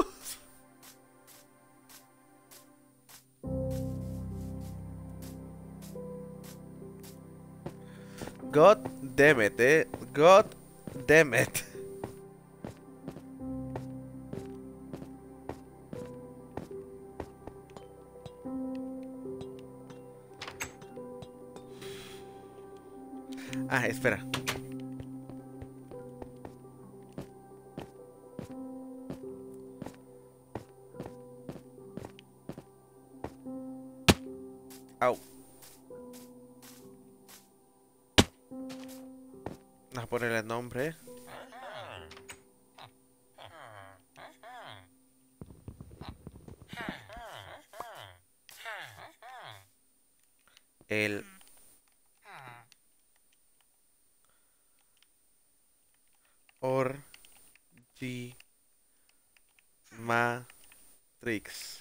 God damn it, eh. God damn it. Ah, espera. Au. Vamos a ponerle el nombre. El Orgimatrix.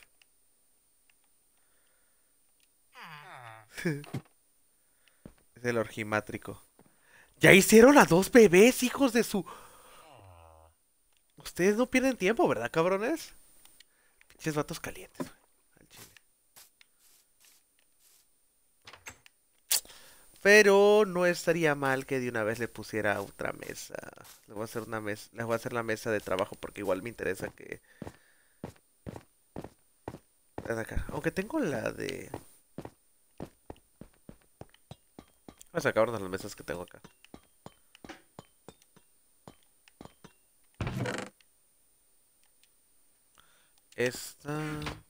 Es el orgimátrico. Ya hicieron a dos bebés, hijos de su... Ustedes no pierden tiempo, ¿verdad, cabrones? Pinches vatos calientes, güey. Al chile. Pero no estaría mal que de una vez le pusiera otra mesa. Le voy a hacer una mesa, le voy a hacer la mesa de trabajo porque igual me interesa que... Ven acá. Aunque tengo la de... Vamos a acabarnos las mesas que tengo acá. Esta...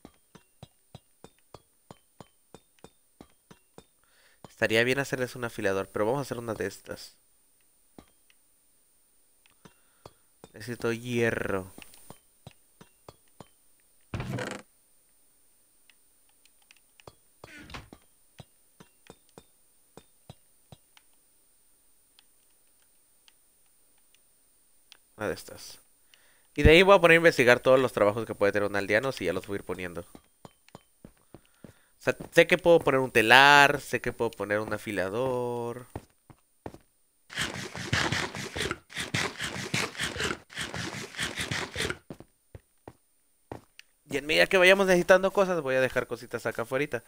Estaría bien hacerles un afilador, pero vamos a hacer una de estas. Necesito hierro. Una de estas. Y de ahí voy a poner a investigar todos los trabajos que puede tener un aldeano y ya los voy a ir poniendo. O sea, sé que puedo poner un telar, sé que puedo poner un afilador. Y en medida que vayamos necesitando cosas, voy a dejar cositas acá afuera.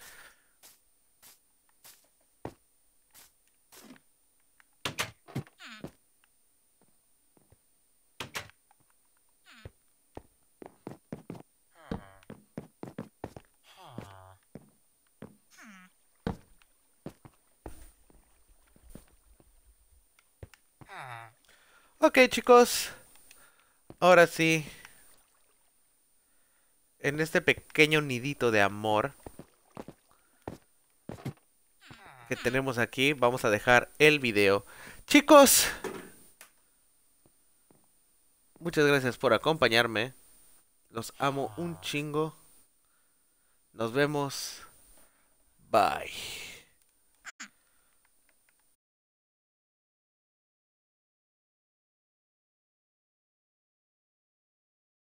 Ok, chicos. Ahora sí. En este pequeño nidito de amor que tenemos aquí, vamos a dejar el video. Chicos, muchas gracias por acompañarme. Los amo un chingo. Nos vemos. Bye.